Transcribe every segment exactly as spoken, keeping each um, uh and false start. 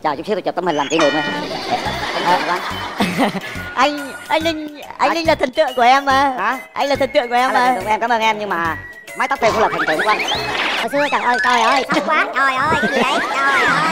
Chờ chút xíu tôi chụp tấm hình làm kỷ niệm thôi. À, anh anh Linh anh Linh là thần tượng của em mà. Hả? Anh là thần tượng của em mà. Thần tượng em, cảm ơn em, nhưng mà mái tóc em cũng là thần tượng của anh. Hồi xưa trời ơi, trời ơi, thấp quá, trời ơi, cái gì đấy, trời ơi.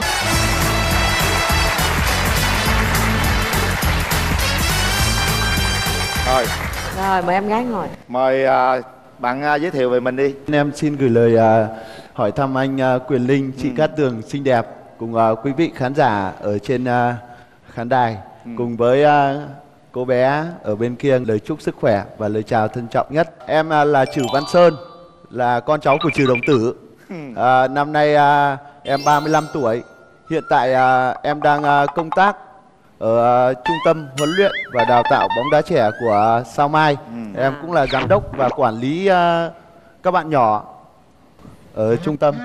Rồi. Rồi mời em gái ngồi. Mời à, bạn à, giới thiệu về mình đi. Em xin gửi lời à, hỏi thăm anh à, Quyền Linh, chị ừ. Cát Tường xinh đẹp cùng à, quý vị khán giả ở trên à, khán đài, ừ. cùng với à, cô bé ở bên kia lời chúc sức khỏe và lời chào trân trọng nhất. Em à, là Trử Văn Sơn, là con cháu của Trử Đồng Tử. À, năm nay à, em ba mươi lăm tuổi. Hiện tại à, em đang à, công tác ở uh, trung tâm huấn luyện và đào tạo bóng đá trẻ của uh, Sao Mai. ừ. Em cũng là giám đốc và quản lý uh, các bạn nhỏ ở trung tâm.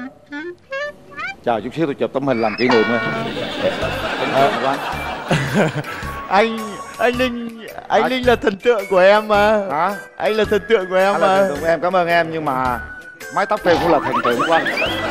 Chờ chút xíu tôi chụp tấm hình làm kỷ niệm thôi. À, anh anh Linh anh à. Linh là thần tượng của em mà. Hả? Anh là thần tượng của em à, mà. Thần tượng của em, cảm ơn em, nhưng mà mái tóc em cũng là thần tượng của anh.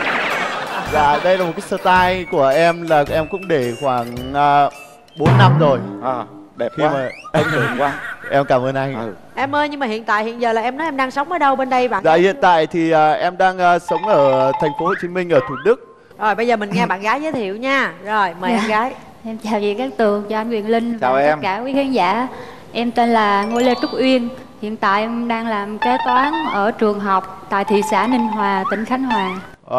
Dạ, đây là một cái style của em, là em cũng để khoảng uh, bốn năm rồi. À, đẹp khi quá, mà ấn tượng quá. Em cảm ơn anh. Ừ. Em ơi, nhưng mà hiện tại hiện giờ là em nói em đang sống ở đâu bên đây bạn? Dạ, hiện tại thì uh, em đang uh, sống ở thành phố Hồ Chí Minh, ở Thủ Đức. Rồi bây giờ mình nghe bạn gái giới thiệu nha. Rồi mời dạ. em gái. Em chào chị Cát Tường, chào anh Quyền Linh chào và em. tất cả quý khán giả. Em tên là Ngô Lê Trúc Uyên. Hiện tại em đang làm kế toán ở trường học tại thị xã Ninh Hòa, tỉnh Khánh Hòa.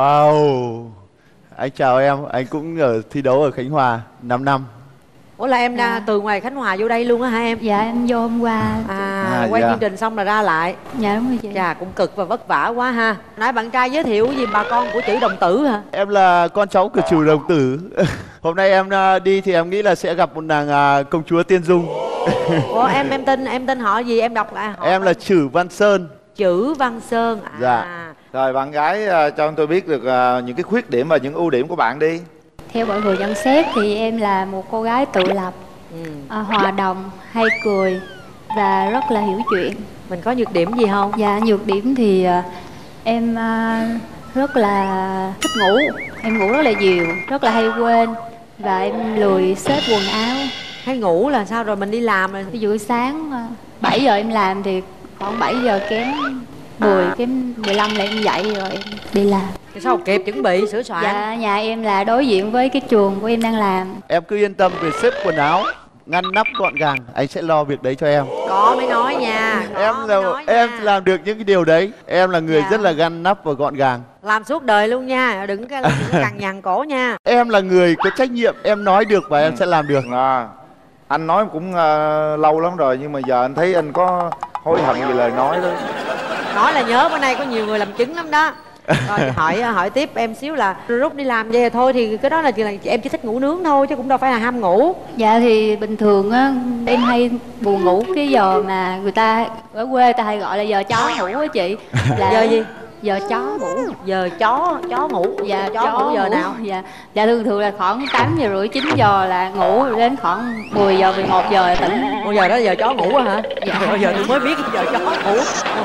Wow, anh chào em, anh cũng ở thi đấu ở Khánh Hòa năm năm. Ủa là em dạ. đã từ ngoài Khánh Hòa vô đây luôn á hả em? Dạ em vô hôm qua. À, à quay dạ. chương trình xong là ra lại. Dạ đúng rồi chị. Chà, cũng cực và vất vả quá ha. Nãy bạn trai giới thiệu gì bà con của Trử Đồng Tử hả? Em là con cháu của Trử Đồng Tử. Hôm nay em đi thì em nghĩ là sẽ gặp một nàng công chúa Tiên Dung. Ủa em em tên em tên họ gì, em đọc lại họ? Em là Trử Văn Sơn. Trử Văn Sơn. À. Dạ. Rồi bạn gái uh, cho tôi biết được uh, những cái khuyết điểm và những ưu điểm của bạn đi. Theo mọi người nhận xét thì em là một cô gái tự lập, ừ. à, hòa đồng, hay cười và rất là hiểu chuyện. Mình có nhược điểm gì không? Dạ, nhược điểm thì à, em à, rất là thích ngủ. Em ngủ rất là nhiều, rất là hay quên. Và em lười xếp quần áo. Hay ngủ là sao rồi mình đi làm rồi? Ví dụ sáng à, bảy giờ em làm thì khoảng bảy giờ kém mười, kém mười lăm là em dậy rồi em đi làm. Thì sao kịp chuẩn bị sửa soạn? Dạ, nhà em là đối diện với cái trường của em đang làm. Em cứ yên tâm về xếp quần áo, ngăn nắp gọn gàng, anh sẽ lo việc đấy cho em. Có mới nói nha. Có em là nói em nha. làm được những cái điều đấy. Em là người dạ. rất là ngăn nắp và gọn gàng. Làm suốt đời luôn nha, đừng cái cằn nhằn cổ nha. Em là người có trách nhiệm, em nói được và em sẽ làm được. À, anh nói cũng uh, lâu lắm rồi, nhưng mà giờ anh thấy anh có hối hận về lời nói đó. Nói là nhớ, bữa nay có nhiều người làm chứng lắm đó. Rồi hỏi hỏi tiếp em xíu là lúc đi làm vậy thôi thì cái đó là chỉ là em chỉ thích ngủ nướng thôi chứ cũng đâu phải là ham ngủ. Dạ thì bình thường á em hay buồn ngủ cái giờ mà người ta ở quê ta hay gọi là giờ chó ngủ á chị. Là giờ gì? Giờ chó ngủ. Giờ chó chó ngủ. Dạ chó, chó ngủ giờ nào? Dạ dạ thường thường là khoảng tám giờ rưỡi chín giờ là ngủ, đến khoảng mười giờ mười một giờ là tỉnh. Ủa giờ đó giờ chó ngủ á hả? Dạ. Ủa giờ tôi mới biết giờ chó ngủ.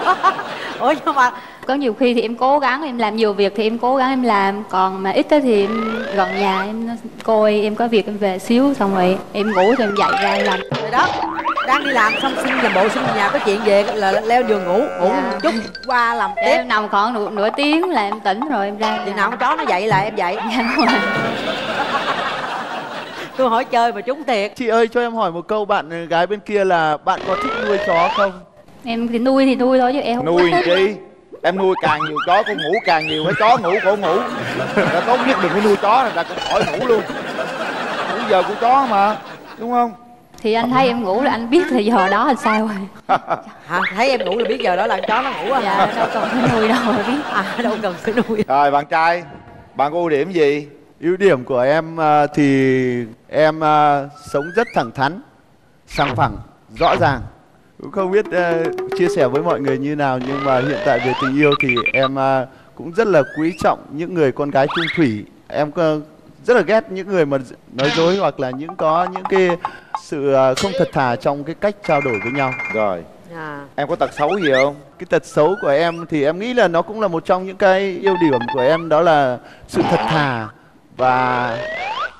Ủa nhưng mà có nhiều khi thì em cố gắng em làm nhiều việc thì em cố gắng em làm, còn mà ít thì em gần nhà em coi em có việc em về xíu xong rồi em ngủ rồi em dậy ra em làm. rồi đó, đang đi làm xong xin làm bộ xin về nhà có chuyện về là leo giường ngủ ngủ dạ. một chút qua làm Để tiếp. em nằm khoảng nửa, nửa tiếng là em tỉnh rồi em ra. Chừng nào con chó nó dậy là em dậy. Dạ đúng rồi. Tôi hỏi chơi mà trúng thiệt. Chị ơi, cho em hỏi một câu, bạn gái bên kia là bạn có thích nuôi chó không? Em thì nuôi thì nuôi thôi chứ em không Nuôi thích. chi? Em nuôi càng nhiều chó con ngủ càng nhiều, phải chó ngủ cổ ngủ. Là tốt nhất đừng có nuôi chó, là con khỏi ngủ luôn. Ngủ giờ của chó mà, đúng không? Thì anh thấy em ngủ là anh biết là giờ đó là sao rồi. Hả? Thấy em ngủ là biết giờ đó là chó nó ngủ à? Dạ, đâu cần phải nuôi đâu mà biết. À, đâu cần phải nuôi. Rồi bạn trai, bạn có ưu điểm gì? Ưu điểm của em à, thì em à, sống rất thẳng thắn, sòng phẳng, rõ ràng. Cũng không biết uh, chia sẻ với mọi người như nào, nhưng mà hiện tại về tình yêu thì em uh, cũng rất là quý trọng những người con gái chung thủy. Em uh, rất là ghét những người mà nói dối hoặc là những có những cái sự uh, không thật thà trong cái cách trao đổi với nhau. Rồi, À. em có tật xấu gì không? Cái tật xấu của em thì em nghĩ là nó cũng là một trong những cái ưu điểm của em, đó là sự thật thà và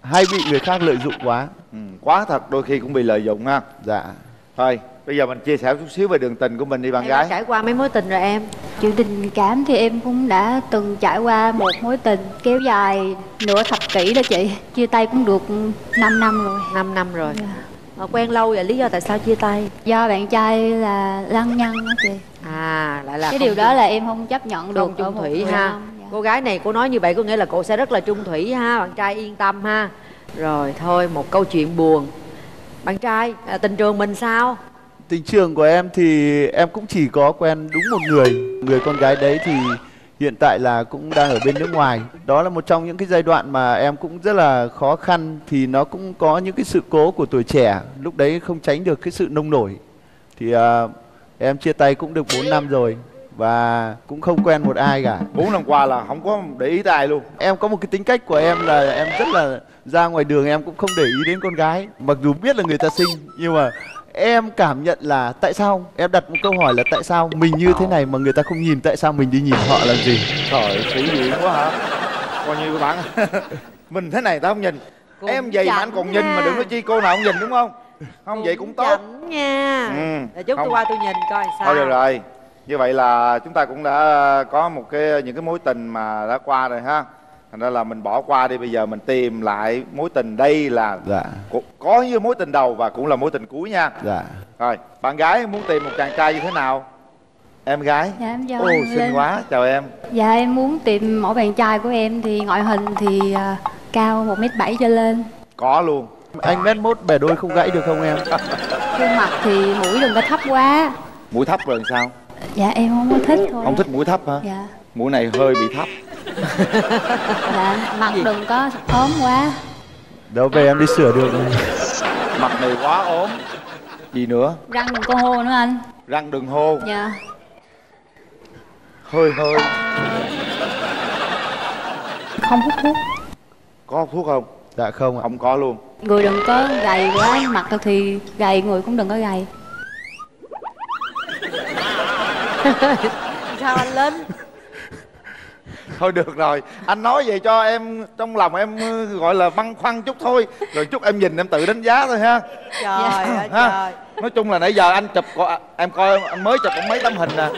hay bị người khác lợi dụng quá. Ừ, quá thật, đôi khi cũng bị lợi dụng ha. Dạ. Thôi bây giờ mình chia sẻ chút xíu về đường tình của mình đi bạn Em gái. đã trải qua mấy mối tình rồi em? Chuyện tình cảm thì em cũng đã từng trải qua một mối tình kéo dài nửa thập kỷ đó chị. Chia tay cũng được năm năm rồi. năm năm rồi. Dạ. Mà quen lâu vậy, lý do tại sao chia tay? Do bạn trai là lăng nhăng đó chị. À, lại là Cái không điều đó là em không chấp nhận được. không ở chung một thủy người ha. đàn ông. Dạ. Cô gái này cô nói như vậy có nghĩa là cô sẽ rất là chung thủy ha, bạn trai yên tâm ha. Rồi thôi, một câu chuyện buồn. Bạn trai, à, tình trường mình sao? Tình trường của em thì em cũng chỉ có quen đúng một người. Người con gái đấy thì hiện tại là cũng đang ở bên nước ngoài. Đó là một trong những cái giai đoạn mà em cũng rất là khó khăn. Thì nó cũng có những cái sự cố của tuổi trẻ. Lúc đấy không tránh được cái sự nông nổi. Thì uh, em chia tay cũng được bốn năm rồi. Và cũng không quen một ai cả. Bốn năm qua là không có để ý tới ai luôn. Em có một cái tính cách của em là em rất là ra ngoài đường em cũng không để ý đến con gái. Mặc dù biết là người ta xinh nhưng mà em cảm nhận là tại sao, em đặt một câu hỏi là tại sao mình như thế này mà người ta không nhìn, tại sao mình đi nhìn họ làm gì? Trời, sĩ diện quá hả? Coi như các bạn mình thế này tao không nhìn. Cũng em vậy mà anh còn nhìn nha. mà đừng có chi cô nào không nhìn đúng không? Không vậy cũng tốt. Chảnh nha. Ừ, Để chút không. tôi qua tôi nhìn coi sao. Thôi được rồi. Như vậy là chúng ta cũng đã có một cái những cái mối tình mà đã qua rồi ha. Thành ra là mình bỏ qua đi, bây giờ mình tìm lại mối tình. Đây là Dạ. có, có như mối tình đầu và cũng là mối tình cuối nha. Dạ. Rồi, bạn gái muốn tìm một chàng trai như thế nào? Em gái? Dạ em chào Ồ, anh xinh Linh. quá, chào em. Dạ em muốn tìm mẫu bạn trai của em thì ngoại hình thì à, cao một mét bảy trở lên. Có luôn. Anh mét mốt bẻ đôi không gãy được không em? Gương mặt thì mũi đừng có thấp quá. Mũi thấp rồi sao? Dạ em không có thích thôi. Không thích mũi thấp hả? Dạ. Mũi này hơi bị thấp. Dạ mặt đừng có ốm quá. Đâu về em đi sửa được rồi. Mặt này quá ốm. Gì nữa? Răng đừng có hô nữa anh. Răng đừng hô. Dạ. Hơi hơi. Không hút thuốc. Có hút thuốc không? Dạ không ạ. Không có luôn. Người đừng có gầy quá, mặt thì gầy, người cũng đừng có gầy. Sao anh Linh? Thôi được rồi, anh nói vậy cho em trong lòng em gọi là băn khoăn chút thôi. Rồi chút em nhìn em tự đánh giá thôi ha. Trời ơi Ha? trời. Nói chung là nãy giờ anh chụp coi, em coi anh mới chụp mấy tấm hình nè.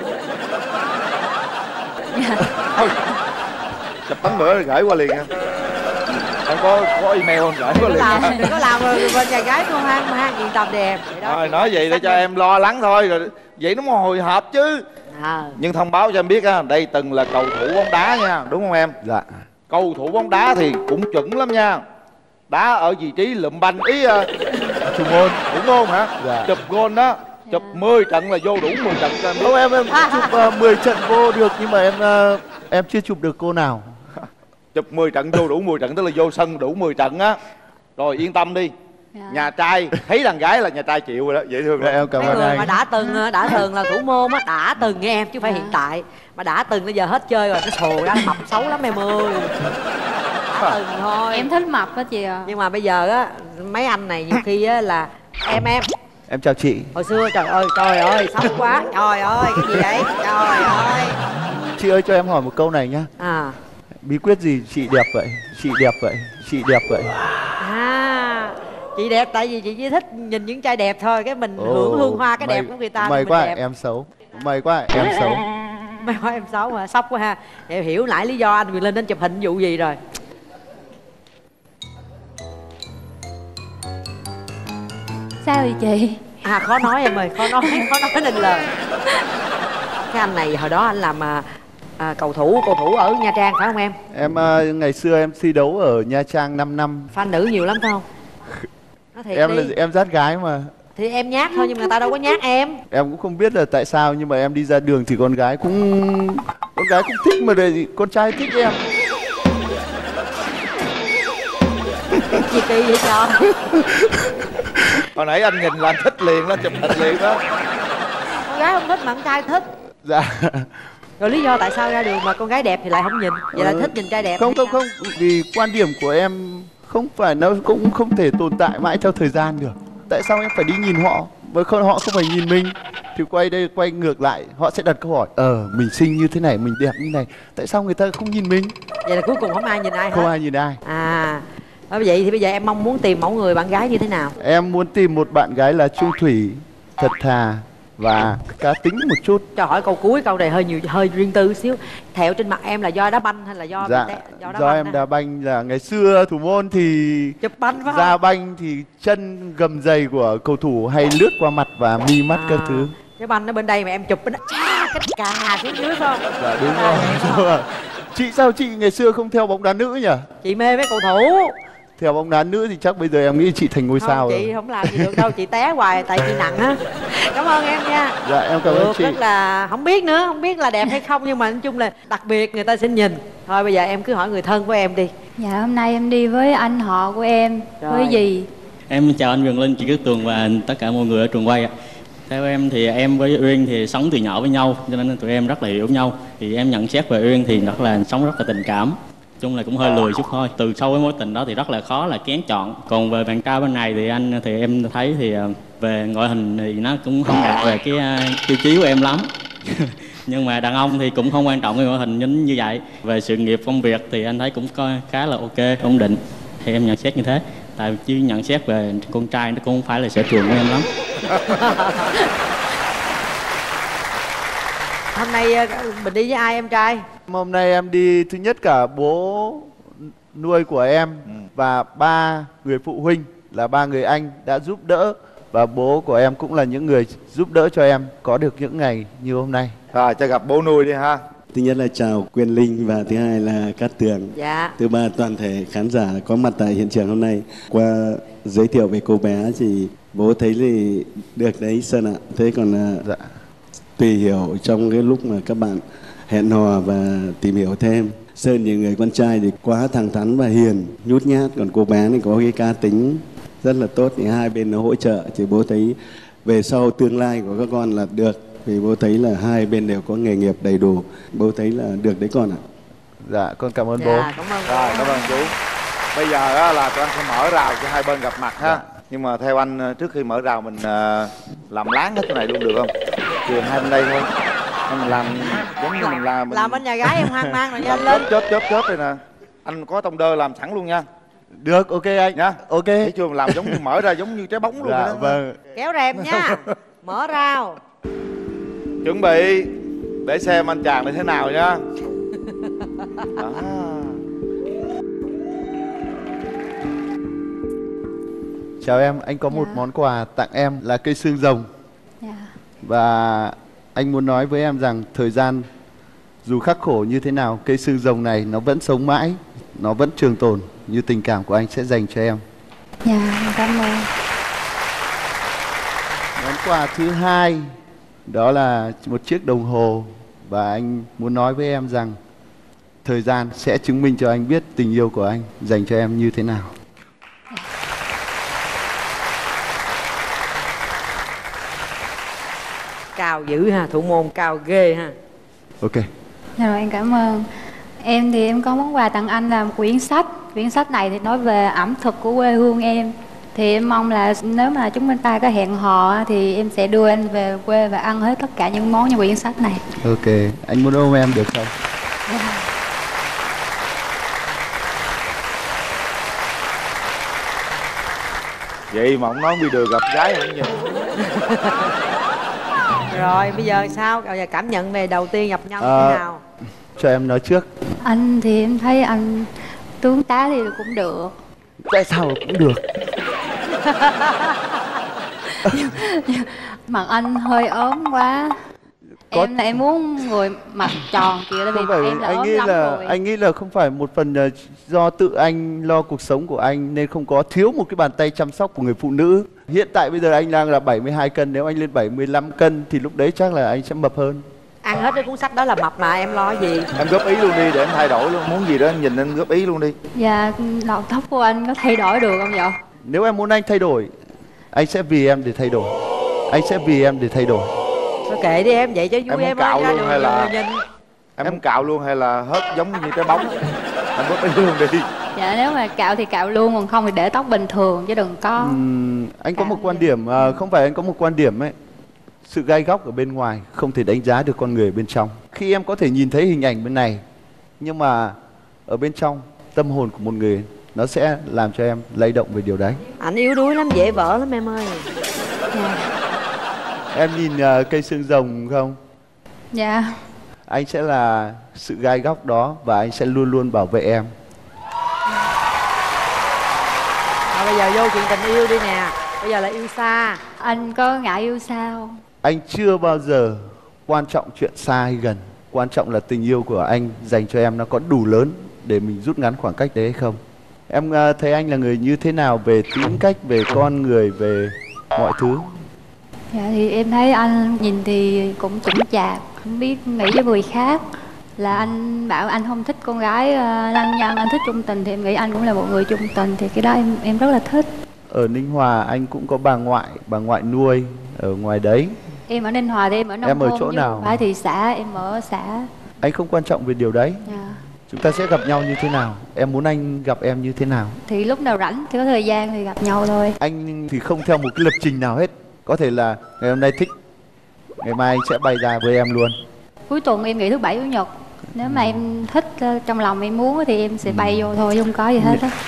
Thôi, chụp tấm nữa rồi gửi qua liền nha. Em có có email không gửi qua Đừng có liền làm, ha. đừng có làm rồi bên nhà gái con ha, ha yên tâm đẹp. Vậy đó. Rồi nói vậy để cho em lo lắng thôi, rồi vậy nó mới hồi hộp chứ. À. Nhưng thông báo cho em biết á, đây từng là cầu thủ bóng đá nha, đúng không em? Dạ. Cầu thủ bóng đá thì cũng chuẩn lắm nha. Đá ở vị trí lụm banh ý à, Thủ môn. thủ môn hả? Dạ. Chụp gôn đó, chụp mười trận là vô đủ mười trận cho em biết. Không, em em chụp uh, mười trận vô được nhưng mà em uh, em chưa chụp được cô nào. Chụp mười trận vô đủ mười trận tức là vô sân đủ mười trận á. Rồi yên tâm đi. Dạ. Nhà trai thấy đàn gái là nhà trai chịu rồi đó, dễ thương Dạ, lắm. em cảm Mấy ơn người mà anh. đã từng đã từng là thủ môn á, đã từng nghe em chứ không phải Dạ. hiện tại. Mà đã từng bây giờ hết chơi rồi, nó sồ ra nó mập xấu lắm em ơi. Đã từng thôi. Em thích mập á chị à. Nhưng mà bây giờ á, mấy anh này nhiều khi á là em em Em chào chị. hồi xưa trời ơi trời ơi xấu quá, trời ơi cái gì vậy, trời ơi. Chị ơi cho em hỏi một câu này nhá. À Bí quyết gì chị đẹp vậy? Chị đẹp vậy? Chị đẹp vậy? à chị đẹp tại vì chị chỉ thích nhìn những trai đẹp thôi, cái mình hưởng hương hoa cái may- đẹp của người ta thì May mình quá đẹp. em xấu. May quá em xấu. May quá em xấu mà sốc quá ha. Em hiểu nãy lý do anh Quyền Linh anh chụp hình vụ gì rồi. Sao vậy chị? À khó nói em ơi, khó nói, khó nói nên lời. Cái anh này hồi đó anh làm à, à, cầu thủ, cầu thủ ở Nha Trang phải không em? Em uh, ngày xưa em thi đấu ở Nha Trang năm năm. Fan nữ nhiều lắm phải không? Nói thiệt Em đi. là em dắt gái mà. Thì em nhát thôi nhưng mà người ta đâu có nhát em. Em cũng không biết là tại sao nhưng mà em đi ra đường thì con gái cũng con gái cũng thích mà để con trai thích em. Gì kỳ vậy trời. Hồi nãy anh nhìn là anh thích liền đó, chụp hình liền đó. Con gái không thích mà con trai thích. Dạ. Rồi lý do tại sao ra đường mà con gái đẹp thì lại không nhìn? Vậy là Ừ. thích nhìn trai đẹp. Không hay không sao? không, vì quan điểm của em không phải nó cũng không thể tồn tại mãi theo thời gian được. Tại sao em phải đi nhìn họ mà không họ không phải nhìn mình? Thì quay đây quay ngược lại, họ sẽ đặt câu hỏi: ờ mình xinh như thế này, mình đẹp như này, tại sao người ta không nhìn mình? Vậy là cuối cùng không ai nhìn ai Không hết. ai nhìn ai. À Bởi vậy thì bây giờ em mong muốn tìm mẫu người bạn gái như thế nào? Em muốn tìm một bạn gái là trung thủy, thật thà và cá tính một chút. Cho hỏi câu cuối, câu này hơi nhiều, hơi riêng tư xíu. Thẹo trên mặt em là do đá banh hay là do Dạ, té, do đá do banh em á? đá banh là ngày xưa thủ môn thì Chụp banh phải ra không? banh thì chân gầm giày của cầu thủ hay lướt qua mặt và mi mắt các thứ. Cái banh ở bên đây mà em chụp bên đó, cha cái cà xuống dưới phải không? Dạ đúng À, rồi. vậy phải Đúng không? rồi. Chị sao chị ngày xưa không theo bóng đá nữ nhỉ? Chị mê mấy cầu thủ. Theo bóng đá nữ thì chắc bây giờ em nghĩ chị thành ngôi Không, sao chị rồi. không làm gì được đâu, chị té hoài tại chị nặng á. Cảm ơn em nha. Dạ em cảm ơn Được, chị. rất là không biết nữa, không biết là đẹp hay không, nhưng mà nói chung là đặc biệt người ta sẽ nhìn. Thôi bây giờ em cứ hỏi người thân của em đi. Dạ hôm nay em đi với anh họ của em, Rồi. với dì. Em chào anh Quyền Linh, chị Cát Tường và tất cả mọi người ở trường quay ạ. Theo em thì em với Uyên thì sống từ nhỏ với nhau, cho nên tụi em rất là hiểu nhau. Thì em nhận xét về Uyên thì rất là sống rất là tình cảm. Chung là cũng hơi lười chút thôi. Từ sau cái mối tình đó thì rất là khó là kén chọn. Còn về bạn trai bên này thì anh thì em thấy thì về ngoại hình thì nó cũng không đạt về cái tiêu chí của em lắm. Nhưng mà đàn ông thì cũng không quan trọng cái ngoại hình như như vậy. Về sự nghiệp công việc thì anh thấy cũng có khá là ok, ổn định. Thì em nhận xét như thế. Tại chứ nhận xét về con trai nó cũng không phải là sở trường của em lắm. Hôm nay mình đi với ai em trai? Hôm nay em đi thứ nhất cả bố nuôi của em và ba người phụ huynh là ba người anh đã giúp đỡ, và bố của em cũng là những người giúp đỡ cho em có được những ngày như hôm nay. Rồi cho gặp bố nuôi đi ha. Thứ nhất là chào Quyền Linh và thứ hai là Cát Tường. Dạ. Thứ ba toàn thể khán giả có mặt tại hiện trường hôm nay. Qua giới thiệu về cô bé thì bố thấy thì được đấy Sơn ạ. Thế còn Dạ. tùy hiểu trong cái lúc mà các bạn hẹn hò và tìm hiểu thêm. Sơn thì người con trai thì quá thẳng thắn và hiền, nhút nhát, còn cô bé thì có cái cá tính rất là tốt, thì hai bên nó hỗ trợ thì bố thấy về sau tương lai của các con là được. Vì bố thấy là hai bên đều có nghề nghiệp đầy đủ, bố thấy là được đấy con ạ. Dạ con cảm ơn Dạ, bố. cảm ơn. Rồi cảm ơn chú. Bây giờ á, là tụi anh sẽ mở rào cho hai bên gặp mặt ha. Dạ. Nhưng mà theo anh trước khi mở rào mình uh, làm láng hết cái này luôn được không? Chừa hai bên đây thôi. Mình làm giống như mình làm mình... Làm bên nhà gái em hoang mang rồi nhanh lên. chớp chớp chớp đây nè. Anh có tông đơ làm sẵn luôn nha. Được, ok anh Nha. Ok. Thấy chưa, mình làm giống như mở ra giống như trái bóng luôn. Dạ vậy đó. vâng. Kéo rèm nha. Mở rào. Chuẩn bị để xem anh chàng này thế nào nha. Đó. Chào em, anh có một Dạ. món quà tặng em là cây xương rồng. Dạ. Và anh muốn nói với em rằng thời gian dù khắc khổ như thế nào, cây xương rồng này nó vẫn sống mãi, nó vẫn trường tồn như tình cảm của anh sẽ dành cho em. Dạ, em cảm ơn. Món quà thứ hai đó là một chiếc đồng hồ, và anh muốn nói với em rằng thời gian sẽ chứng minh cho anh biết tình yêu của anh dành cho em như thế nào. Cao dữ ha, thủ môn cao ghê ha. Ok. Dạ rồi em cảm ơn. Em thì em có món quà tặng anh là một quyển sách. Quyển sách này thì nói về ẩm thực của quê hương em. Thì em mong là nếu mà chúng ta có hẹn hò thì em sẽ đưa anh về quê và ăn hết tất cả những món trong quyển sách này. Ok, anh muốn ôm em được không? Vậy mà ông nói đi đường gặp gái không vậy? Rồi bây giờ sao? Bây giờ cảm nhận về đầu tiên gặp nhau À, thế nào? Cho em nói trước. Anh thì em thấy anh tướng tá thì cũng được. Tại sao cũng được? Mặt anh hơi ốm quá. Có- Em là em muốn người mặt tròn kiểu là vì Không phải, em là anh ốm nghĩ lắm là rồi. anh nghĩ là không phải một phần là do tự anh lo cuộc sống của anh nên không có thiếu một cái bàn tay chăm sóc của người phụ nữ. Hiện tại bây giờ anh đang là bảy mươi hai cân, nếu anh lên bảy mươi lăm cân thì lúc đấy chắc là anh sẽ mập hơn. Ăn hết cái cuốn sách đó là mập mà, em lo gì? Em góp ý luôn đi để em thay đổi luôn. Muốn gì đó em nhìn em góp ý luôn đi. Dạ, đầu tóc của anh có thay đổi được không vậy? Nếu em muốn anh thay đổi, anh sẽ vì em để thay đổi. Anh sẽ vì em để thay đổi. Thôi kệ đi em, vậy cho vui Em muốn em cạo ơi, ra luôn đường hay là- người nhìn. Em muốn cạo luôn hay là hết giống như trái bóng? Em góp ý luôn đi. Dạ nếu mà cạo thì cạo luôn, còn không thì để tóc bình thường chứ đừng có. Ừm, anh có Cạo một quan đi. điểm, à, không phải anh có một quan điểm ấy. Sự gai góc ở bên ngoài không thể đánh giá được con người bên trong. Khi em có thể nhìn thấy hình ảnh bên này, nhưng mà ở bên trong tâm hồn của một người nó sẽ làm cho em lay động về điều đấy. Ảnh yếu đuối lắm, dễ vỡ lắm em ơi. Dạ. Em nhìn uh, cây xương rồng không? Dạ. Anh sẽ là sự gai góc đó và anh sẽ luôn luôn bảo vệ em. Rồi bây giờ vô chuyện tình yêu đi nè. Bây giờ là yêu xa. Anh có ngại yêu xa không? Anh chưa bao giờ quan trọng chuyện xa hay gần. Quan trọng là tình yêu của anh dành cho em nó có đủ lớn để mình rút ngắn khoảng cách đấy hay không. Em uh, thấy anh là người như thế nào về tính cách, về con người, về mọi thứ? Dạ thì em thấy anh nhìn thì cũng chững chạc, không biết nghĩ với người khác. Là anh bảo anh không thích con gái uh, lăng nhăng, anh thích trung tình, thì em nghĩ anh cũng là một người trung tình, thì cái đó em em rất là thích. Ở Ninh Hòa anh cũng có bà ngoại, bà ngoại nuôi ở ngoài đấy. Em ở Ninh Hòa thì em ở nông Em ở thôn, chỗ chứ nào? không phải thị xã, em ở xã. Anh không quan trọng về điều đấy. Dạ. Chúng ta sẽ gặp nhau như thế nào? Em muốn anh gặp em như thế nào? Thì lúc nào rảnh thì có thời gian thì gặp nhau thôi. Anh thì không theo một cái lập trình nào hết. Có thể là ngày hôm nay thích, ngày mai anh sẽ bay ra với em luôn. Cuối tuần em nghỉ thứ bảy chủ nhật. Nếu mà em thích, trong lòng em muốn thì em sẽ bay vô thôi, không có gì hết á.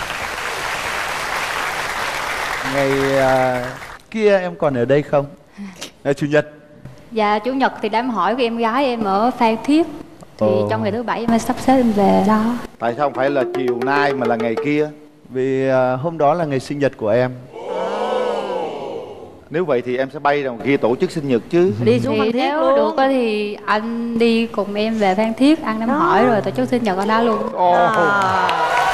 Ngày uh, kia em còn ở đây không? Ngày chủ nhật. Dạ chủ nhật thì đám hỏi của em gái em ở Phan Thiết. Thì Ồ. trong ngày thứ bảy em sắp xếp em về đó. Tại sao không phải là chiều nay mà là ngày kia? Vì uh, hôm đó là ngày sinh nhật của em. Nếu vậy thì em sẽ bay ra ngoài kia tổ chức sinh nhật chứ. Đi xuống Phan Thì Thiết nếu luôn. được thì anh đi cùng em về Phan Thiết ăn đám Đó. hỏi rồi tổ chức sinh nhật ở đó luôn. Ồ. À.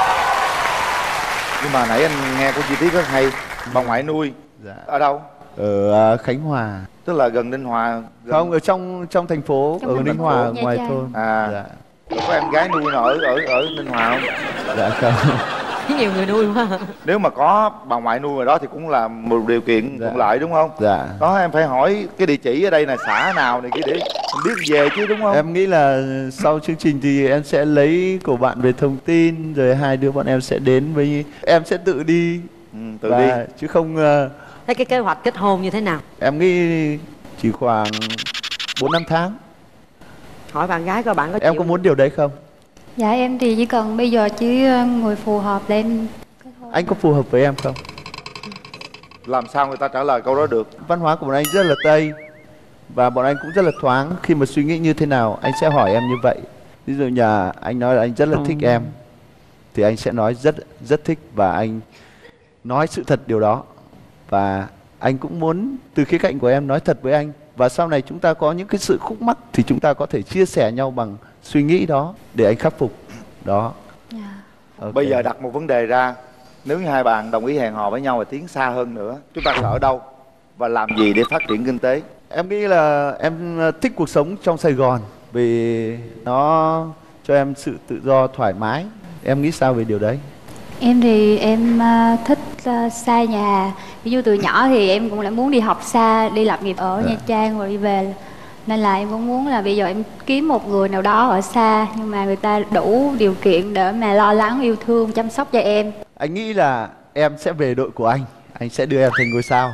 Nhưng mà nãy anh nghe có chi tiết rất hay. Bà ngoại nuôi Dạ. ở đâu? Ở uh, Khánh Hòa. Tức là gần Ninh Hòa. Gần... Không, ở trong trong thành phố, Trong ở thành Ninh phố, Hòa, Nha ngoài Trang. thôn. À. Dạ. Có em gái nuôi nó ở ở ở Ninh Hòa không? Dạ không. Nhiều người nuôi quá. Nếu mà có bà ngoại nuôi ở đó thì cũng là một điều kiện Dạ. thuận lợi đúng không? Dạ. Đó em phải hỏi cái địa chỉ ở đây là xã nào này kia để mình biết về chứ đúng không? Em nghĩ là sau chương trình thì em sẽ lấy của bạn về thông tin, rồi hai đứa bọn em sẽ đến với em sẽ tự đi. Ừ, tự và, đi. chứ không uh, Thế cái kế hoạch kết hôn như thế nào? em nghĩ chỉ khoảng bốn năm tháng. Hỏi bạn gái coi bạn có Em chịu. có muốn điều đấy không? Dạ em thì chỉ cần bây giờ chỉ người phù hợp để em kết hôn. Anh có phù hợp với em không? Làm sao người ta trả lời câu đó được? Văn hóa của bọn anh rất là Tây, và bọn anh cũng rất là thoáng. Khi mà suy nghĩ như thế nào anh sẽ hỏi em như vậy. Ví dụ nhà anh nói là anh rất là thích em, thì anh sẽ nói rất rất thích, và anh nói sự thật điều đó. Và anh cũng muốn từ khía cạnh của em nói thật với anh. Và sau này chúng ta có những cái sự khúc mắc thì chúng ta có thể chia sẻ nhau bằng suy nghĩ đó để anh khắc phục đó. Dạ. Ok. Bây giờ đặt một vấn đề ra. Nếu như hai bạn đồng ý hẹn hò với nhau và tiến xa hơn nữa, chúng ta sẽ ở đâu và làm gì để phát triển kinh tế? Em nghĩ là em thích cuộc sống trong Sài Gòn vì nó cho em sự tự do thoải mái. Em nghĩ sao về điều đấy? Em thì em uh, thích uh, xa nhà. Ví dụ từ nhỏ thì em cũng đã muốn đi học xa, đi lập nghiệp ở Dạ. Nha Trang rồi đi về. Nên là em cũng muốn là bây giờ em kiếm một người nào đó ở xa, nhưng mà người ta đủ điều kiện để mà lo lắng, yêu thương, chăm sóc cho em. Anh nghĩ là em sẽ về đội của anh. Anh sẽ đưa em thành ngôi sao.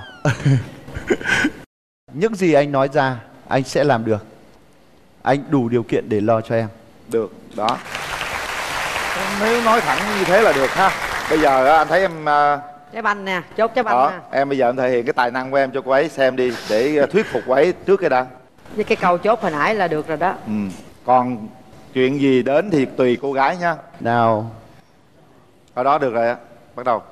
Những gì anh nói ra anh sẽ làm được. Anh đủ điều kiện để lo cho em. Được, đó. Nếu nói thẳng như thế là được ha. Bây giờ á, anh thấy em à, Trái banh nè, chốt trái banh đó, nè. em bây giờ em thể hiện cái tài năng của em cho cô ấy xem đi, để à, thuyết phục cô ấy trước cái đã. Với cái câu chốt hồi nãy là được rồi đó. Ừ. Còn chuyện gì đến thì tùy cô gái nha. Nào. Ở đó được rồi á. Bắt đầu.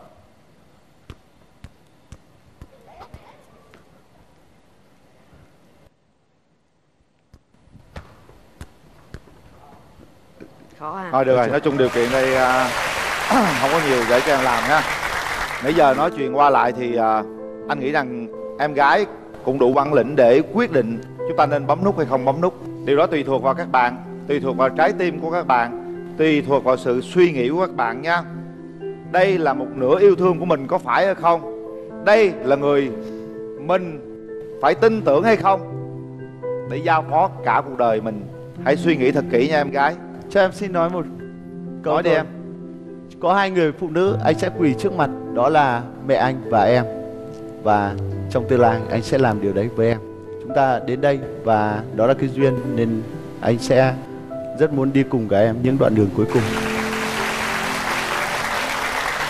Khó à. Thôi được rồi, nói chung điều kiện đây à, không có nhiều để cho em làm nha. Nãy giờ nói chuyện qua lại thì à, anh nghĩ rằng em gái cũng đủ bản lĩnh để quyết định chúng ta nên bấm nút hay không bấm nút. Điều đó tùy thuộc vào các bạn, tùy thuộc vào trái tim của các bạn, tùy thuộc vào sự suy nghĩ của các bạn nha. Đây là một nửa yêu thương của mình, có phải hay không? Đây là người mình phải tin tưởng hay không để giao phó cả cuộc đời mình. Hãy suy nghĩ thật kỹ nha em gái. Cho em xin nói một câu Nói đi thôi. em. Có hai người phụ nữ anh sẽ quỳ trước mặt, đó là mẹ anh và em. Và trong tương lai anh sẽ làm điều đấy với em. Chúng ta đến đây và đó là cái duyên, nên anh sẽ rất muốn đi cùng cả em những đoạn đường cuối cùng.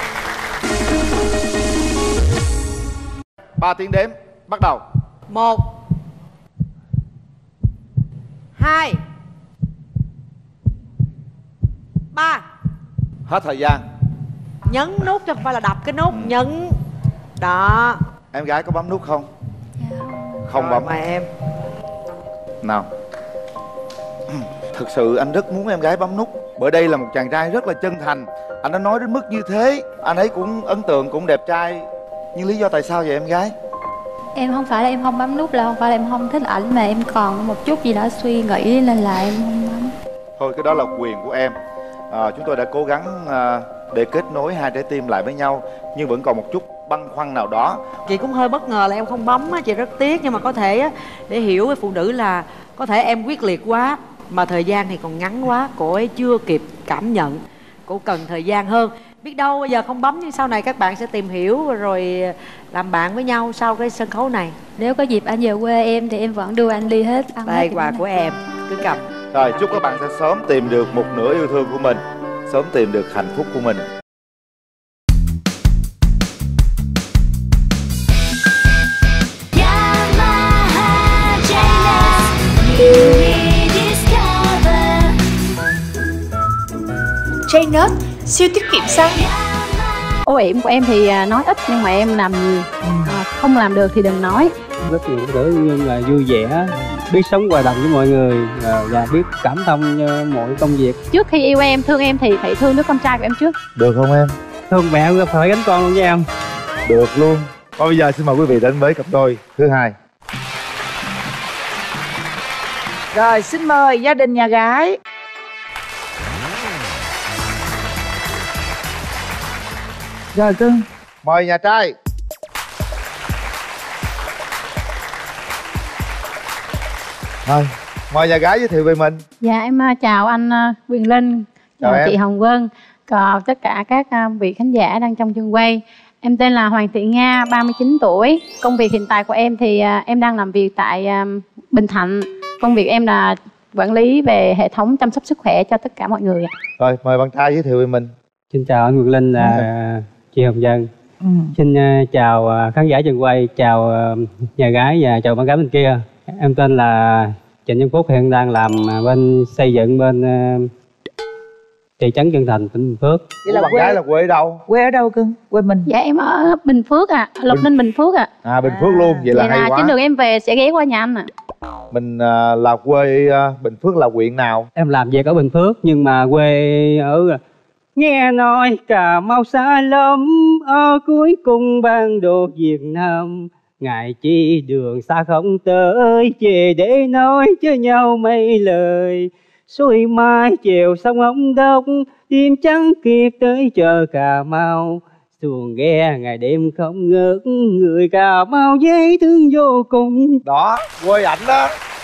ba tiếng đếm bắt đầu. Một, hai, ba. Hết thời gian. Nhấn nút chứ không phải là đập cái nút. Nhấn. Đó. Em gái có bấm nút không? Dạ. Không Rồi, bấm. mời em. Nào. Thực sự anh rất muốn em gái bấm nút, bởi đây là một chàng trai rất là chân thành. Anh đã nói đến mức như thế, anh ấy cũng ấn tượng, cũng đẹp trai. Nhưng lý do tại sao vậy em gái? Em không phải là em không bấm nút đâu, không phải là em không thích ảnh, mà em còn một chút gì đó suy nghĩ nên là em không bấm. Thôi cái đó là quyền của em. à, Chúng tôi đã cố gắng à, để kết nối hai trái tim lại với nhau, nhưng vẫn còn một chút băn khoăn nào đó. Chị cũng hơi bất ngờ là em không bấm á, chị rất tiếc. Nhưng mà có thể á, để hiểu với phụ nữ là có thể em quyết liệt quá, mà thời gian thì còn ngắn quá, cô ấy chưa kịp cảm nhận, cô cần thời gian hơn. Biết đâu bây giờ không bấm nhưng sau này các bạn sẽ tìm hiểu rồi làm bạn với nhau sau cái sân khấu này. Nếu có dịp anh về quê em thì em vẫn đưa anh đi hết. Ăn Đây hết quà những của này. em, cứ cầm. Rồi chúc các bạn sẽ sớm tìm được một nửa yêu thương của mình, sớm tìm được hạnh phúc của mình. J-Note, siêu tiết kiệm xăng. Ưu điểm của em thì à, nói ít nhưng mà em làm nhiều. À, không làm được thì đừng nói. Rất nhiều nữ nhưng là vui vẻ, biết sống hòa đồng với mọi người à, và biết cảm thông cho mọi công việc. Trước khi yêu em, thương em thì phải thương đứa con trai của em trước. Được không em? Thương mẹ phải gánh con luôn với em. Được luôn. Còn bây giờ xin mời quý vị đến với cặp đôi thứ hai. Rồi xin mời gia đình nhà gái. Rồi cưng. Mời nhà trai. Thôi, mời nhà gái giới thiệu về mình. Dạ em à, chào anh à, Quyền Linh, Chào chào em. chị Hồng Vân, còn tất cả các à, vị khán giả đang trong trường quay. Em tên là Hoàng Thị Nga, ba mươi chín tuổi. Công việc hiện tại của em thì à, em đang làm việc tại à, Bình Thạnh. Công việc em là quản lý về hệ thống chăm sóc sức khỏe cho tất cả mọi người. Rồi, mời bạn trai giới thiệu về mình. Xin chào anh Quyền Linh là ừ. chị Hồng Vân. Ừ. Xin uh, chào uh, khán giả trường quay, chào uh, nhà gái và chào bạn gái bên kia. Em tên là Trịnh Văn Phúc, hiện đang làm uh, bên xây dựng bên uh, thị trấn Chân Thành, tỉnh Bình Phước. Vậy là bạn quê... gái là quê ở đâu? Quê ở đâu cưng? Quê mình. Dạ em ở Bình Phước à, Lộc Ninh Bình Phước à. À Bình Phước luôn, vậy là vậy hay là quá. trên đường em về sẽ ghé qua nhà anh à. Mình uh, là quê uh, Bình Phước là huyện nào? Em làm việc ở Bình Phước nhưng mà quê ở nghe nói Cà Mau xa lắm, ở cuối cùng bản đồ Việt Nam. Ngài chi đường xa không tới, về để nói cho nhau mấy lời. Xuôi mai chiều sông Hồng Đốc, đêm trắng kịp tới chờ Cà Mau. Xuồng ghe ngày đêm không ngớt, người Cà Mau dễ thương vô cùng. Đó, quê ảnh đó.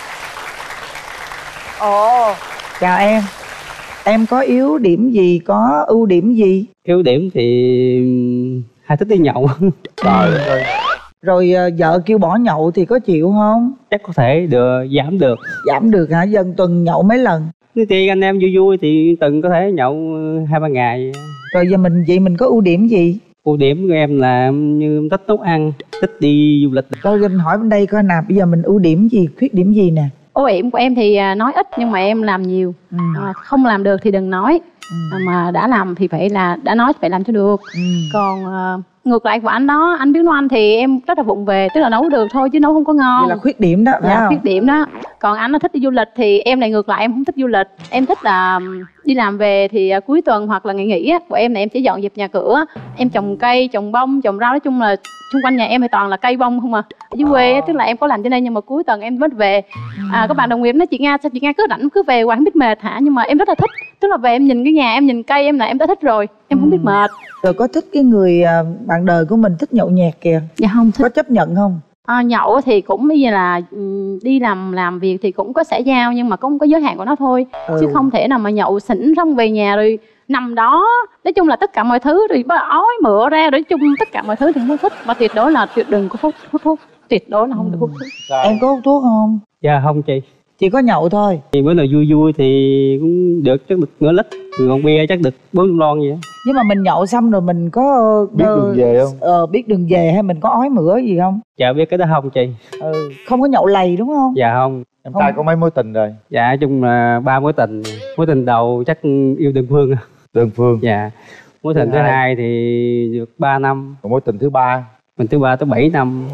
Ồ, chào em. Em có yếu điểm gì, có ưu điểm gì? Ưu điểm thì hay thích đi nhậu. Trời ơi. Rồi vợ kêu bỏ nhậu thì có chịu không? Chắc có thể được, giảm được. Giảm được hả? Dần tuần nhậu mấy lần? Thì anh em vui vui thì tuần có thể nhậu hai ba ngày. Rồi giờ mình vậy mình có ưu điểm gì? Ưu điểm của em là như em thích nấu ăn, thích đi du lịch. Coi mình hỏi bên đây coi nào, bây giờ mình ưu điểm gì, khuyết điểm gì nè? Ưu điểm của em thì nói ít nhưng mà em làm nhiều. Ừ. À, không làm được thì đừng nói. Ừ. À, mà đã làm thì phải là đã nói phải làm cho được. Ừ. Còn uh, ngược lại của anh đó, anh biết nấu ăn thì em rất là vụng về, tức là nấu được thôi chứ nấu không có ngon. Vậy là khuyết điểm đó, phải dạ, không? Khuyết điểm đó. Còn anh nó thích đi du lịch thì em lại ngược lại, em không thích du lịch. Em thích là đi làm về thì cuối tuần hoặc là ngày nghỉ của em là em sẽ dọn dẹp nhà cửa. Em trồng cây, trồng bông, trồng rau, nói chung là xung quanh nhà em thì toàn là cây bông không à. Ở dưới quê tức là em có làm trên đây nhưng mà cuối tuần em vẫn về. À, các bạn đồng nghiệp nói chị Nga sao chị Nga cứ rảnh cứ về hoài không biết mệt hả, nhưng mà em rất là thích. Tức là về em nhìn cái nhà, em nhìn cây em là em đã thích rồi, em ừ. không biết mệt. Rồi có thích cái người bạn đời của mình thích nhậu nhẹt kìa? Dạ không thích. Có chấp nhận không? À, nhậu thì cũng bây giờ là đi làm làm việc thì cũng có xã giao nhưng mà cũng có giới hạn của nó thôi. Ừ. Chứ không thể nào mà nhậu xỉn xong về nhà rồi nằm đó, nói chung là tất cả mọi thứ rồi bắt ói mửa ra, nói chung tất cả mọi thứ thì không thích. Và tuyệt đối là tuyệt đừng có hút hút thuốc, tuyệt đối là không được hút thuốc. Em có hút thuốc không? Dạ không chị. Chỉ có nhậu thôi. Thì bữa nào vui vui thì cũng được chắc được nửa lít, còn bia chắc được bốn lon vậy. Nhưng mà mình nhậu xong rồi mình có biết đường về không? Ờ, biết đường về hay mình có ói mửa gì không? Dạ biết cái đó không chị. Ừ, không có nhậu lầy đúng không? Dạ không. Em trai có mấy mối tình rồi? Dạ nói chung là ba mối tình. Mối tình đầu chắc yêu đơn phương. Đơn phương. Dạ. Mối tình thứ hai thì được ba năm. Còn mối tình thứ ba? Mình thứ ba tới bảy năm.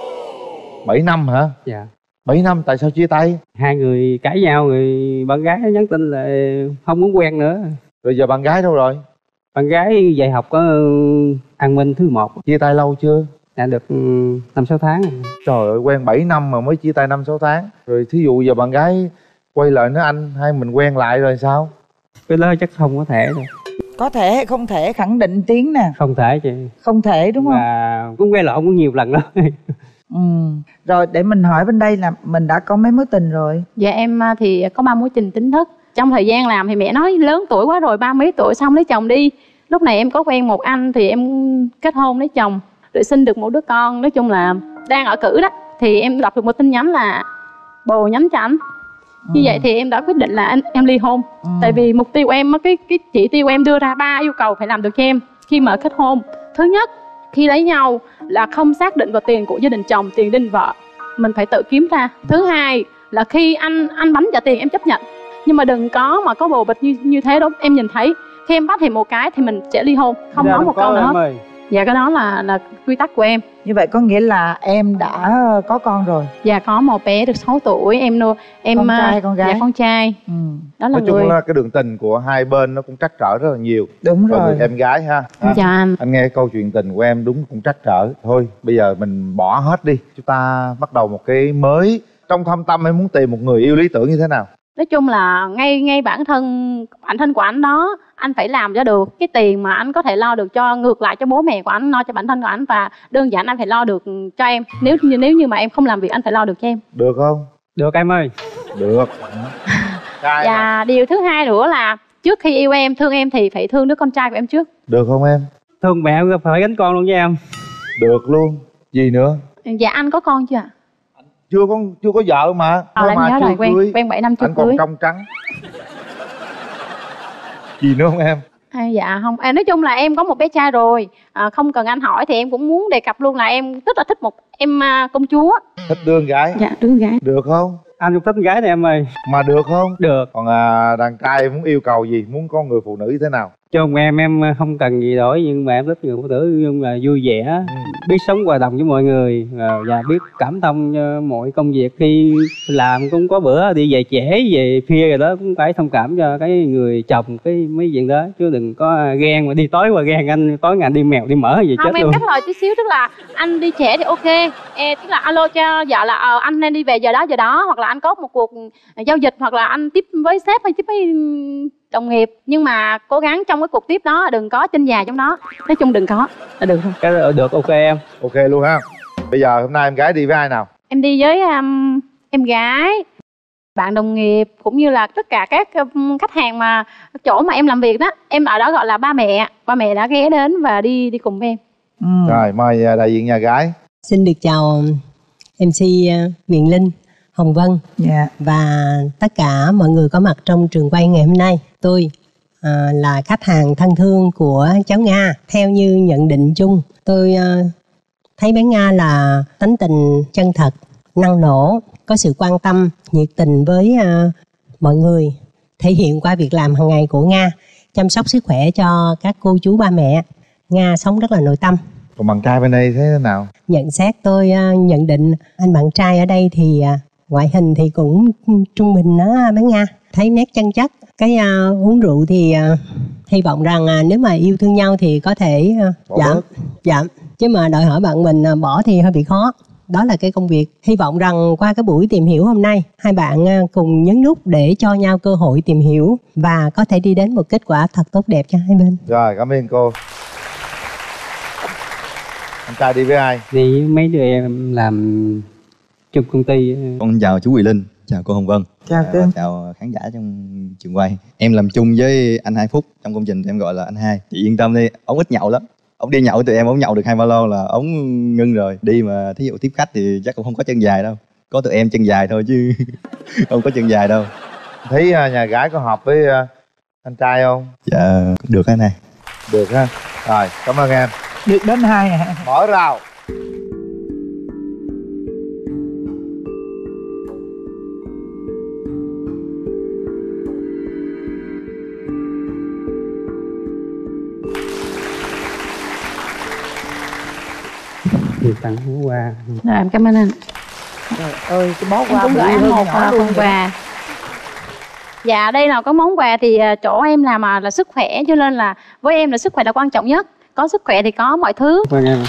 bảy năm hả? Dạ. bảy năm tại sao chia tay? Hai người cãi nhau rồi bạn gái nhắn tin là không muốn quen nữa. Rồi giờ bạn gái đâu rồi? Bạn gái dạy học ở An Minh thứ một. Chia tay lâu chưa? Đã được năm sáu tháng. Trời ơi, quen bảy năm mà mới chia tay năm sáu tháng. Rồi thí dụ giờ bạn gái quay lại nói anh hay mình quen lại rồi sao? Cái đó chắc không có thể rồi. Có thể hay không thể khẳng định tiếng nè. Không thể chị. Không thể đúng không? Và cũng quen lộn cũng nhiều lần đó. Ừ. Rồi để mình hỏi bên đây là mình đã có mấy mối tình rồi? Dạ em thì có ba mối tình chính thức. Trong thời gian làm thì mẹ nói lớn tuổi quá rồi, ba mấy tuổi xong lấy chồng đi. Lúc này em có quen một anh thì em kết hôn lấy chồng, rồi sinh được một đứa con. Nói chung là đang ở cử đó. Thì em đọc được một tin nhắn là bồ nhắn cho anh. Như ừ. vậy thì em đã quyết định là anh, em ly hôn. ừ. Tại vì mục tiêu của em, cái, cái chỉ tiêu em đưa ra ba yêu cầu phải làm được cho em khi mà kết hôn. Thứ nhất, khi lấy nhau là không xác định vào tiền của gia đình chồng, tiền đình vợ, mình phải tự kiếm ra. Thứ hai là khi anh anh bánh trả tiền em chấp nhận, nhưng mà đừng có mà có bồ bịch như như thế đó. Em nhìn thấy khi em bắt thì một cái thì mình sẽ ly hôn, không nói một câu nữa. Dạ cái đó là là quy tắc của em. Như vậy có nghĩa là em đã có con rồi? Dạ có một bé được sáu tuổi. Em nuôi em con trai hay con gái? Dạ con trai. ừ. Đó là nói chung người... là cái đường tình của hai bên nó cũng trắc trở rất là nhiều. Đúng rồi, rồi em gái ha. ha? Dạ anh. Anh nghe câu chuyện tình của em đúng cũng trắc trở. Thôi bây giờ mình bỏ hết đi, chúng ta bắt đầu một cái mới. Trong thâm tâm em muốn tìm một người yêu lý tưởng như thế nào? Nói chung là ngay ngay bản thân bản thân của anh đó, anh phải làm cho được cái tiền mà anh có thể lo được cho ngược lại cho bố mẹ của anh, lo cho bản thân của anh, và đơn giản anh phải lo được cho em. Nếu như nếu như mà em không làm việc anh phải lo được cho em. Được không? Được em ơi. Được. Và mà. Điều thứ hai nữa là trước khi yêu em, thương em thì phải thương đứa con trai của em trước. Được không em? Thương mẹ phải gánh con luôn với em. Được luôn. Gì nữa? Dạ anh có con chưa ạ? Chưa có chưa có vợ mà. Ờ, em mà nhớ chưa rồi, quen, cưới. quen bảy năm chưa anh cưới. còn trong trắng. Gì nữa không em? À, dạ không, à, nói chung là em có một bé trai rồi, à, không cần anh hỏi thì em cũng muốn đề cập luôn là em rất là thích một em à, công chúa. Thích đứa con gái? Dạ đứa con gái. Được không? Anh cũng thích con gái này em ơi. Mà được không? Được. Còn à, đàn trai muốn yêu cầu gì? Muốn có người phụ nữ như thế nào? Chồng em em không cần gì đổi, nhưng mà em thích người phụ nữ nhưng là vui vẻ, ừ. biết sống hòa đồng với mọi người, và biết cảm thông cho mọi công việc. Khi làm cũng có bữa đi về trễ về khuya rồi đó, cũng phải thông cảm cho cái người chồng cái mấy chuyện đó, chứ đừng có ghen mà đi tối qua ghen anh tối ngày đi mèo đi mỡ gì không, chết em luôn. cắt lời tí xíu, tức là anh đi trễ thì ok, e, tức là alo cho vợ là ờ, anh nên đi về giờ đó giờ đó, hoặc là anh có một cuộc giao dịch, hoặc là anh tiếp với sếp hay tiếp với đồng nghiệp, nhưng mà cố gắng trong cái cuộc tiếp đó đừng có chân già trong đó. Nói chung đừng có là được thôi. Cái đó được, ok em. Ok luôn ha. Bây giờ hôm nay em gái đi với ai nào? Em đi với um, em gái, bạn đồng nghiệp, cũng như là tất cả các um, khách hàng mà chỗ mà em làm việc đó. Em ở đó gọi là ba mẹ. Ba mẹ đã ghé đến và đi đi cùng với em. ừ. Rồi mời đại diện nhà gái. Xin được chào em xê Quyền Linh, Hồng Vân, yeah. và tất cả mọi người có mặt trong trường quay ngày hôm nay. Tôi à, là khách hàng thân thương của cháu Nga. Theo như nhận định chung, tôi à, thấy bé Nga là tính tình chân thật, năng nổ, có sự quan tâm, nhiệt tình với à, mọi người, thể hiện qua việc làm hàng ngày của Nga, chăm sóc sức khỏe cho các cô chú ba mẹ. Nga sống rất là nội tâm. Còn bạn trai bên đây thế nào? Nhận xét tôi uh, nhận định anh bạn trai ở đây thì uh, ngoại hình thì cũng trung bình đó bé Nga. Thấy nét chân chất. Cái uh, uống rượu thì uh, hy vọng rằng uh, nếu mà yêu thương nhau thì có thể uh, giảm, giảm. Chứ mà đòi hỏi bạn mình uh, bỏ thì hơi bị khó. Đó là cái công việc. Hy vọng rằng qua cái buổi tìm hiểu hôm nay, hai bạn uh, cùng nhấn nút để cho nhau cơ hội tìm hiểu và có thể đi đến một kết quả thật tốt đẹp cho hai bên. Rồi, cảm ơn cô. Anh trai đi với ai? Đi với mấy đứa em làm chung công ty. Con chào chú Quỳ Linh, chào cô Hồng Vân. Chào cô. À, chào khán giả trong trường quay. Em làm chung với anh Hai Phúc trong công trình em gọi là anh Hai. Chị yên tâm đi, ông ít nhậu lắm. Ông đi nhậu tụi em, ông nhậu được hai ba lon là ông ngưng rồi. Đi mà thí dụ tiếp khách thì chắc cũng không có chân dài đâu. có tụi em chân dài thôi chứ không có chân dài đâu. Thấy uh, nhà gái có hợp với uh, anh trai không? Dạ cũng được cái này. Được ha. Rồi cảm ơn em. Được đến hai hả? Mở rào. Thì tặng món quà. Rồi em cảm ơn anh. Trời ơi cái bó Em quà cũng gửi anh một uh, phần quà. Dạ đây là có món quà thì uh, chỗ em làm mà là sức khỏe, cho nên là với em là sức khỏe là quan trọng nhất. Có sức khỏe thì có mọi thứ. Vâng em.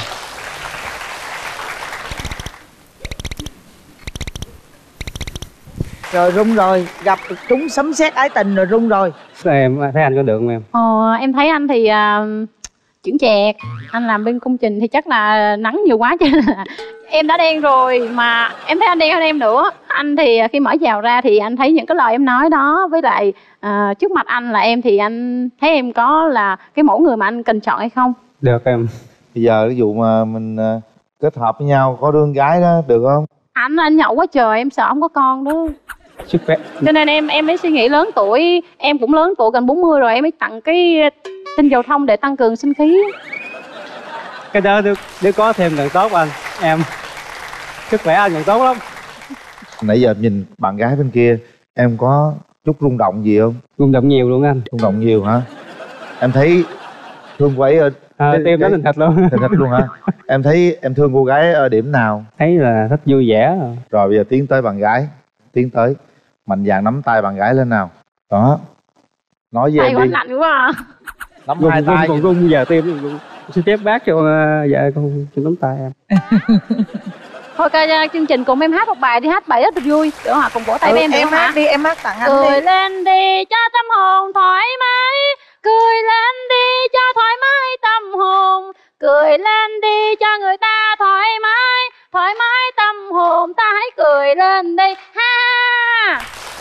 Rồi rung rồi, gặp trúng sấm sét ái tình rồi rung rồi. Em thấy anh có được không em? Ờ, em thấy anh thì uh, chững chạc. Anh làm bên công trình thì chắc là nắng nhiều quá cho nên là em đã đen rồi. Mà em thấy anh đen hơn em nữa. Anh thì khi mở chào ra thì anh thấy những cái lời em nói đó. Với lại uh, trước mặt anh là em thì anh thấy em có là cái mẫu người mà anh cần chọn hay không? Được em. Bây giờ ví dụ mà mình uh, kết hợp với nhau có đứa con gái đó được không? Anh anh nhậu quá trời, em sợ không có con đó. Sức khỏe. Cho nên em em mới suy nghĩ lớn tuổi. Em cũng lớn tuổi gần bốn mươi rồi, em mới tặng cái tinh dầu thông để tăng cường sinh khí. Cái đó nếu, nếu có thêm càng tốt anh. Em sức khỏe anh càng tốt lắm. Nãy giờ nhìn bạn gái bên kia em có chút rung động gì không? Rung động nhiều luôn anh. Rung động nhiều hả? Em thấy thương cô ấy ở à, tim đó thành thịt luôn. Thành thịt luôn hả? Em thấy em thương cô gái ở điểm nào? Thấy là rất vui vẻ. Rồi, rồi bây giờ tiến tới bạn gái. Tiến tới mạnh dạn nắm tay bạn gái lên nào. Đó. Nói với tay em của đi. anh lạnh quá à. Nắm rung, hai rung, tay. Còn rung giờ tim rung. Xin phép bác cho uh, dạ con cho nắm tay em. Thôi ca chương trình cùng em hát một bài đi, hát bài rất là vui. Được hả? Cùng vỗ tay ừ, với em được em không hát hả? đi, em hát tặng anh cười đi. lên đi cho tâm hồn thoải mái, cười lên đi cho thoải mái tâm hồn, cười lên đi cho người ta thoải mái, thoải mái tâm hồn, ta hãy cười lên đi ha.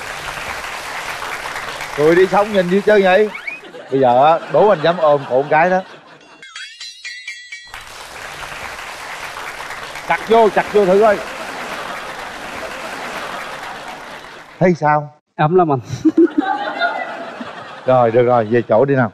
Cười đi xong nhìn như chơi vậy. Bây giờ đố anh dám ôm cổ con gái đó. Chặt vô, chặt vô thử coi. Thấy sao? Ấm lắm anh. Rồi, được rồi, về chỗ đi nào.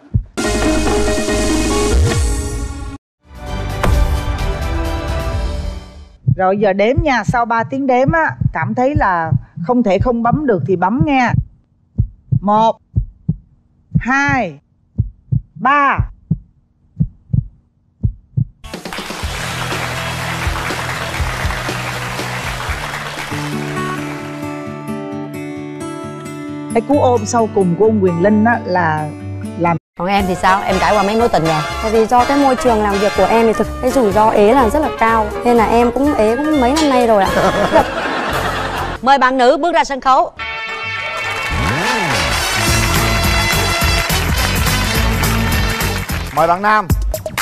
Rồi giờ đếm nha, sau ba tiếng đếm á, cảm thấy là không thể không bấm được thì bấm nha. Một, hai, ba. Cái cú ôm sau cùng của ông Quyền Linh á là làm. Còn em thì sao? Em trải qua mấy mối tình rồi? Tại vì do cái môi trường làm việc của em thì thực cái rủi ro ế là rất là cao, nên là em cũng ế cũng mấy năm nay rồi ạ. Mời bạn nữ bước ra sân khấu. Mời bạn nam.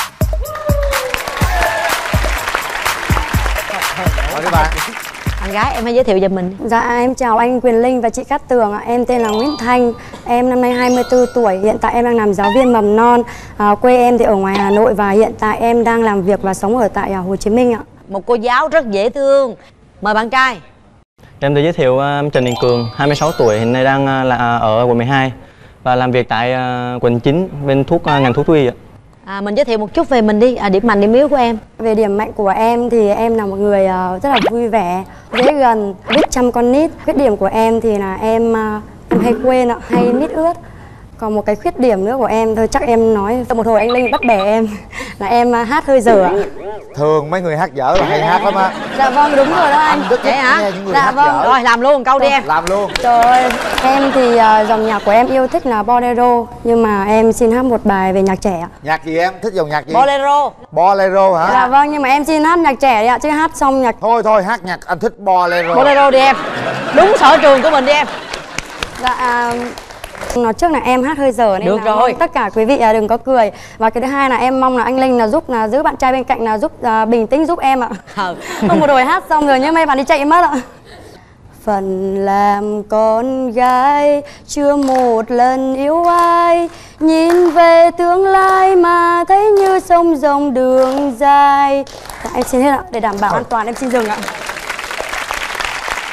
Mời các bạn. Anh gái em hãy giới thiệu về mình. Dạ em chào anh Quyền Linh và chị Cát Tường ạ. Em tên là Nguyễn Thanh. Em năm nay hai mươi tư tuổi. Hiện tại em đang làm giáo viên mầm non. à, Quê em thì ở ngoài Hà Nội và hiện tại em đang làm việc và sống ở tại Hồ Chí Minh ạ. Một cô giáo rất dễ thương. Mời bạn trai. Em tự giới thiệu uh, Trần Đình Cường, hai mươi sáu tuổi, hiện nay đang uh, là ở quận mười hai và làm việc tại uh, quận chín bên thuốc uh, ngành thuốc thú y ạ. À, mình giới thiệu một chút về mình đi, à, điểm mạnh điểm yếu của em. Về điểm mạnh của em thì em là một người uh, rất là vui vẻ, dễ gần, biết chăm con nít. Khuyết điểm của em thì là em uh, em hay quên ạ, hay nít ướt. Còn một cái khuyết điểm nữa của em thôi chắc em nói một hồi anh Linh bắt bẻ em là em uh, hát hơi dở ạ. Thường mấy người hát dở là hay hát lắm á. Dạ vâng, đúng rồi đó anh. Anh rất thích nghe những người dạ hát vâng. dở. Rồi làm luôn câu đi em. Làm luôn. Trời ơi, em thì uh, dòng nhạc của em yêu thích là bolero, nhưng mà em xin hát một bài về nhạc trẻ ạ. Nhạc gì em? Thích dòng nhạc gì? Bolero. Bolero hả? Dạ vâng, nhưng mà em xin hát nhạc trẻ đi ạ, chứ hát xong nhạc... Thôi thôi, hát nhạc anh thích bolero. Bolero đi em. Đúng sở trường của mình đi em. Dạ... Nói trước là em hát hơi dở nên được là rồi. Tất cả quý vị là đừng có cười. Và cái thứ hai là em mong là anh Linh là giúp là giữ bạn trai bên cạnh là giúp uh, bình tĩnh giúp em ạ. Ừ. Không một hồi hát xong rồi nhưng mấy bạn đi chạy mất ạ. Phần làm con gái chưa một lần yêu ai, nhìn về tương lai mà thấy như sông rộng đường dài. Dạ, em xin hết ạ, để đảm bảo an toàn em xin dừng ạ.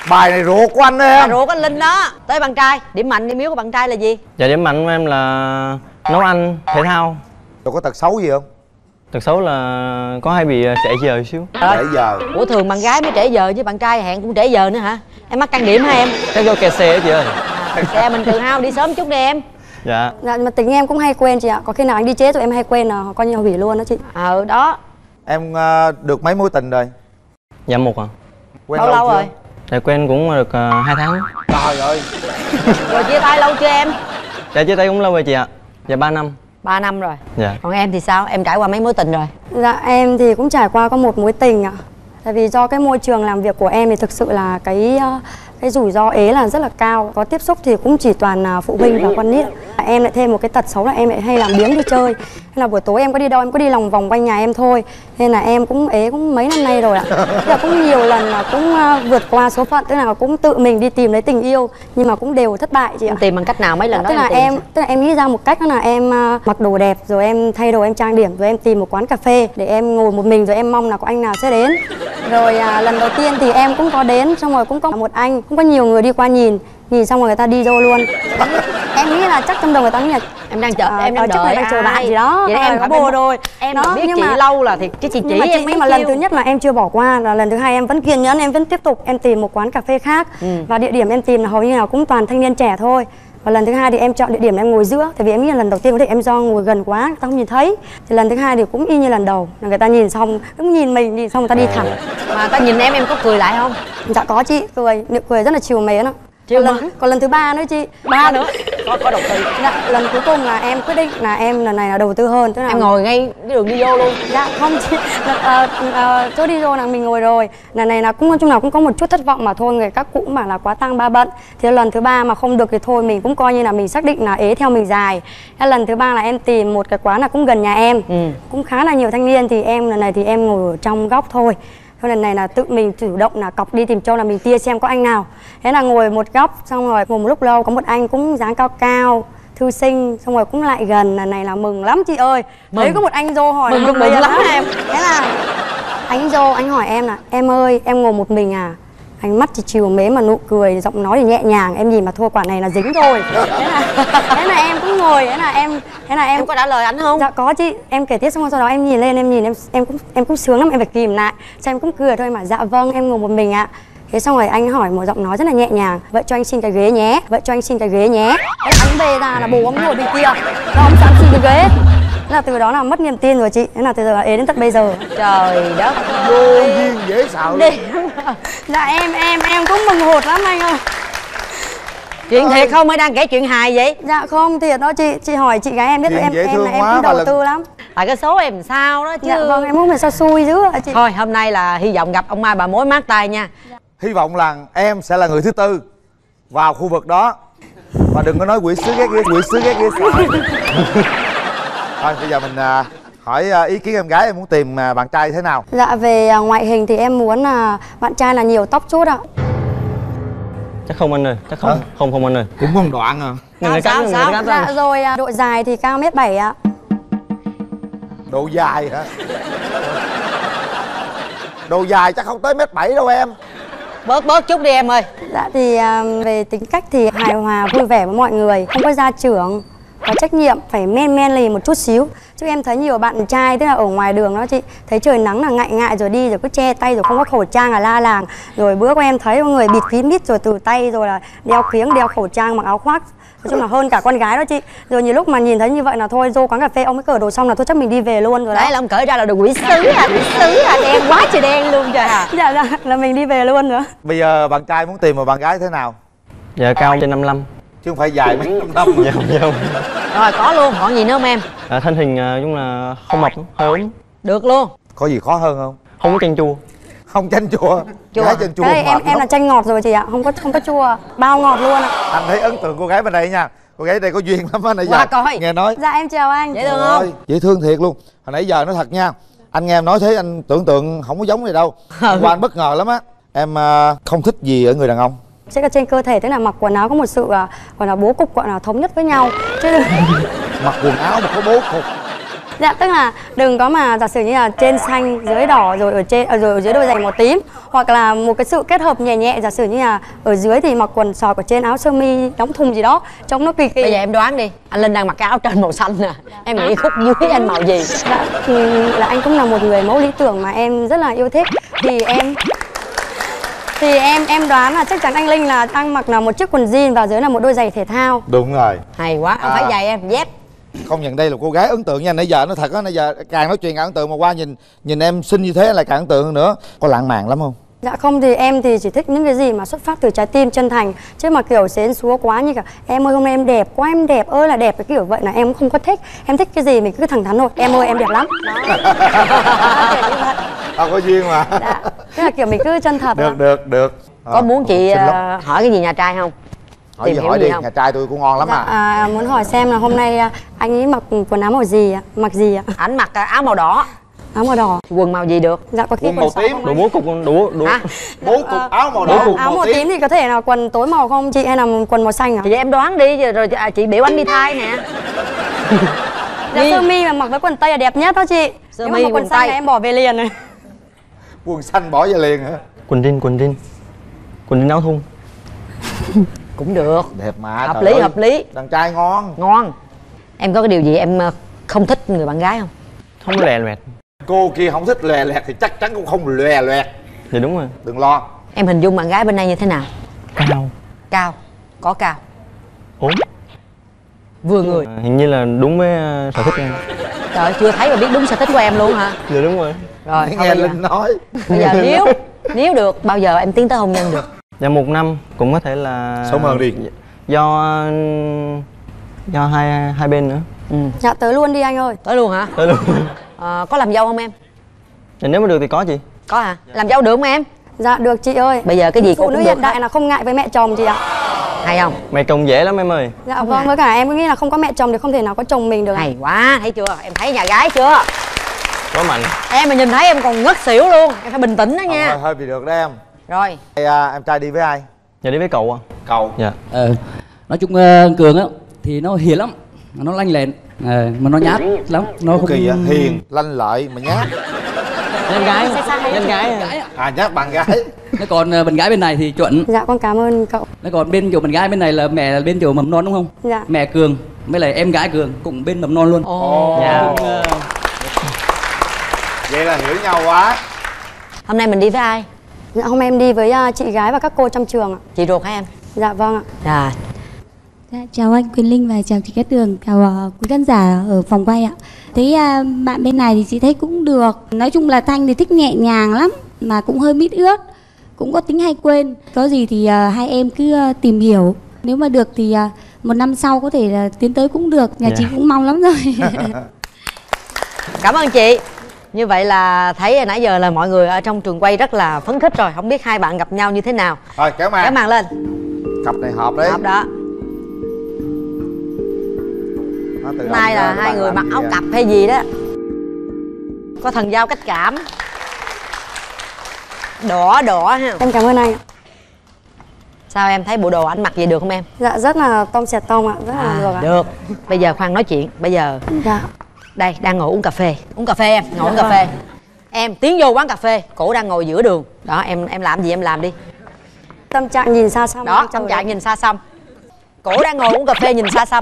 Bài này ruột của anh đó em. Bài ruột của anh Linh đó. Tới bạn trai, điểm mạnh điểm yếu của bạn trai là gì? Dạ điểm mạnh của em là nấu ăn, thể thao. Rồi có tật xấu gì không? Tật xấu là có hay bị trễ giờ xíu. Trễ giờ. Ủa thường bạn gái mới trễ giờ chứ bạn trai hẹn cũng trễ giờ nữa hả? Em mắc trang điểm hả em? Cái vô kẹt xe chị ơi. À, xe mình tự hao đi sớm chút đi em. Dạ. Dạ mà tính em cũng hay quên chị ạ. Có khi nào anh đi chế tụi em hay quên là coi như hủy luôn đó chị. Ờ đó. Em uh, được mấy mối tình rồi? Dạ một à. Quen Bao lâu, lâu rồi? Dạ quen cũng được uh, hai tháng. Trời ơi. Rồi chia tay lâu chưa em? Dạ chia tay cũng lâu rồi chị ạ. Dạ ba năm. ba năm rồi. Dạ. Còn em thì sao? Em trải qua mấy mối tình rồi? Dạ em thì cũng trải qua có một mối tình ạ. Tại vì do cái môi trường làm việc của em thì thực sự là cái cái rủi ro ế là rất là cao. Có tiếp xúc thì cũng chỉ toàn là phụ huynh và con nít. Em lại thêm một cái tật xấu là em lại hay làm biếng đi chơi. Nên là buổi tối em có đi đâu em có đi lòng vòng quanh nhà em thôi. Nên là em cũng ế cũng mấy năm nay rồi ạ. Tức là cũng nhiều lần là cũng vượt qua số phận, tức là cũng tự mình đi tìm lấy tình yêu nhưng mà cũng đều thất bại chị ạ. Em tìm bằng cách nào mấy lần đó? Tức là em, em tức là em nghĩ ra một cách đó là em mặc đồ đẹp rồi em thay đồ em trang điểm rồi em tìm một quán cà phê để em ngồi một mình rồi em mong là có anh nào sẽ đến. Rồi à, lần đầu tiên thì em cũng có đến, xong rồi cũng có một anh, cũng có nhiều người đi qua nhìn, nhìn xong rồi người ta đi vô luôn. Em nghĩ là chắc trong đầu người ta nghĩ là em đang chờ à, em đang chắc đợi là đang chờ bạn gì đó. Vậy em có bồ rồi. Em đó, mà biết nhưng chị mà, lâu là thì cái chị chỉ nhưng mà em chị, mấy nhưng mà lần chiêu. thứ nhất là em chưa bỏ qua, là lần thứ hai em vẫn kiên nhẫn, em vẫn tiếp tục em tìm một quán cà phê khác. Ừ. Và địa điểm em tìm là hầu như là cũng toàn thanh niên trẻ thôi. Và lần thứ hai thì em chọn địa điểm em ngồi giữa, tại vì em nghĩ là lần đầu tiên có thể em do ngồi gần quá người ta không nhìn thấy. Thì lần thứ hai thì cũng y như lần đầu, là người ta nhìn xong cũng nhìn mình, nhìn xong người ta đi thẳng. Mà ta nhìn em em có cười lại không? Dạ có chị, cười, nụ cười rất là chiều mến ạ. Chiều còn, lần, còn lần thứ ba nữa chị. Ba nữa. Có có đầu tư. Dạ, lần cuối cùng là em quyết định là em lần này là đầu tư hơn. Tức là em ngồi ngay cái đường đi vô luôn. Dạ không chị, à, à, chỗ đi vô là mình ngồi rồi. Lần này là cũng nói chung là cũng có một chút thất vọng mà thôi, người các cụ bảo là quá tăng ba bận. Thì lần thứ ba mà không được thì thôi mình cũng coi như là mình xác định là ế theo mình dài. Thế lần thứ ba là em tìm một cái quán là cũng gần nhà em, ừ. cũng khá là nhiều thanh niên, thì em lần này thì em ngồi ở trong góc thôi. Thôi lần này là tự mình chủ động là cọc đi tìm chỗ là mình tia xem có anh nào. Thế là ngồi một góc, xong rồi ngồi một lúc lâu có một anh cũng dáng cao cao, thư sinh, xong rồi cũng lại gần. Lần này là mừng lắm chị ơi. Mừng. Thấy có một anh vô hỏi mừng, là mừng, mừng lắm em. Thế là anh vô anh hỏi em là em ơi em ngồi một mình à? Ánh mắt thì chiều mến mà nụ cười, giọng nói thì nhẹ nhàng. Em nhìn mà thôi quả này là dính rồi. Thế là, thế là em cũng ngồi, thế là em thế là em, em có trả lời anh không? Dạ có chị. Em kể tiếp xong rồi sau đó em nhìn lên, em nhìn em em cũng em cũng sướng lắm, em phải kìm lại. Sao em cũng cười thôi mà dạ vâng em ngồi một mình ạ. Thế xong rồi anh hỏi một giọng nói rất là nhẹ nhàng: vậy cho anh xin cái ghế nhé, vậy cho anh xin cái ghế nhé. Thế anh về ra là bố ông ngồi bên kia, rồi ông dám xin cái ghế. Thế là từ đó là mất niềm tin rồi chị. Thế là từ giờ là ế đến tận bây giờ. Trời đất vô duyên dễ sợ. Dạ em em em cũng mừng hụt lắm anh ơi. Chuyện thiệt không mới đang kể chuyện hài vậy? Dạ không thiệt đó chị. Chị hỏi chị gái em biết em em là em cũng đầu tư lắm. Tại cái số em sao đó chứ. Dạ vâng em muốn mình sao xui dữ ạ chị. Thôi hôm nay là hy vọng gặp ông Mai bà mối mát tay nha. Dạ. Hy vọng là em sẽ là người thứ tư vào khu vực đó. Và đừng có nói quỷ sứ ghét ghê, quỷ sứ ghét ghê sợ. Thôi bây giờ mình uh, hỏi uh, ý kiến em gái em muốn tìm uh, bạn trai thế nào? Dạ về uh, ngoại hình thì em muốn là uh, bạn trai là nhiều tóc chút ạ. Chắc không anh ơi, chắc không, à? không không anh ơi. Cũng không đoạn à. Sao, sao, sao? Dạ, dạ rồi uh, độ dài thì cao mét bảy ạ. Độ dài hả? Độ dài chắc không tới mét bảy đâu em. Bớt bớt chút đi em ơi. Dạ thì uh, về tính cách thì hài hòa vui vẻ với mọi người, không có gia trưởng, có trách nhiệm, phải men men lì một chút xíu. Chứ em thấy nhiều bạn trai tức là ở ngoài đường đó chị, thấy trời nắng là ngại ngại rồi đi rồi cứ che tay rồi không có khẩu trang là la làng. Rồi bữa của em thấy có người bịt kín mít rồi từ tay rồi là đeo kiếng, đeo khẩu trang, mặc áo khoác. Nói chung là hơn cả con gái đó chị. Rồi nhiều lúc mà nhìn thấy như vậy là thôi vô quán cà phê ông ấy cởi đồ xong là thôi chắc mình đi về luôn rồi đó. Đấy là ông cởi ra là đồ quỷ sứ à, quỷ sứ à, đen quá trời đen luôn trời hả? Dạ dạ là mình đi về luôn nữa. Bây giờ bạn trai muốn tìm một bạn gái thế nào? Dạ cao trên năm mươi lăm. Chứ không phải dài mấy năm năm. Dạ không, dạ không. Rồi có luôn, còn gì nữa không em? À, thân hình chung là không mập, hơi ốm. Được luôn. Có gì khó hơn không? Không có chanh chua. Không chanh chua. Chua. Gái chanh chua cái này em em là chanh ngọt rồi chị ạ, không có không có chua, bao ngọt luôn ạ. Anh thấy ấn tượng cô gái bên đây nha. Cô gái đây có duyên lắm á nãy giờ. Coi. Nghe nói. Dạ em chào anh. Dễ thương không? Dễ thương thiệt luôn. Hồi nãy giờ nói thật nha. Anh nghe em nói thế anh tưởng tượng không có giống gì đâu. Qua anh bất ngờ lắm á. Em uh, không thích gì ở người đàn ông? Chắc là trên cơ thể tức là mặc quần áo có một sự uh, gọi là bố cục gọi là thống nhất với nhau chứ. Mặc quần áo mà có bố cục. Dạ tức là đừng có mà giả sử như là trên xanh dưới đỏ rồi ở trên à, rồi ở dưới đôi giày màu tím, hoặc là một cái sự kết hợp nhẹ nhẹ, giả sử như là ở dưới thì mặc quần sọt, ở trên áo sơ mi đóng thùng gì đó trông nó kỳ kỳ. Bây giờ em đoán đi, anh Linh đang mặc cái áo trên màu xanh nè, em nghĩ khúc dưới anh màu gì? Dạ thì là anh cũng là một người mẫu lý tưởng mà em rất là yêu thích, thì em thì em em đoán là chắc chắn anh Linh là đang mặc là một chiếc quần jean và dưới là một đôi giày thể thao. Đúng rồi. Hay quá, không À. phải giày em, dép. Không nhận đây là cô gái ấn tượng nha. Nãy giờ nó thật á, nãy giờ càng nói chuyện càng ấn tượng, mà qua nhìn nhìn em xinh như thế là càng ấn tượng hơn nữa. Có lãng mạn lắm không? Dạ không, thì em thì chỉ thích những cái gì mà xuất phát từ trái tim chân thành, chứ mà kiểu xến xúa quá như cả em ơi hôm nay em đẹp quá, em đẹp ơi là đẹp, cái kiểu vậy là em không có thích. Em thích cái gì mình cứ thẳng thắn thôi, em ơi em đẹp lắm. À, có duyên mà. Dạ, tức là kiểu mình cứ chân thật. Được được được. Có muốn chị xinh uh, lắm. hỏi cái gì nhà trai không? Hỏi gì hỏi đi, nhà trai tôi cũng ngon lắm Dạ, à. à, muốn hỏi xem là hôm nay à, anh ấy mặc quần áo màu gì ạ? Mặc gì ạ? Ảnh mặc áo màu đỏ. Áo màu đỏ. Quần màu gì được? Dạ có khi Quần màu tím. Đủ bố cục đủ đủ. Hả? Bố cục áo màu Áo, đỏ. áo màu tím thì có thể là quần tối màu không chị, hay là quần màu xanh ạ? Thì em đoán đi rồi, rồi à, chị biểu anh đi thai nè. Dạ sơ mi mà mặc với quần tây là đẹp nhất đó chị. Sơ Nếu mi, mà mặc quần quần xanh tây. là em bỏ về liền này. Quần xanh bỏ về liền hả? Quần jean, quần jean. Quần jean áo thun. Cũng được. Đẹp mà. Hợp trời lý, ơi. hợp lý. Đàn trai ngon. Ngon. Em có cái điều gì em uh, không thích người bạn gái không? Không lè loẹt. Cô kia không thích lè lẹt thì chắc chắn cũng không lè loẹt. Dạ đúng rồi. Đừng lo. Em hình dung bạn gái bên đây như thế nào? Cao. Cao. Có cao. Ốm. Vừa người. À, hình như là đúng với uh, sở thích em. Trời ơi, chưa thấy mà biết đúng sở thích của em luôn hả? Dạ đúng rồi. Rồi, Nghe thôi bây giờ- Linh nói. Bây giờ nếu nếu được bao giờ em tiến tới hôn nhân được? Dạ một năm cũng có thể là Sớm hơn đi. Do do hai hai bên nữa. Ừ. Dạ tới luôn đi anh ơi. Tới luôn hả? Tới luôn. À, có làm dâu không em? Dạ, nếu mà được thì có chị. Có hả? Làm dâu được không em? Dạ được chị ơi. Bây giờ cái gì Phụ cô nữ cũng được hiện đại hết. là không ngại với mẹ chồng chị ạ. Hay không? Mẹ chồng dễ lắm em ơi. Dạ vâng, với cả em cứ nghĩ là không có mẹ chồng thì không thể nào có chồng mình được. Hay quá, thấy chưa? Em thấy nhà gái chưa? Quá mạnh. Em mà nhìn thấy em còn ngất xỉu luôn. Em phải bình tĩnh đó nha. Hơi, hơi bị được đó em. Rồi. Thì, à, em trai đi với ai? Dạ đi với cậu à. Cậu. Dạ. Ờ, nói chung uh, Cường á thì nó hiền lắm, nó lanh lẹn, ờ, mà nó nhát lắm, nó không Kỳ vậy? Hiền, lanh lợi mà nhát. Nhân gái, nhân gái. À nhát bạn gái. Nó còn uh, bạn gái bên này thì chuẩn. Dạ con cảm ơn cậu. Nó còn bên chỗ bạn gái bên này là mẹ là bên chỗ mầm non đúng không? Dạ. Mẹ Cường với lại em gái Cường cũng bên mầm non luôn. Ồ. Dạ. Cũng, uh, Vậy là hiểu nhau quá. Hôm nay mình đi với ai? Dạ hôm em đi với uh, chị gái và các cô trong trường ạ. Chị ruột hả em? Dạ vâng ạ. Dạ. Dạ, chào anh Quyền Linh và chào chị Cát Tường, chào uh, quý khán giả ở phòng quay ạ. Thấy uh, bạn bên này thì chị thấy cũng được. Nói chung là Thanh thì thích nhẹ nhàng lắm, mà cũng hơi mít ướt, cũng có tính hay quên. Có gì thì uh, hai em cứ uh, tìm hiểu. Nếu mà được thì uh, một năm sau có thể là tiến tới cũng được. Nhà Dạ. chị cũng mong lắm rồi. Cảm ơn chị. Như vậy là thấy nãy giờ là mọi người ở trong trường quay rất là phấn khích rồi. Không biết hai bạn gặp nhau như thế nào. Rồi kéo màn. Kéo màn lên. Cặp này hợp đấy. Hợp đó. Nó tự động Nay là ra các hai bạn người làm mặc gì áo vậy? cặp hay gì đó. Có thần giao cách cảm. Đỏ đỏ ha. Em cảm ơn anh ạ. Sao em thấy bộ đồ anh mặc vậy được không em? Dạ rất là tông xẹt tông ạ, rất là được ạ. Được. Bây giờ khoan nói chuyện. Bây giờ Dạ. đây đang ngồi uống cà phê. Uống cà phê em, ngồi uống Dạ cà phê. Em tiến vô quán cà phê, cổ đang ngồi giữa đường. Đó em em làm gì em làm đi. Tâm trạng nhìn xa xăm. Đó, tâm trạng nhìn xa xăm. Cổ đang ngồi uống cà phê nhìn xa xăm.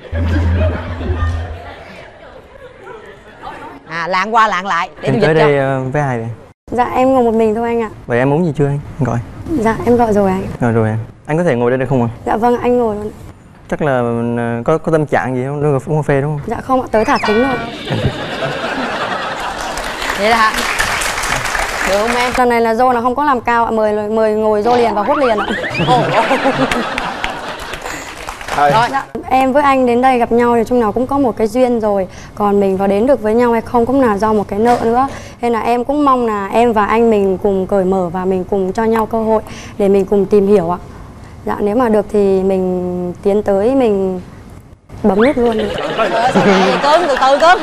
À lạng qua lạng lại để Em tôi tới dịch cho. đây uh, với ai vậy? Dạ em ngồi một mình thôi anh ạ. Vậy em uống gì chưa anh? Anh gọi. Dạ em gọi rồi anh. Rồi rồi em. Anh có thể ngồi đây được không ạ? Dạ vâng anh ngồi luôn. Chắc là uh, có có tâm trạng gì không? Đưa uống cà phê đúng không? Dạ không ạ, tới thả thính thôi. Vậy là hả? Được không em? Lần này là dô là không có làm cao ạ, mời mời ngồi dô liền và hút liền ạ. Thôi. Dạ, em với anh đến đây gặp nhau thì chung nào cũng có một cái duyên rồi. Còn mình có đến được với nhau hay không cũng là do một cái nợ nữa. Nên là em cũng mong là em và anh mình cùng cởi mở và mình cùng cho nhau cơ hội để mình cùng tìm hiểu ạ. Dạ nếu mà được thì mình tiến tới mình bấm nút luôn đi. Cưng từ từ cưng.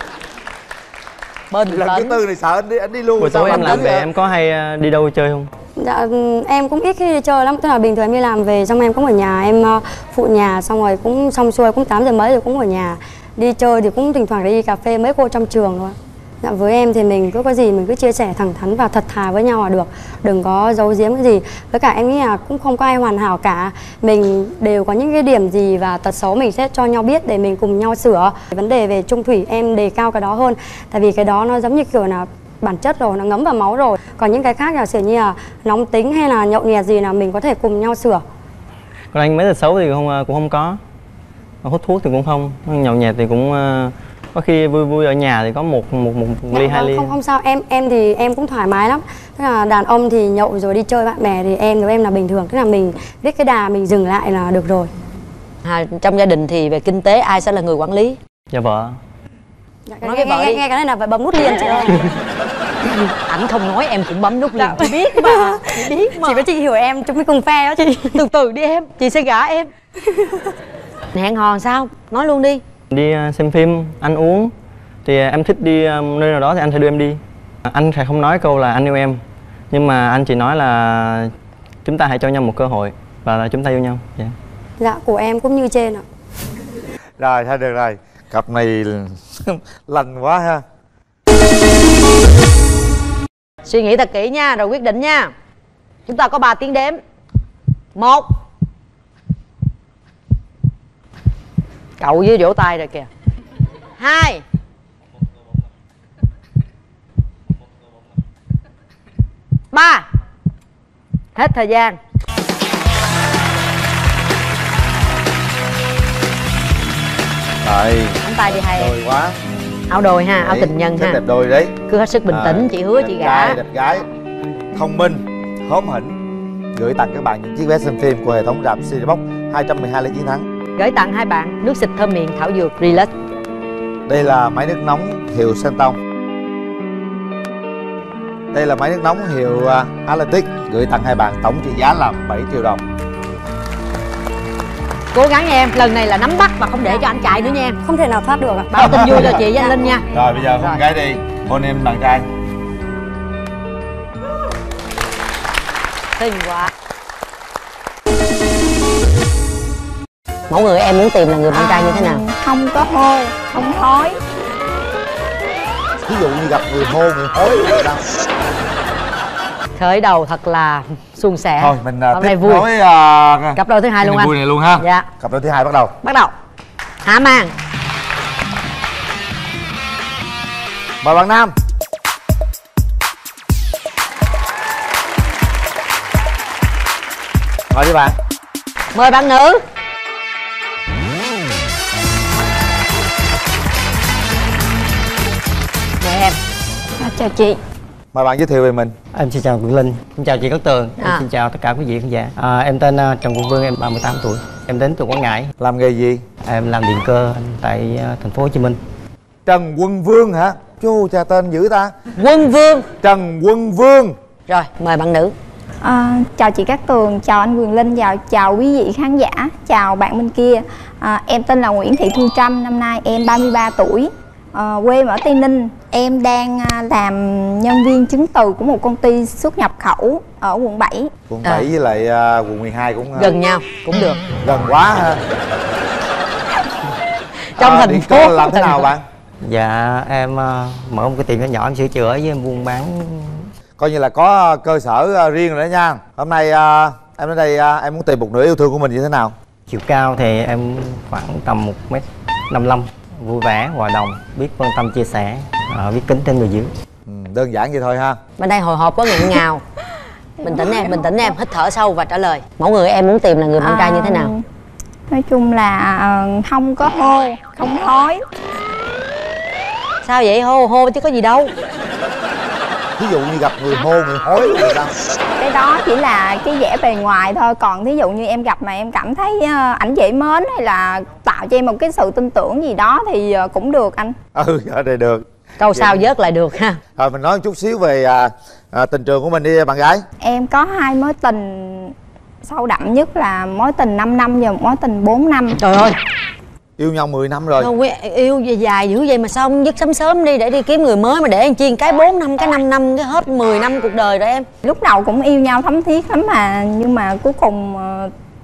Bình Lần thứ tư này sợ anh đi, anh đi luôn. Buổi Sao tối mà em làm tính về được? em có hay uh, đi đâu chơi không? Dạ em cũng ít khi đi chơi lắm, tức là bình thường em đi làm về xong em cũng ở nhà, em uh, phụ nhà xong rồi cũng xong xuôi cũng tám giờ mấy rồi cũng ở nhà. Đi chơi thì cũng thỉnh thoảng đi cà phê mấy cô trong trường thôi. Dạ, với em thì mình cứ có gì mình cứ chia sẻ thẳng thắn và thật thà với nhau là được. Đừng có giấu giếm cái gì. Với cả em nghĩ là cũng không có ai hoàn hảo cả. Mình đều có những cái điểm gì và tật xấu mình sẽ cho nhau biết để mình cùng nhau sửa. Vấn đề về chung thủy em đề cao cái đó hơn. Tại vì cái đó nó giống như kiểu là bản chất rồi, nó ngấm vào máu rồi. Còn những cái khác là kiểu như là nóng tính hay là nhậu nhẹt gì là mình có thể cùng nhau sửa. Còn anh mấy tật xấu thì không cũng không có. Hút thuốc thì cũng không, nhậu nhẹt thì cũng có khi vui vui ở nhà thì có một một một Dạ, ly hai ly. Không không sao, em em thì em cũng thoải mái lắm. Tức là đàn ông thì nhậu rồi đi chơi bạn bè thì em với em là bình thường. Tức là mình biết cái đà mình dừng lại là được rồi. À, trong gia đình thì về kinh tế ai sẽ là người quản lý? Dạ vợ. Dạ, nói nghe, nghe, nghe, nghe cái này là phải bấm nút liền chị ơi. Ảnh không nói em cũng bấm nút liền. Chị biết mà, chị biết mà. Chị với chị hiểu em, chúng mình cùng phe đó chị. Từ từ đi em, chị sẽ gả em. Hẹn hò sao? Nói luôn đi. Đi xem phim, ăn uống. Thì em thích đi nơi nào đó thì anh sẽ đưa em đi. Anh sẽ không nói câu là anh yêu em. Nhưng mà anh chỉ nói là chúng ta hãy cho nhau một cơ hội và là chúng ta yêu nhau. Dạ, dạ của em cũng như trên ạ. Rồi, thôi được rồi. Cặp này lành quá ha. Suy nghĩ thật kỹ nha, rồi quyết định nha. Chúng ta có ba tiếng đếm. Một. Cậu với vỗ tay rồi kìa. Hai. Ba. Hết thời gian. Rồi. Nắm tay đi hai em. Đôi quá. Áo đôi ha, áo tình nhân ha. Đẹp đôi đấy. Cứ hết sức bình tĩnh, chị hứa chị gả. Đẹp gái, thông minh, hóm hỉnh. Gửi tặng các bạn những chiếc vé xem phim của hệ thống rạp Cinebox hai trăm mười hai lễ chiến thắng. Gửi tặng hai bạn nước xịt thơm miệng thảo dược Relax. Đây là máy nước nóng hiệu Senton. Đây là máy nước nóng hiệu uh, Atlantic. Gửi tặng hai bạn tổng trị giá là bảy triệu đồng. Cố gắng nha em, lần này là nắm bắt và không để cho anh chạy nữa nha em. Không thể nào thoát được ạ. Báo tin vui cho chị với anh Linh nha. Rồi bây giờ hôn gái đi. Hôn em bạn trai. Xinh quá. Mẫu người em muốn tìm là người bạn trai như thế nào? Không có hô, không thói. Ví dụ như gặp người hô, người hối gì đâu. Khởi đầu thật là suôn sẻ. Thôi mình uh, hôm tiếp nay vui. Nói, uh, cặp đôi thứ hai luôn anh. Vui này luôn ha. Dạ. Cặp đôi thứ hai bắt đầu. Bắt đầu. Hạ màn. Mời bạn nam. Mời đi bạn. Mời bạn nữ. Mời em. À, chào chị. Mời bạn giới thiệu về mình. Em xin chào Quyền Linh, xin chào chị Cát Tường, à. em xin chào tất cả quý vị khán giả. À, em tên uh, Trần Quốc Vương, em ba mươi tám tuổi, em đến từ Quảng Ngãi. Làm nghề gì? Em làm điện cơ tại uh, thành phố Hồ Chí Minh. Trần Quân Vương hả? Chú cha tên dữ ta. Quân Vương. Trần Quân Vương. Rồi mời bạn nữ. À, chào chị Cát Tường, chào anh Quyền Linh, chào chào quý vị khán giả, chào bạn bên kia. À, em tên là Nguyễn Thị Thu Trâm, năm nay em ba mươi ba tuổi. À, quê em ở Tây Ninh. Em đang làm nhân viên chứng từ của một công ty xuất nhập khẩu ở quận bảy. Quận bảy à. Với lại uh, quận mười hai cũng gần nhau, cũng được. Gần quá ha. Trong à, thành phố làm thế nào bạn? Dạ em uh, mở một cái tiệm nhỏ nhỏ em sửa chữa với em buôn bán. Coi như là có cơ sở uh, riêng rồi đó nha. Hôm nay uh, em đến đây uh, em muốn tìm một nửa yêu thương của mình như thế nào? Chiều cao thì em khoảng tầm một mét năm mươi lăm. Vui vẻ, hòa đồng, biết quan tâm chia sẻ, uh, biết kính trên người dưới. Ừ, đơn giản vậy thôi ha. Bên đây hồi hộp có nghẹn ngào. Bình tĩnh em, bình tĩnh em, hít thở sâu và trả lời. Mẫu người em muốn tìm là người bạn trai như thế nào? Nói chung là uh, không có hô, không thói. Sao vậy? Hô hô chứ có gì đâu. Ví dụ như gặp người hô, người hối gì đâu. Cái đó chỉ là cái vẻ bề ngoài thôi. Còn thí dụ như em gặp mà em cảm thấy uh, ảnh dễ mến hay là tạo cho em một cái sự tin tưởng gì đó thì uh, cũng được anh. Ừ, ở đây được. Câu sau vớt lại được ha. Rồi mình nói một chút xíu về à, à, tình trường của mình đi bạn gái. Em có hai mối tình sâu đậm nhất là mối tình năm năm và một mối tình bốn năm. Trời ơi. Yêu nhau mười năm rồi. Không, yêu dài dữ vậy mà sao không dứt sớm sớm đi để đi kiếm người mới mà để anh chiên cái bốn năm, cái năm năm, cái hết mười năm cuộc đời rồi em. Lúc đầu cũng yêu nhau thấm thiết lắm mà nhưng mà cuối cùng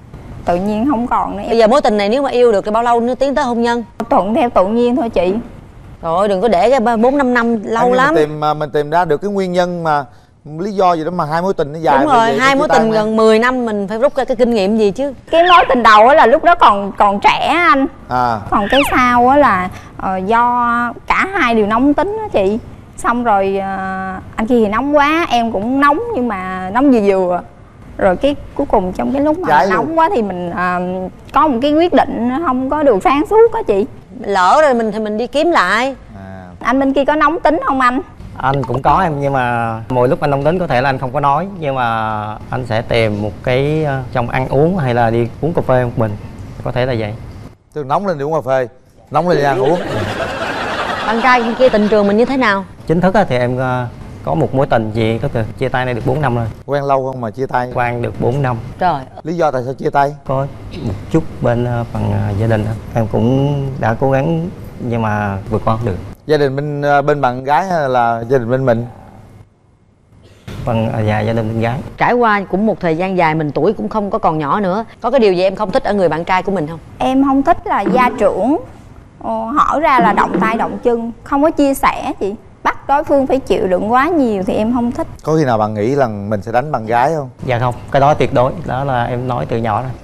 tự nhiên không còn nữa. Bây giờ mối tình này nếu mà yêu được thì bao lâu nữa tiến tới hôn nhân? Thuận theo tự nhiên thôi chị. Trời ơi, đừng có để cái bốn năm năm lâu Anh lắm. Mình tìm mình tìm ra được cái nguyên nhân mà lý do gì đó mà hai mối tình nó dài. Đúng rồi, hai mối tình gần mười năm mình phải rút ra cái kinh nghiệm gì chứ. Cái mối tình đầu á là lúc đó còn còn trẻ anh. À. Còn cái sau á là uh, do cả hai đều nóng tính á chị. Xong rồi uh, anh kia thì nóng quá, em cũng nóng nhưng mà nóng vừa vừa. Rồi cái cuối cùng trong cái lúc mà Trái nóng luôn. quá thì mình uh, có một cái quyết định không có được sáng suốt á chị. Lỡ rồi mình thì mình đi kiếm lại. À. Anh bên kia có nóng tính không anh? Anh cũng có em, nhưng mà mỗi lúc anh nóng tính có thể là anh không có nói, nhưng mà anh sẽ tìm một cái trong ăn uống hay là đi uống cà phê một mình, có thể là vậy. Từ nóng lên đi uống cà phê, nóng lên đi ăn uống. Bạn trai bên kia tình trường mình như thế nào? Chính thức thì em có một mối tình gì có từ chia tay này được bốn năm rồi. Quen lâu không mà chia tay? Quen được bốn năm. Trời. Lý do tại sao chia tay? Có một chút bên phần gia đình, em cũng đã cố gắng nhưng mà vượt qua không được. Gia đình bên bên bạn gái hay là gia đình bên mình? Vâng, dạ gia đình bên gái. Trải qua cũng một thời gian dài, mình tuổi cũng không có còn nhỏ nữa. Có cái điều gì em không thích ở người bạn trai của mình không? Em không thích là gia trưởng, ờ, hỏi ra là động tay động chân, không có chia sẻ chị. Bắt đối phương phải chịu đựng quá nhiều thì em không thích. Có khi nào bạn nghĩ là mình sẽ đánh bạn gái không? Dạ không, cái đó tuyệt đối, đó là em nói từ nhỏ rồi.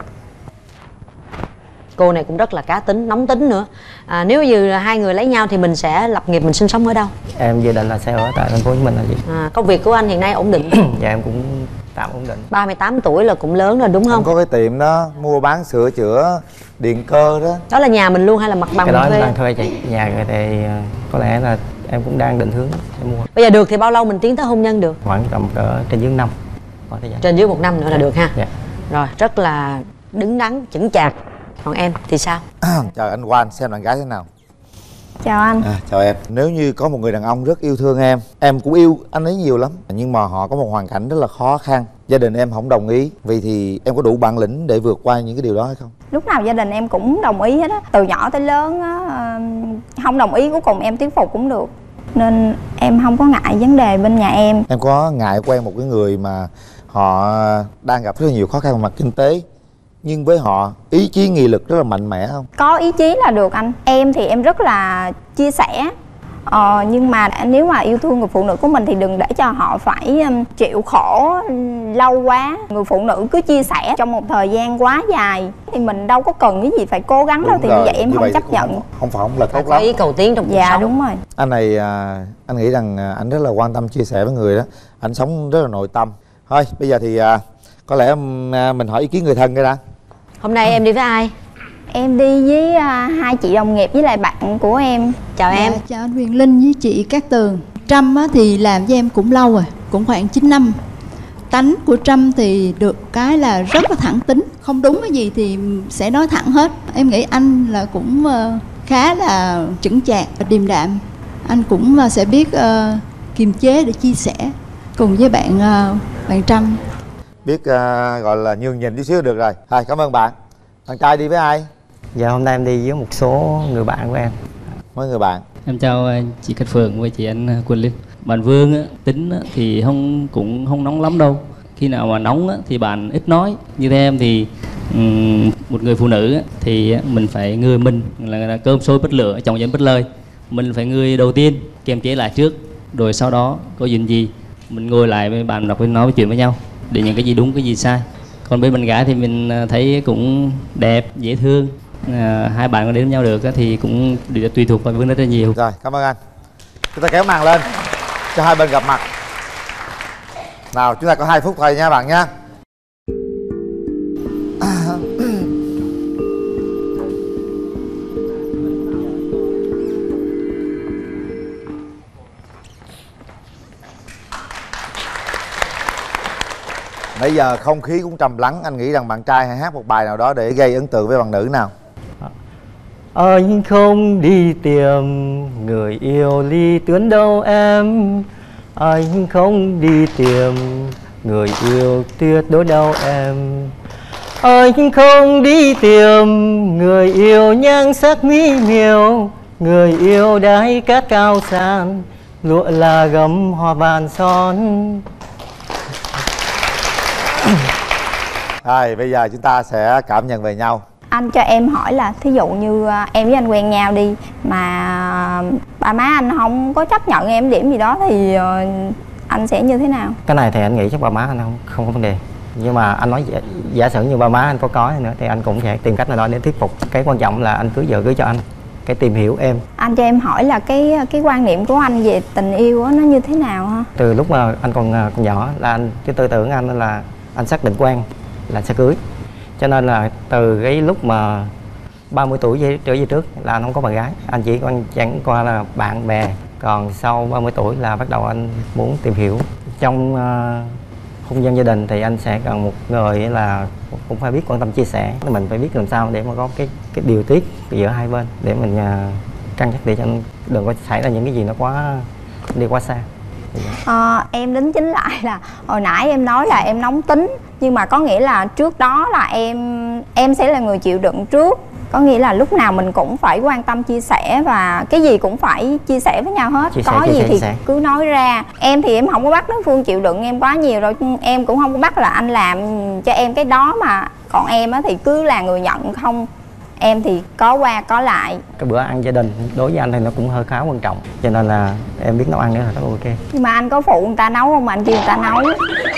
Cô này cũng rất là cá tính, nóng tính nữa. À, nếu như là hai người lấy nhau thì mình sẽ lập nghiệp, mình sinh sống ở đâu? Em dự định là sẽ ở tại thành phố Hồ Chí Minh là gì? À, công việc của anh hiện nay ổn định? Dạ em cũng tạm ổn định. ba mươi tám tuổi là cũng lớn rồi đúng không? Không có cái tiệm đó, mua bán sửa chữa, điện cơ đó. Đó là nhà mình luôn hay là mặt bằng cái mình đó thuê? em đang thuê chị. Nhà người thì có lẽ là em cũng đang định hướng để mua. Bây giờ được thì bao lâu mình tiến tới hôn nhân được? Khoảng tầm cỡ trên dưới năm. Trên dưới một năm nữa là được ha? Dạ. Rồi, rất là đứng đắn, chững chạc. Còn em thì sao? Chào anh Quang, xem bạn gái thế nào? Chào anh. À, chào em. Nếu như có một người đàn ông rất yêu thương em, em cũng yêu anh ấy nhiều lắm, nhưng mà họ có một hoàn cảnh rất là khó khăn, gia đình em không đồng ý, vì thì em có đủ bản lĩnh để vượt qua những cái điều đó hay không? Lúc nào gia đình em cũng đồng ý hết á. Từ nhỏ tới lớn á, không đồng ý cuối cùng em thuyết phục cũng được. Nên em không có ngại vấn đề bên nhà em. Em có ngại quen một cái người mà họ đang gặp rất là nhiều khó khăn về mặt kinh tế, nhưng với họ ý chí nghị lực rất là mạnh mẽ không? Có ý chí là được anh. Em thì em rất là chia sẻ, ờ, nhưng mà nếu mà yêu thương người phụ nữ của mình thì đừng để cho họ phải um, chịu khổ lâu quá. Người phụ nữ cứ chia sẻ trong một thời gian quá dài thì mình đâu có cần cái gì phải cố gắng. Đúng đâu thì rồi. như vậy em như không vậy chấp nhận. Không, không phải không là tốt Có lắm. ý cầu tiến trong cuộc Dạ sống. đúng rồi. Anh này à, anh nghĩ rằng à, anh rất là quan tâm chia sẻ với người đó, anh sống rất là nội tâm. Thôi bây giờ thì à, có lẽ à, mình hỏi ý kiến người thân cái đã. Hôm nay em đi với ai? Em đi với uh, hai chị đồng nghiệp với lại bạn của em. Chào em. Dạ, chào anh Huyền Linh với chị Cát Tường. Trâm á, thì làm với em cũng lâu rồi, cũng khoảng chín năm. Tánh của Trâm thì được cái là rất là thẳng tính, không đúng cái gì thì sẽ nói thẳng hết. Em nghĩ anh là cũng uh, khá là chững chạc và điềm đạm. Anh cũng uh, sẽ biết uh, kiềm chế để chia sẻ cùng với bạn uh, bạn Trâm. Biết uh, gọi là nhường nhịn chút xíu được rồi. Thôi cảm ơn bạn. Bạn trai đi với ai? Dạ hôm nay em đi với một số người bạn của em. Mấy người bạn. Em chào chị Cát Phượng với chị anh Quỳnh Linh. Bạn Vương á, tính á, thì không cũng không nóng lắm đâu. Khi nào mà nóng á, thì bạn ít nói. Như thế em thì um, một người phụ nữ á, thì mình phải người mình là, là cơm sôi bếp lửa, chồng dân bếp lời. Mình phải người đầu tiên kiềm chế lại trước, rồi sau đó có chuyện gì mình ngồi lại với bạn đọc với nói chuyện với nhau để những cái gì đúng cái gì sai. Còn bên bạn gái thì mình thấy cũng đẹp, dễ thương. À, hai bạn có đến với nhau được thì cũng tùy thuộc vào Vương rất là nhiều. Rồi, cảm ơn anh. Chúng ta kéo màn lên cho hai bên gặp mặt. Nào, chúng ta có hai phút thôi nha bạn nha. Bây giờ không khí cũng trầm lắng, anh nghĩ rằng bạn trai hãy hát một bài nào đó để gây ấn tượng với bạn nữ nào. Anh không đi tìm người yêu lý tưởng đâu em. Anh không đi tìm người yêu tuyệt đối đâu em. Anh không đi tìm người yêu nhan sắc mỹ miều, người yêu đáy cát cao sàn, lụa là gấm hoa vàng son. Rồi bây giờ chúng ta sẽ cảm nhận về nhau. Anh cho em hỏi là thí dụ như em với anh quen nhau đi mà ba má anh không có chấp nhận em điểm gì đó thì anh sẽ như thế nào? Cái này thì anh nghĩ chắc ba má anh không không có vấn đề. Nhưng mà anh nói giả, giả sử như ba má anh có có nữa thì anh cũng sẽ tìm cách nào đó để thuyết phục. Cái quan trọng là anh cưới vợ cưới cho anh, cái tìm hiểu em. Anh cho em hỏi là cái cái quan niệm của anh về tình yêu đó, nó như thế nào ha? Từ lúc mà anh còn còn nhỏ là anh cái tư tưởng anh là anh xác định quen là sẽ cưới. Cho nên là từ cái lúc mà ba mươi tuổi trở về trước là anh không có bạn gái, anh chỉ còn chẳng qua là bạn bè. Còn sau ba mươi tuổi là bắt đầu anh muốn tìm hiểu. Trong uh, không gian gia đình thì anh sẽ cần một người là cũng phải biết quan tâm chia sẻ. Mình phải biết làm sao để mà có cái cái điều tiết giữa hai bên để mình uh, cân nhắc để cho đừng có xảy ra những cái gì nó quá đi quá xa. À, em đính chính lại là hồi nãy em nói là em nóng tính, nhưng mà có nghĩa là trước đó là em em sẽ là người chịu đựng trước. Có nghĩa là lúc nào mình cũng phải quan tâm chia sẻ và cái gì cũng phải chia sẻ với nhau hết. Chia có sẻ, gì sẻ, thì sẻ. Cứ nói ra. Em thì em không có bắt đối phương chịu đựng em quá nhiều rồi, em cũng không có bắt là anh làm cho em cái đó, mà còn em á thì cứ là người nhận không. Em thì có qua có lại. Cái bữa ăn gia đình đối với anh thì nó cũng hơi khá quan trọng, cho nên là em biết nấu ăn nữa là rất ok. Nhưng mà anh có phụ người ta nấu không mà anh kêu người ta nấu?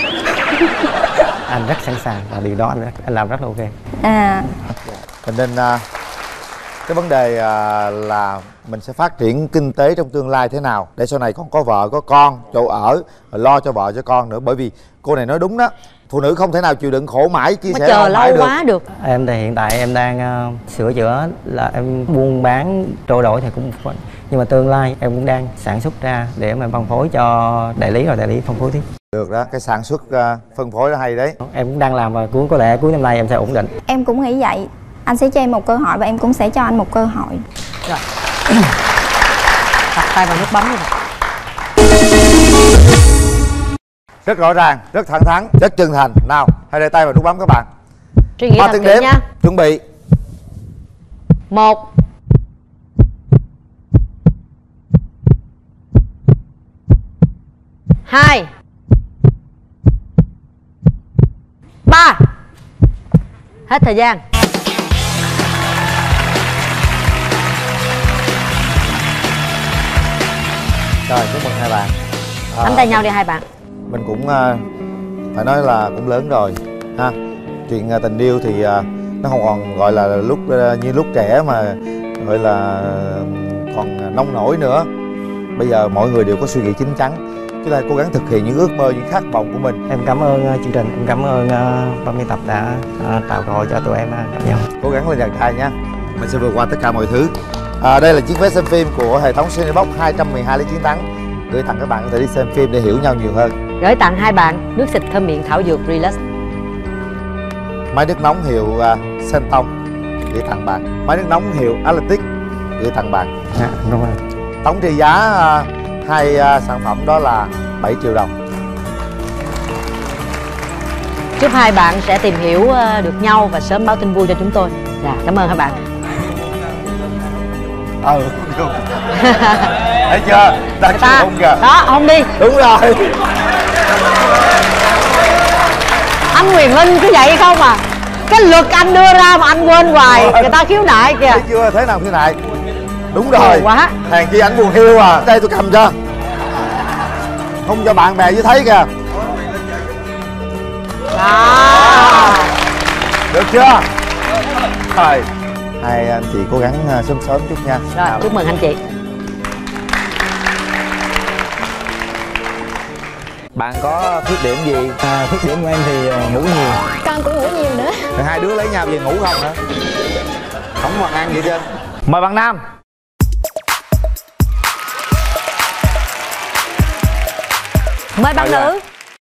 Anh rất sẵn sàng và điều đó anh, anh làm rất là ok. À Cho nên cái vấn đề là mình sẽ phát triển kinh tế trong tương lai thế nào để sau này con có vợ có con, chỗ ở, lo cho vợ cho con nữa. Bởi vì cô này nói đúng đó, phụ nữ không thể nào chịu đựng khổ mãi chia mà sẻ chờ lâu quá được. được Em thì hiện tại em đang uh, sửa chữa là em buôn bán trôi nổi thì cũng nhưng mà tương lai em cũng đang sản xuất ra để mà phân phối cho đại lý, rồi đại lý phân phối tiếp. Được đó, cái sản xuất uh, phân phối nó hay đấy. Em cũng đang làm và cuối có lẽ cuối năm nay em sẽ ổn định. Em cũng nghĩ vậy. Anh sẽ cho em một cơ hội và em cũng sẽ cho anh một cơ hội. Rồi. Đặt tay vào nút bấm như vậy. Rất rõ ràng, rất thẳng thắn, rất chân thành. Nào, hãy để tay vào nút bấm các bạn. Suy nghĩ ba thật tiếng kỹ đếm, nha. chuẩn bị. Một. Hai. Ba. Hết thời gian. Rồi, chúc mừng hai bạn. À, nắm tay nhau đi hai bạn. Mình cũng uh, phải nói là cũng lớn rồi ha. Chuyện uh, tình yêu thì uh, nó không còn gọi là lúc uh, như lúc trẻ mà gọi là uh, còn nông nổi nữa. Bây giờ mọi người đều có suy nghĩ chín chắn. Chúng ta cố gắng thực hiện những ước mơ, những khát vọng của mình. Em cảm ơn uh, chương trình, em cảm ơn uh, ban biên tập đã uh, tạo cơ hội cho tụi em uh, gặp nhau. Cố gắng lên chàng trai nha. Mình sẽ vượt qua tất cả mọi thứ. À, đây là chiếc vé xem phim của hệ thống Cinebox hai trăm mười hai lý chiến thắng, gửi tặng các bạn có thể đi xem phim để hiểu nhau nhiều hơn. Gửi tặng hai bạn nước xịt thơm miệng thảo dược Relax. Máy nước nóng hiệu uh, Senton gửi tặng bạn. Máy nước nóng hiệu Atlantic gửi tặng bạn. À, đúng rồi. Tổng trị giá uh, hai uh, sản phẩm đó là bảy triệu đồng. Chúc hai bạn sẽ tìm hiểu uh, được nhau và sớm báo tin vui cho chúng tôi. Dạ, cảm ơn hai bạn. Ừ, đúng. Thấy chưa? Ta chịu hôn kìa. Đó, hôn đi. Đúng rồi. Anh Quyền Linh cứ vậy không à? Cái luật anh đưa ra mà anh quên hoài. Người ta khiếu nại kìa. Thấy chưa? Thế nào khiếu nại? Đúng rồi. Nhiều quá. Hàng chi ảnh buồn hiu à. Đây tôi cầm cho. Không cho bạn bè với thấy kìa. Đó. Được chưa? Rồi. Hai anh chị cố gắng sớm sớm chút nha. Rồi, nào, chúc mừng anh chị. Bạn có khuyết điểm gì? À, khuyết điểm của em thì ngủ nhiều. Con cũng ngủ nhiều nữa. Rồi hai đứa lấy nhau về ngủ không hả? Không còn ăn gì chứ. Mời bạn nam. Mời bạn Rồi nữ. rồi.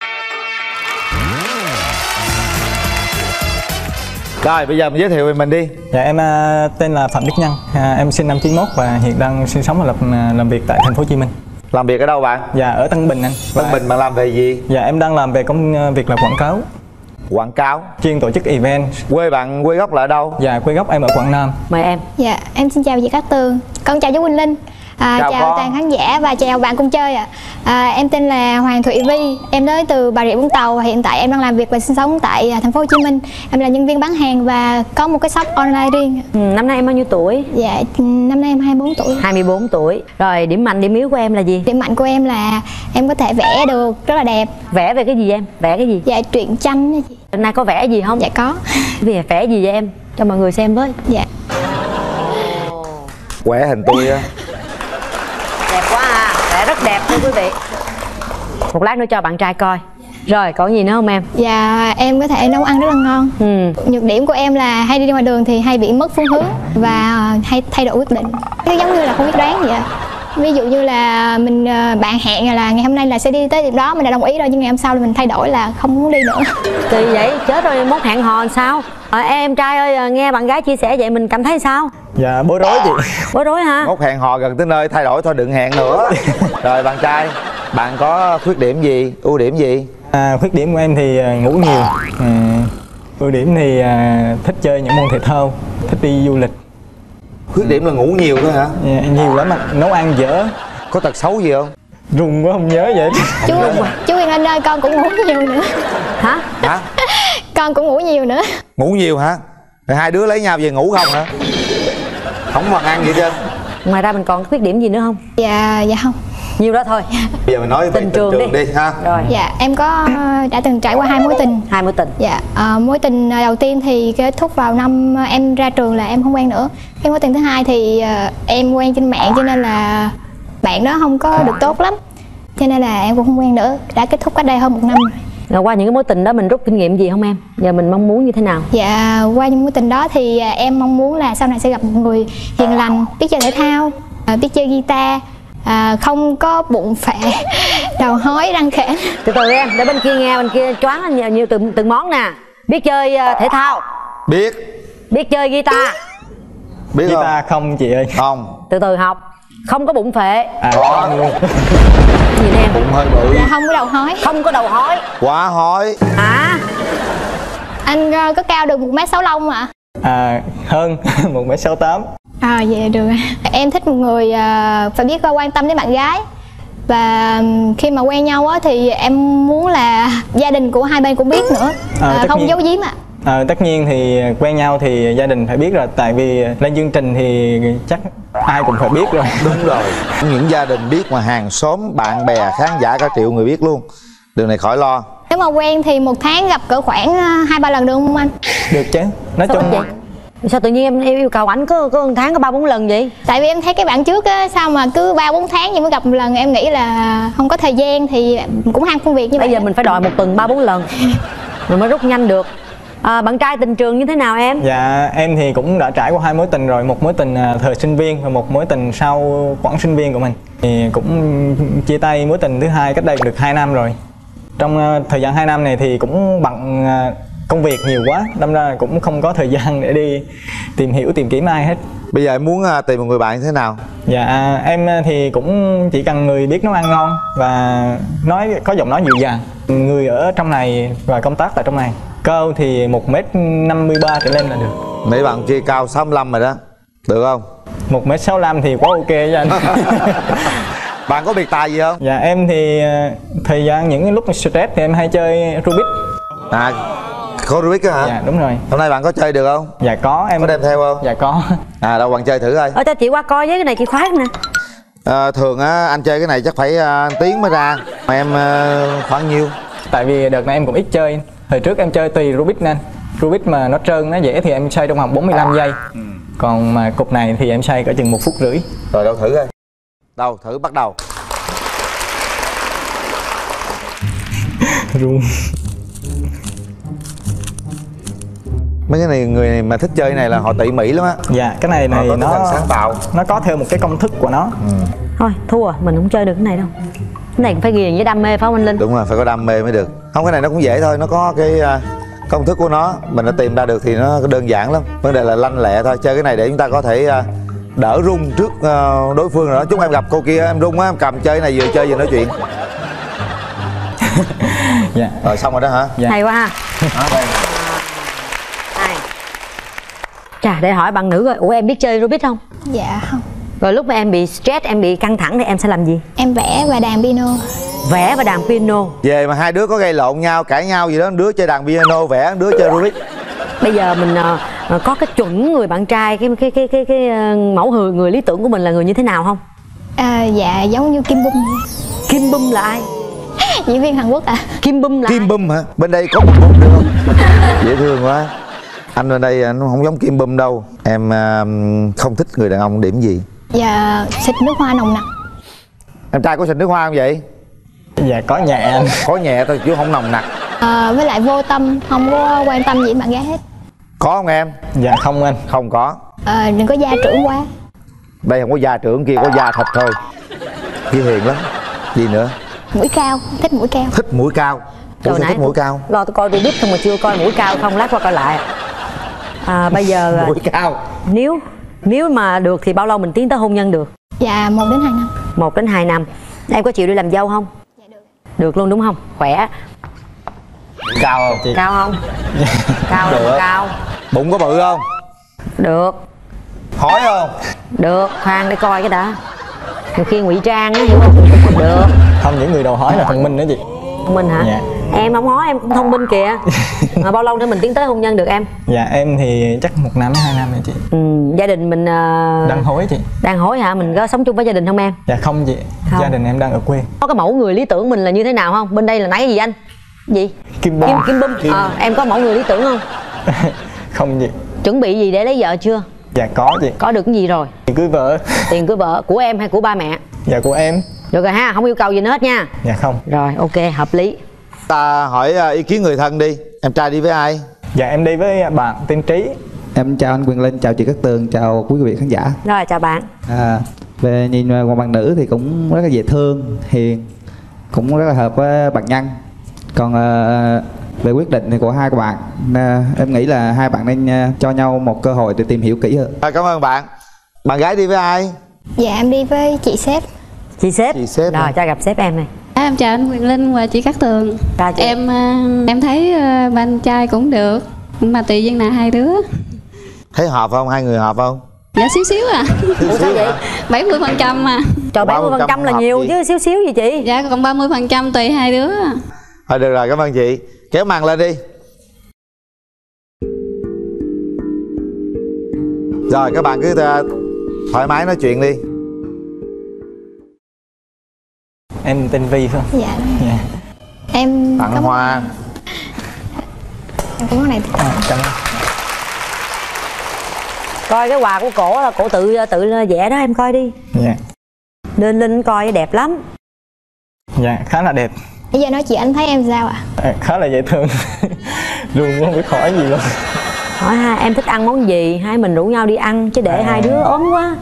Rồi bây giờ mình giới thiệu về mình đi. Dạ em uh, tên là Phạm Đức Nhân, uh, em sinh năm chín mốt và hiện đang sinh sống và làm, uh, làm việc tại thành phố Hồ Chí Minh. Làm việc ở đâu bạn? Dạ ở Tân Bình anh. Tân Bình bạn làm về gì? Dạ em đang làm về công việc là quảng cáo. Quảng cáo? Chuyên tổ chức event. Quê bạn quê gốc là ở đâu? Dạ quê gốc em ở Quảng Nam. Mời em. Dạ em xin chào chị Cát Tường. Con chào chú Quỳnh Linh. À, chào, chào toàn khán giả và chào bạn cùng chơi ạ. À, em tên là Hoàng Thị Vi, em tới từ Bà Rịa Vũng Tàu và hiện tại em đang làm việc và sinh sống tại thành phố Hồ Chí Minh. Em là nhân viên bán hàng và có một cái shop online riêng. Ừ, năm nay em bao nhiêu tuổi? Dạ, năm nay em hai mươi bốn tuổi. hai mươi bốn tuổi. Rồi điểm mạnh điểm yếu của em là gì? Điểm mạnh của em là em có thể vẽ được rất là đẹp. Vẽ về cái gì em? Vẽ cái gì? Dạ truyện tranh đó chị. Hôm nay có vẽ gì không? Dạ có. Vì vẽ gì vậy em? Cho mọi người xem với. Dạ. Quẻ hình tôi á. Đẹp quá à, vẽ rất đẹp thưa quý vị. Một lát nữa cho bạn trai coi. Rồi còn gì nữa không em? Dạ em có thể nấu ăn rất là ngon. Ừ. Nhược điểm của em là hay đi ngoài đường thì hay bị mất phương hướng và hay thay đổi quyết định. Cái giống như là không biết đoán vậy. Ví dụ như là mình bạn hẹn là ngày hôm nay là sẽ đi tới điểm đó, mình đã đồng ý rồi nhưng ngày hôm sau là mình thay đổi là không muốn đi nữa. Kỳ vậy, chết rồi, mốt hẹn hò sao? À, em trai ơi, nghe bạn gái chia sẻ vậy mình cảm thấy sao? Dạ bối rối chị. Bối rối hả? Mốt hẹn hò gần tới nơi thay đổi thôi đừng hẹn nữa. Rồi bạn trai, bạn có khuyết điểm gì, ưu điểm gì? À, khuyết điểm của em thì ngủ nhiều. À, ưu điểm thì à, thích chơi những môn thể thao, thích đi du lịch. Khuyết điểm là ngủ nhiều thôi hả? Dạ, nhiều lắm ạ, nấu ăn dở. Có tật xấu gì không? Rùng quá không nhớ vậy. Chú chú Yên Anh ơi, con cũng ngủ nhiều nữa. Hả? Hả? Con cũng ngủ nhiều nữa. Ngủ nhiều hả? Rồi hai đứa lấy nhau về ngủ không hả? Không bằng ăn gì chứ. Ngoài ra mình còn khuyết điểm gì nữa không? Dạ dạ không. Nhiều đó thôi. Bây giờ mình nói về tình, tình trường, trường đi. đi ha. Rồi. Dạ em có đã từng trải qua hai mối tình. Hai mối tình. Dạ à, mối tình đầu tiên thì kết thúc vào năm em ra trường là em không quen nữa. Cái mối tình thứ hai thì uh, em quen trên mạng cho nên là bạn đó không có được tốt lắm, cho nên là em cũng không quen nữa. Đã kết thúc cách đây hơn một năm rồi. Rồi qua những cái mối tình đó mình rút kinh nghiệm gì không em? Giờ mình mong muốn như thế nào? Dạ qua những mối tình đó thì em mong muốn là sau này sẽ gặp một người hiền lành, biết chơi thể thao, biết chơi guitar, à, không có bụng phệ, đầu hói răng khểnh. Từ từ em, để bên kia nghe, bên kia choáng nhiều, nhiều từng, từng món nè. Biết chơi uh, thể thao. Biết. Biết chơi guitar. Biết guitar không? không chị ơi. Không. Từ từ học. Không có bụng phệ. À có luôn. Gì nè em? Bụng hơi bự. Dạ không có đầu hói. Không có đầu hói. Quá hói. À. Anh uh, có cao được một mét sáu lông ạ? À hơn một mét sáu tám. À vậy được. Em thích một người uh, phải biết quan tâm đến bạn gái. Và khi mà quen nhau á thì em muốn là gia đình của hai bên cũng biết nữa, à, à, không nhiên. giấu giếm ạ. À, tất nhiên thì quen nhau thì gia đình phải biết rồi, tại vì lên chương trình thì chắc ai cũng phải biết rồi. Đúng rồi. Những gia đình biết mà hàng xóm, bạn bè, khán giả cả triệu người biết luôn. Điều này khỏi lo. Nếu mà quen thì một tháng gặp cỡ khoảng hai ba lần được không anh? Được chứ. Nói Sao chung sao tự nhiên em yêu cầu ảnh có có một tháng có ba bốn lần vậy? Tại vì em thấy cái bạn trước á, sao mà cứ ba bốn tháng nhưng mới gặp một lần, em nghĩ là không có thời gian thì cũng ham công việc như bây vậy. Giờ mình phải đòi một tuần ba bốn lần rồi mới rút nhanh được. À, bạn trai tình trường như thế nào em? Dạ em thì cũng đã trải qua hai mối tình rồi, một mối tình thời sinh viên và một mối tình sau quãng sinh viên của mình. Thì cũng chia tay mối tình thứ hai cách đây được hai năm rồi. Trong thời gian hai năm này thì cũng bận công việc nhiều quá, đâm ra cũng không có thời gian để đi tìm hiểu tìm kiếm ai hết. Bây giờ em muốn tìm một người bạn như thế nào? Dạ em thì cũng chỉ cần người biết nấu ăn ngon và nói có giọng nói dịu dàng, người ở trong này và công tác tại trong này. Cao thì một mét năm mươi ba trở lên là được. Mấy bạn kia cao sáu mươi lăm rồi đó, được không? một mét sáu mươi lăm thì quá ok cho anh. Bạn có biệt tài gì không? Dạ em thì thời gian những lúc stress thì em hay chơi Rubik. À, có Rubik á hả? Dạ đúng rồi. Hôm nay bạn có chơi được không? Dạ có, em có đem theo không? Dạ có. À đâu bạn chơi thử coi. Ờ cho chị qua coi với cái này chị khoái nè. À, thường á anh chơi cái này chắc phải uh, tiếng mới ra. Mà em uh, khoảng nhiêu? Tại vì đợt này em cũng ít chơi. Thời trước em chơi tùy Rubik nên Rubik mà nó trơn nó dễ thì em xoay trong vòng bốn mươi lăm giây. Ừ. Còn mà cục này thì em xoay cỡ chừng một phút rưỡi. Rồi đâu thử coi. Đâu thử bắt đầu. Run. Mấy cái này người này mà thích chơi này là họ tỉ mỉ lắm á. Dạ cái này này nó nó sáng tạo, nó có theo một cái công thức của nó. Ừ. Thôi thua, mình không chơi được cái này đâu. Cái này phải ghiền với đam mê phải không anh Linh? Đúng rồi, phải có đam mê mới được. Không, cái này nó cũng dễ thôi, nó có cái uh, công thức của nó, mình đã tìm ra được thì nó đơn giản lắm. Vấn đề là lanh lẹ thôi. Chơi cái này để chúng ta có thể uh, đỡ rung trước uh, đối phương rồi đó. Chúc em gặp cô kia em rung á, em cầm chơi này vừa chơi vừa nói chuyện. Dạ. Rồi xong rồi đó hả? Dạ. Hay quá ha. Đó, Chà, để hỏi bạn nữ rồi, ủa em biết chơi Rubik không? Dạ không. Rồi lúc mà em bị stress, em bị căng thẳng thì em sẽ làm gì? Em vẽ và đàn piano. Vẽ và đàn piano. Về mà hai đứa có gây lộn nhau, cãi nhau gì đó, đứa chơi đàn piano, vẽ, đứa chơi Rubik. Bây giờ mình uh, có cái chuẩn người bạn trai, cái cái cái cái, cái uh, mẫu người người lý tưởng của mình là người như thế nào không? À, dạ giống như Kim Bum. Kim Bum là ai? Diễn viên Hàn Quốc à? Kim Bum là Kim ai? Bum hả? Bên đây có Bum Bum được không? Dễ thương quá. Anh bên đây anh không giống Kim Bum đâu. Em uh, không thích người đàn ông điểm gì? Dạ xịt nước hoa nồng nặc. Em trai có xịt nước hoa không vậy? Dạ có nhẹ anh. Có nhẹ thôi chứ không nồng nặc. À, với lại vô tâm, không có quan tâm gì bạn gái hết. Có không em? Dạ không anh. Không có. À, đừng có gia trưởng quá. Đây không có da trưởng, kia có da thịt thôi. Kia hiền lắm. Gì nữa? Mũi cao, thích mũi cao. Thích mũi cao. Ủa sao thích mũi cao? Lo tôi coi Rubik không mà chưa coi mũi cao không, lát qua coi lại. À, bây giờ mũi cao. Nếu nếu mà được thì bao lâu mình tiến tới hôn nhân được? Dạ một đến hai năm. Một đến hai năm. Em có chịu đi làm dâu không? Dạ được. Được luôn đúng không? Khỏe. Cao không chị? Cao không? Cao được. là cao. Bụng có bự không? Được. Hỏi không? Được, khoan để coi cái đã. Nhiều khi ngụy trang á, hiểu không? Được. Không, những người đầu hỏi là thông minh đó chị. Thông minh hả? Dạ. Em không nói em cũng thông minh kìa. Mà bao lâu nữa mình tiến tới hôn nhân được em? Dạ em thì chắc một năm hai năm rồi chị. Ừ, gia đình mình uh... đang hối chị. Đang hối hả? Mình có sống chung với gia đình không em? Dạ không chị. Không. Gia đình em đang ở quê. Có cái mẫu người lý tưởng mình là như thế nào không? Bên đây là nãy cái gì anh? Gì? Kim Bum. Kim, Kim Bum. Kim. À, em có mẫu người lý tưởng không? Không chị. Chuẩn bị gì để lấy vợ chưa? Dạ có chị. Có được cái gì rồi? Tiền cưới vợ. Tiền cưới vợ của em hay của ba mẹ? Dạ của em. Được rồi ha, không yêu cầu gì nữa hết nha. Dạ không. Rồi ok, hợp lý. Ta hỏi ý kiến người thân đi. Em trai đi với ai? Dạ em đi với bạn tên Trí. Em chào anh Quyền Linh, chào chị Cát Tường, chào quý vị khán giả. Rồi chào bạn. À, về nhìn qua bạn nữ thì cũng rất là dễ thương, hiền, cũng rất là hợp với bạn Nhân. Còn à, về quyết định thì của hai các bạn, à, em nghĩ là hai bạn nên à, cho nhau một cơ hội để tìm hiểu kỹ hơn. À, cảm ơn bạn. Bạn gái đi với ai? Dạ em đi với chị sếp. Chị sếp. Chị sếp. Rồi cho gặp sếp em này. À, em chào anh Quyền Linh và chị Cát Tường. Chào chị. Em em thấy uh, anh trai cũng được, mà tùy duyên là hai đứa. Thấy hợp không? Hai người hợp không? Dạ xíu xíu à. Ủa sao vậy? bảy mươi phần trăm mà. Trời, bảy mươi phần trăm là nhiều gì? Chứ xíu xíu gì chị? Dạ còn ba mươi phần trăm tùy hai đứa. Thôi được rồi, cảm ơn chị. Kéo màn lên đi. Rồi các bạn cứ uh, thoải mái nói chuyện đi. Em tên Vi phải không? Dạ. Dạ. Em tặng hoa. Em có món này. À, cảm ơn. Coi cái quà của cổ là cổ tự tự vẽ đó, em coi đi. Dạ. Lên Linh coi đẹp lắm. Dạ khá là đẹp. Bây giờ nói chị anh thấy em sao ạ? À, khá là dễ thương. Luôn không biết hỏi gì luôn. Hỏi ha, em thích ăn món gì? Hai mình rủ nhau đi ăn chứ để à. Hai đứa ốm quá.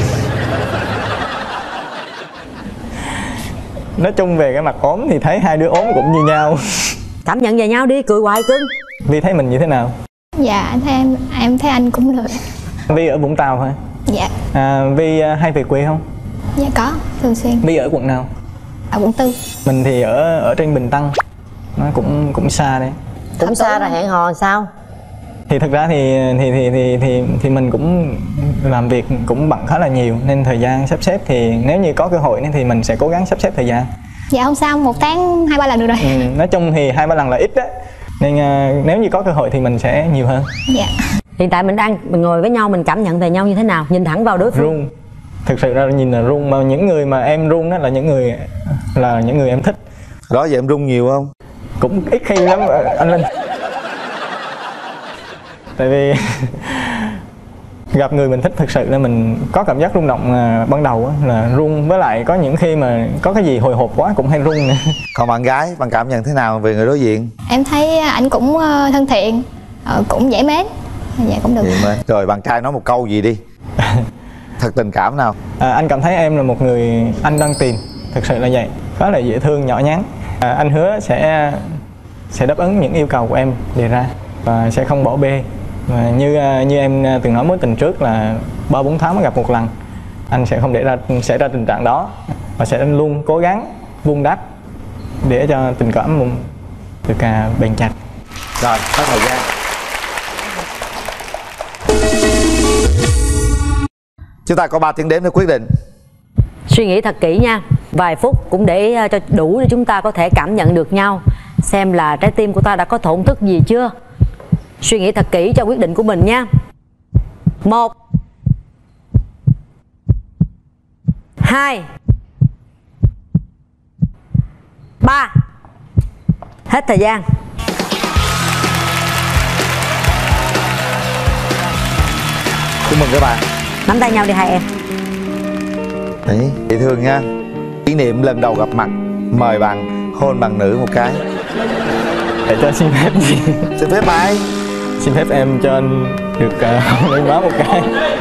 Nói chung về cái mặt ốm thì thấy hai đứa ốm cũng như nhau. Cảm nhận về nhau đi, cười hoài cưng. Vi thấy mình như thế nào? Dạ anh thấy em em thấy anh cũng được. Vi ở Vũng Tàu hả? Dạ. À, Vi hay về quê không? Dạ có, thường xuyên. Vi ở quận nào? Ở quận Tư. Mình thì ở ở trên Bình Tân. Nó cũng cũng xa đấy. Cũng xa rồi, hẹn hò sao? Thì thực ra thì thì thì thì thì thì mình cũng làm việc cũng bận khá là nhiều, nên thời gian sắp xếp thì nếu như có cơ hội thì mình sẽ cố gắng sắp xếp thời gian. Dạ không sao, một tháng hai ba lần được rồi. Ừ, nói chung thì hai ba lần là ít đấy, nên uh, nếu như có cơ hội thì mình sẽ nhiều hơn. Dạ. Hiện tại mình đang mình ngồi với nhau, mình cảm nhận về nhau như thế nào? Nhìn thẳng vào đối phương. Run. Thực sự ra nhìn là run, mà những người mà em run đó là những người là những người em thích. Đó vậy em run nhiều không? Cũng ít khi lắm anh Linh. Tại vì gặp người mình thích thực sự là mình có cảm giác rung động à, ban đầu á, là run, với lại có những khi mà có cái gì hồi hộp quá cũng hay run nữa. Còn bạn gái, bạn cảm nhận thế nào về người đối diện? Em thấy ảnh cũng thân thiện, cũng dễ mến. Dạ cũng được. Rồi bạn trai nói một câu gì đi. Thật tình cảm nào. À, anh cảm thấy em là một người anh đang tìm, thực sự là vậy, khá là dễ thương, nhỏ nhắn. À, anh hứa sẽ sẽ đáp ứng những yêu cầu của em đề ra và sẽ không bỏ bê. Và như như em từng nói mối tình trước là ba bốn tháng mới gặp một lần, anh sẽ không để ra xảy ra tình trạng đó và sẽ luôn cố gắng vun đắp để cho tình cảm được bền chặt. Rồi, hết thời gian. Chúng ta có ba tiếng đếm để quyết định. Suy nghĩ thật kỹ nha. Vài phút cũng để cho đủ để chúng ta có thể cảm nhận được nhau, xem là trái tim của ta đã có thổn thức gì chưa. Suy nghĩ thật kỹ cho quyết định của mình nha. Một, hai, ba. Hết thời gian. Chúc mừng các bạn. Nắm tay nhau đi hai em. Đấy, dễ thương nha. Kỷ niệm lần đầu gặp mặt, mời bạn hôn bằng nữ một cái. Để cho xin phép gì? Xin phép ai? Xin phép em cho anh được uh, hôn lên má một cái.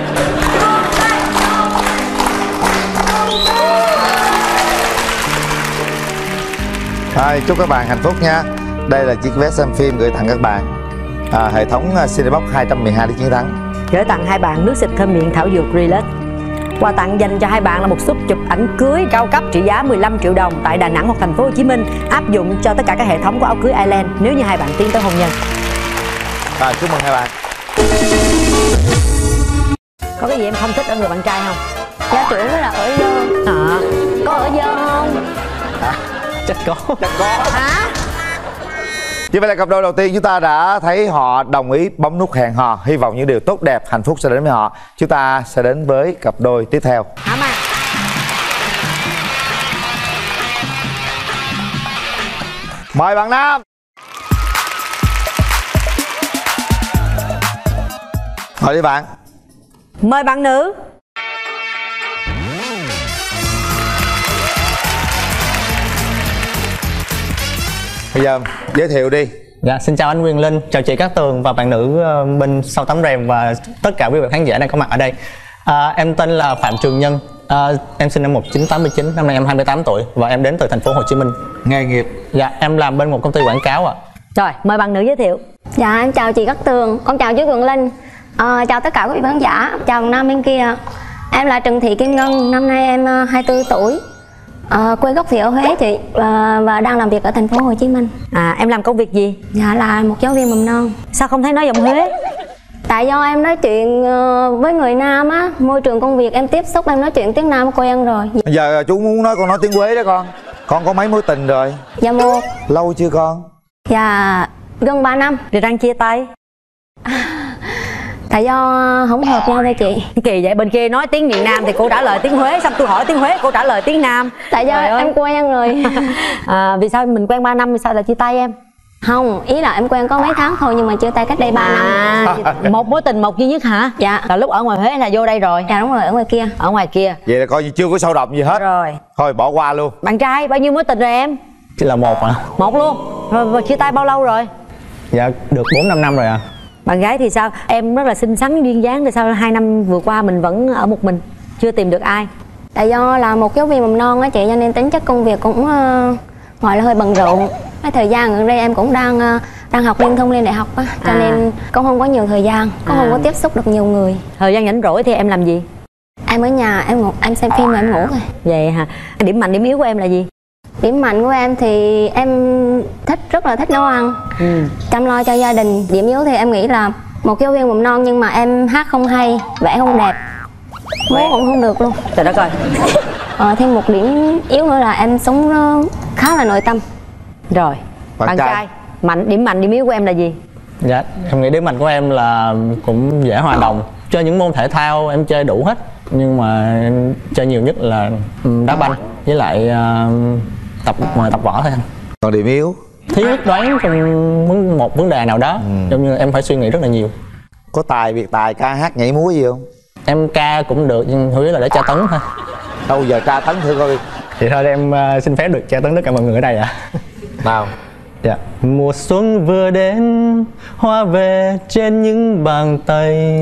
Rồi, chúc các bạn hạnh phúc nha. Đây là chiếc vé xem phim gửi tặng các bạn. À, hệ thống Cinebox hai trăm mười hai để chiến thắng. Gửi tặng hai bạn nước xịt thơm miệng thảo dược Relax. Quà tặng dành cho hai bạn là một suất chụp ảnh cưới cao cấp trị giá mười lăm triệu đồng tại Đà Nẵng hoặc thành phố Hồ Chí Minh, áp dụng cho tất cả các hệ thống của áo cưới Island nếu như hai bạn tiến tới hôn nhân. Rồi, chúc mừng hai bạn. Có cái gì em không thích ở người bạn trai không? Gia trưởng với là ở dơ. À, có ở dơ không? À, chắc có. Chắc có. Hả? Như vậy là cặp đôi đầu tiên chúng ta đã thấy họ đồng ý bấm nút hẹn hò. Hy vọng những điều tốt đẹp, hạnh phúc sẽ đến với họ. Chúng ta sẽ đến với cặp đôi tiếp theo. Hả mà? Mời bạn nam. Mời đi bạn. Mời bạn nữ. Bây giờ giới thiệu đi. Dạ, xin chào anh Quyền Linh, chào chị Cát Tường và bạn nữ bên sau tấm rèm và tất cả quý vị khán giả đang có mặt ở đây. À, em tên là Phạm Trường Nhân, à, em sinh năm một nghìn chín trăm tám mươi chín, năm nay em hai mươi tám tuổi và em đến từ thành phố Hồ Chí Minh. Nghề nghiệp? Dạ, em làm bên một công ty quảng cáo ạ. À. Rồi, mời bạn nữ giới thiệu. Dạ, em chào chị Cát Tường, con chào chú Quyền Linh, à, chào tất cả quý vị khán giả, chào nam bên kia. Em là Trần Thị Kim Ngân, năm nay em hai mươi tư tuổi. À, quê gốc thì ở Huế chị và, và đang làm việc ở thành phố Hồ Chí Minh. À, em làm công việc gì? Dạ là một giáo viên mầm non. Sao không thấy nói giọng Huế? Tại do em nói chuyện với người Nam á, môi trường công việc em tiếp xúc em nói chuyện tiếng Nam quen rồi. Bây giờ chú muốn nói con nói tiếng Huế đó con. Con có mấy mối tình rồi? Dạ một. Lâu chưa con? Dạ gần ba năm. Rồi đang chia tay? Tại do không hợp nhau thôi chị. Kỳ vậy, bên kia nói tiếng miền Nam thì cô trả lời tiếng Huế, xong tôi hỏi tiếng Huế cô trả lời tiếng Nam. Tại do em quen rồi. À, vì sao mình quen ba năm, vì sao là chia tay em? Không, ý là em quen có mấy tháng thôi nhưng mà chia tay cách đây ba à, năm. Một mối tình một duy nhất hả? Dạ. Là lúc ở ngoài Huế là vô đây rồi? Dạ đúng rồi, ở ngoài kia. Ở ngoài kia. Vậy là coi như chưa có sâu đậm gì hết. Rồi. Thôi bỏ qua luôn. Bạn trai bao nhiêu mối tình rồi em? Chỉ là một hả? Một luôn. Rồi, rồi chia tay bao lâu rồi? Dạ được bốn năm năm rồi ạ. À. Bạn gái thì sao? Em rất là xinh xắn duyên dáng, thì sao hai năm vừa qua mình vẫn ở một mình, chưa tìm được ai? Tại do là một giáo viên mầm non á chị, cho nên tính chất công việc cũng uh, gọi là hơi bận rộn. Cái thời gian gần đây em cũng đang uh, đang học liên thông lên đại học á, cho à. nên cũng không có nhiều thời gian, cũng à. không có tiếp xúc được nhiều người. Thời gian rảnh rỗi thì em làm gì? Em ở nhà em ngủ, em xem phim và em ngủ thôi. Vậy hả? Điểm mạnh điểm yếu của em là gì? Điểm mạnh của em thì em thích rất là thích nấu ăn, ừ. chăm lo cho gia đình. Điểm yếu thì em nghĩ là một giáo viên mầm non nhưng mà em hát không hay, vẽ không đẹp, múa cũng không được luôn. Trời đất ơi. Ờ, thêm một điểm yếu nữa là em sống khá là nội tâm. Rồi, bạn, bạn trai. trai mạnh điểm mạnh điểm yếu của em là gì? Dạ, em nghĩ điểm mạnh của em là cũng dễ hòa đồng. Chơi những môn thể thao em chơi đủ hết, nhưng mà em chơi nhiều nhất là đá banh với lại uh, tập mà tập võ thôi anh. Còn điểm yếu? Thiếu quyết đoán trong một vấn đề nào đó, ừ. giống như em phải suy nghĩ rất là nhiều. Có tài biệt tài ca hát nhảy múa gì không? Em ca cũng được nhưng chủ yếu là để tra tấn thôi. Đâu giờ tra tấn thử coi. Thì thôi em uh, xin phép được tra tấn tất cả mọi người ở đây ạ. À. Nào. Dạ. Mùa xuân vừa đến, hoa về trên những bàn tay,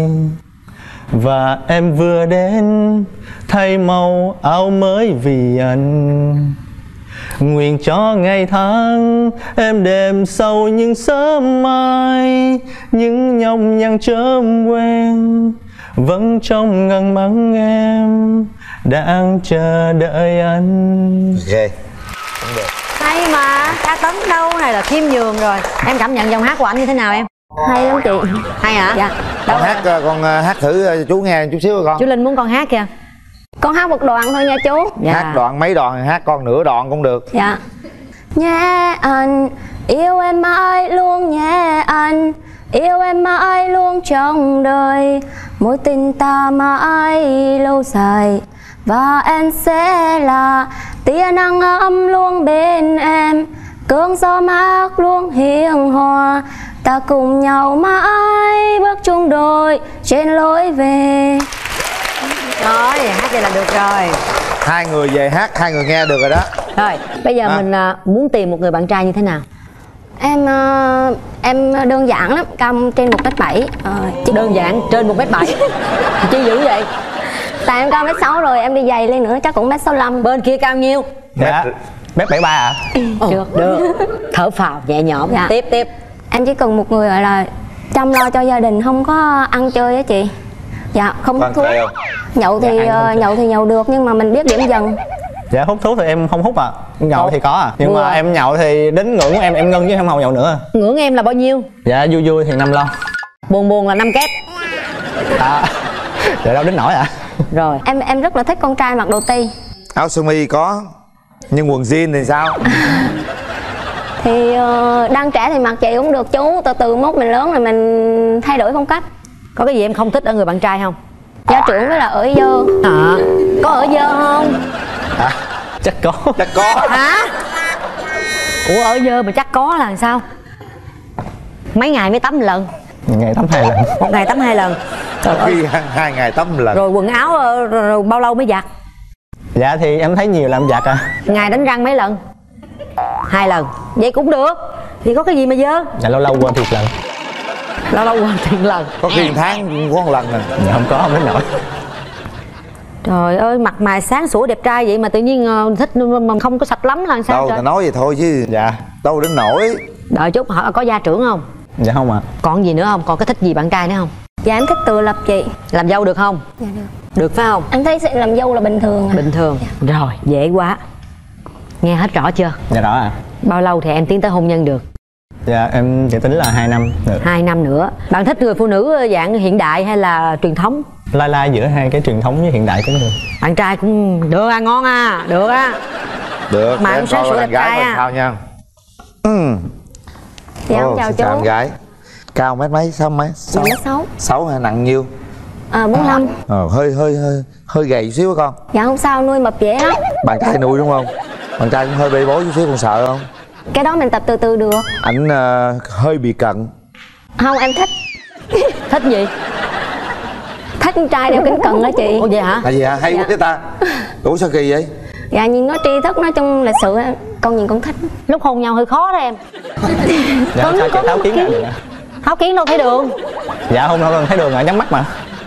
và em vừa đến thay màu áo mới vì anh. Nguyện cho ngày tháng em đêm sâu những sớm mai, những nhọc nhằn chớm quen vẫn trong ngần mắng em đang chờ đợi anh. Ok, cũng được. Hay mà, ca tấn đâu, này là khiêm nhường rồi. Em cảm nhận giọng hát của anh như thế nào em? Hay lắm chị. Hay hả? Dạ. Con hát con hát thử chú nghe chút xíu con. Chú Linh muốn con hát kìa. Con hát một đoạn thôi nha chú. Dạ. Hát đoạn mấy đoạn, hát con nửa đoạn cũng được. Dạ. Nhé anh, yêu em mãi luôn nhé anh, yêu em mãi luôn trong đời, mối tình ta mãi lâu dài, và em sẽ là tia nắng ấm luôn bên em, cơn gió mát luôn hiền hòa, ta cùng nhau mãi bước chung đôi trên lối về. Rồi, hát vậy là được rồi. Hai người về hát, hai người nghe được rồi đó. Rồi, bây giờ à. mình uh, muốn tìm một người bạn trai như thế nào? Em uh, em đơn giản lắm, cao trên một mét bảy. uh, Đơn giản trên một mét bảy. Chi dữ vậy? Tại em cao mét sáu rồi, em đi giày lên nữa chắc cũng mét sáu lăm. Bên kia cao nhiêu? Dạ mét bảy ba ạ. Được, được. Thở phào nhẹ nhõm. Dạ. Tiếp tiếp. Em chỉ cần một người gọi là chăm lo cho gia đình, không có ăn chơi á chị. Dạ, không hút thuốc. Nhậu thì dạ, uh, nhậu thì nhậu được nhưng mà mình biết điểm dần. Dạ hút thuốc thì em không hút à, nhậu thì có à. Nhưng Vừa. mà em nhậu thì đến ngưỡng của em em ngưng chứ em không nhậu nữa. Ngưỡng em là bao nhiêu? Dạ vui vui thì năm lon. Buồn buồn là năm kép. À, dạ đâu đến nổi ạ. À? Rồi. Em em rất là thích con trai mặc đồ ti. Áo sơ mi có, nhưng quần jean thì sao? Thì uh, đang trẻ thì mặc vậy cũng được chú, từ từ mốt mình lớn rồi mình thay đổi phong cách. Có cái gì em không thích ở người bạn trai không? Gia trưởng với là ở dơ. À, có ở dơ không? À, chắc có. Chắc có. Hả? Ủa ở dơ mà chắc có là sao? Mấy ngày mới tắm lần? Ngày tắm hai lần. Một ngày tắm hai lần. Trời ơi. Hai, hai ngày tắm lần. Rồi quần áo rồi, rồi bao lâu mới giặt? Dạ thì em thấy nhiều làm giặt à. Ngày đánh răng mấy lần? Hai lần. Vậy cũng được. Thì có cái gì mà dơ? Dạ lâu lâu quên thiệt lần. Lâu lâu quên thiệt lần. Có khi một tháng có một lần nè. Dạ không có, không đến nổi. Trời ơi, mặt mày sáng sủa đẹp trai vậy mà tự nhiên uh, thích mà không có sạch lắm là sao? Đâu, ta nói vậy thôi chứ. Dạ. Đâu đến nổi. Đợi chút, họ có gia trưởng không? Dạ không ạ. À. Còn gì nữa không? Còn cái thích gì bạn trai nữa không? Dạ em thích tự lập chị. Làm dâu được không? Dạ được. Được phải không? Em thấy làm dâu là bình thường à. Bình thường. Dạ. Rồi, dễ quá. Nghe hết rõ chưa? Dạ rõ ạ. À. Bao lâu thì em tiến tới hôn nhân được? Dạ em chỉ tính là hai năm được. Hai năm nữa. Bạn thích người phụ nữ dạng hiện đại hay là truyền thống? Lai lai giữa hai cái truyền thống với hiện đại cũng được. Bạn trai cũng được à, ngon à, được á. Được, mà em sáng sủa đẹp trai à. Sao nha. Ừ. Dạ oh, chào chú. Chào em gái. Cao mét mấy, sáu mấy? Sáu mét sáu. Sáu hay nặng nhiêu? À bốn lăm. Ờ hơi hơi hơi hơi gầy xíu con. Dạ không sao, nuôi mập dễ lắm. Bạn trai nuôi đúng không? Bạn trai cũng hơi bê bối chút xíu, còn sợ không? Cái đó mình tập từ từ được. Ảnh uh, hơi bị cận. Không, em thích. Thích gì? Thích con trai đeo kính cận đó chị. Ủa vậy hả? À gì hả? Hay quá cái ta. Ủa sao kỳ vậy? Dạ nhìn nó tri thức, nói chung lịch sự con nhìn con thích. Lúc hôn nhau hơi khó đó em. Dạ sao chị tháo kiến được ạ? Tháo kiến đâu thấy đường. Dạ không đâu thấy đường ạ, nhắm mắt mà.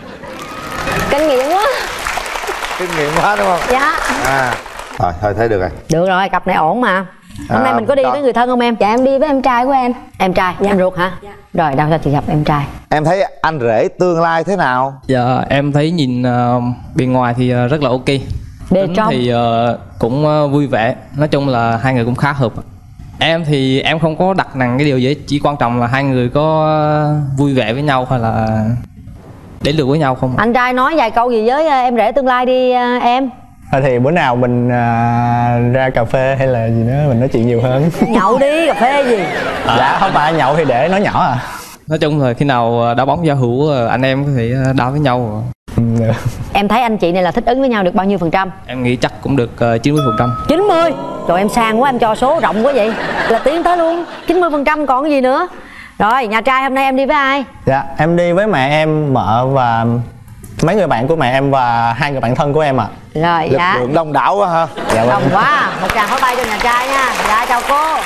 Kinh nghiệm quá. Kinh nghiệm quá đúng không? Dạ. À rồi thôi thấy được rồi. Được rồi, cặp này ổn mà. Hôm à, nay mình có đi đó. Với người thân không em? Dạ em đi với em trai của em. Em trai, dạ. Em ruột hả? Dạ. Rồi đâu cho chị gặp em trai. Em thấy anh rể tương lai thế nào? Dạ em thấy nhìn uh, bên ngoài thì uh, rất là ok. Bề trong thì uh, cũng uh, vui vẻ. Nói chung là hai người cũng khá hợp. Em thì em không có đặt nặng cái điều gì, chỉ quan trọng là hai người có vui vẻ với nhau hay là đến được với nhau không. Anh trai nói vài câu gì với em rể tương lai đi em. Thôi thì bữa nào mình à, ra cà phê hay là gì nữa mình nói chuyện nhiều hơn. Nhậu đi, cà phê gì? À, dạ không phải nhậu thì để nói nhỏ à. Nói chung là khi nào đá bóng giao hữu anh em có thể đá với nhau. Ừ. Em thấy anh chị này là thích ứng với nhau được bao nhiêu phần trăm? Em nghĩ chắc cũng được chín mươi phần trăm. chín mươi? Trời em sang quá, em cho số rộng quá vậy. Là tiến tới luôn, chín mươi phần trăm còn cái gì nữa. Rồi, nhà trai hôm nay em đi với ai? Dạ, em đi với mẹ em, mợ và mấy người bạn của mẹ em và hai người bạn thân của em ạ. À. Rồi, lực dạ. lượng đông đảo quá ha. Dạ, đông quá. Một tràng pháo tay cho nhà trai nha. Dạ, chào cô.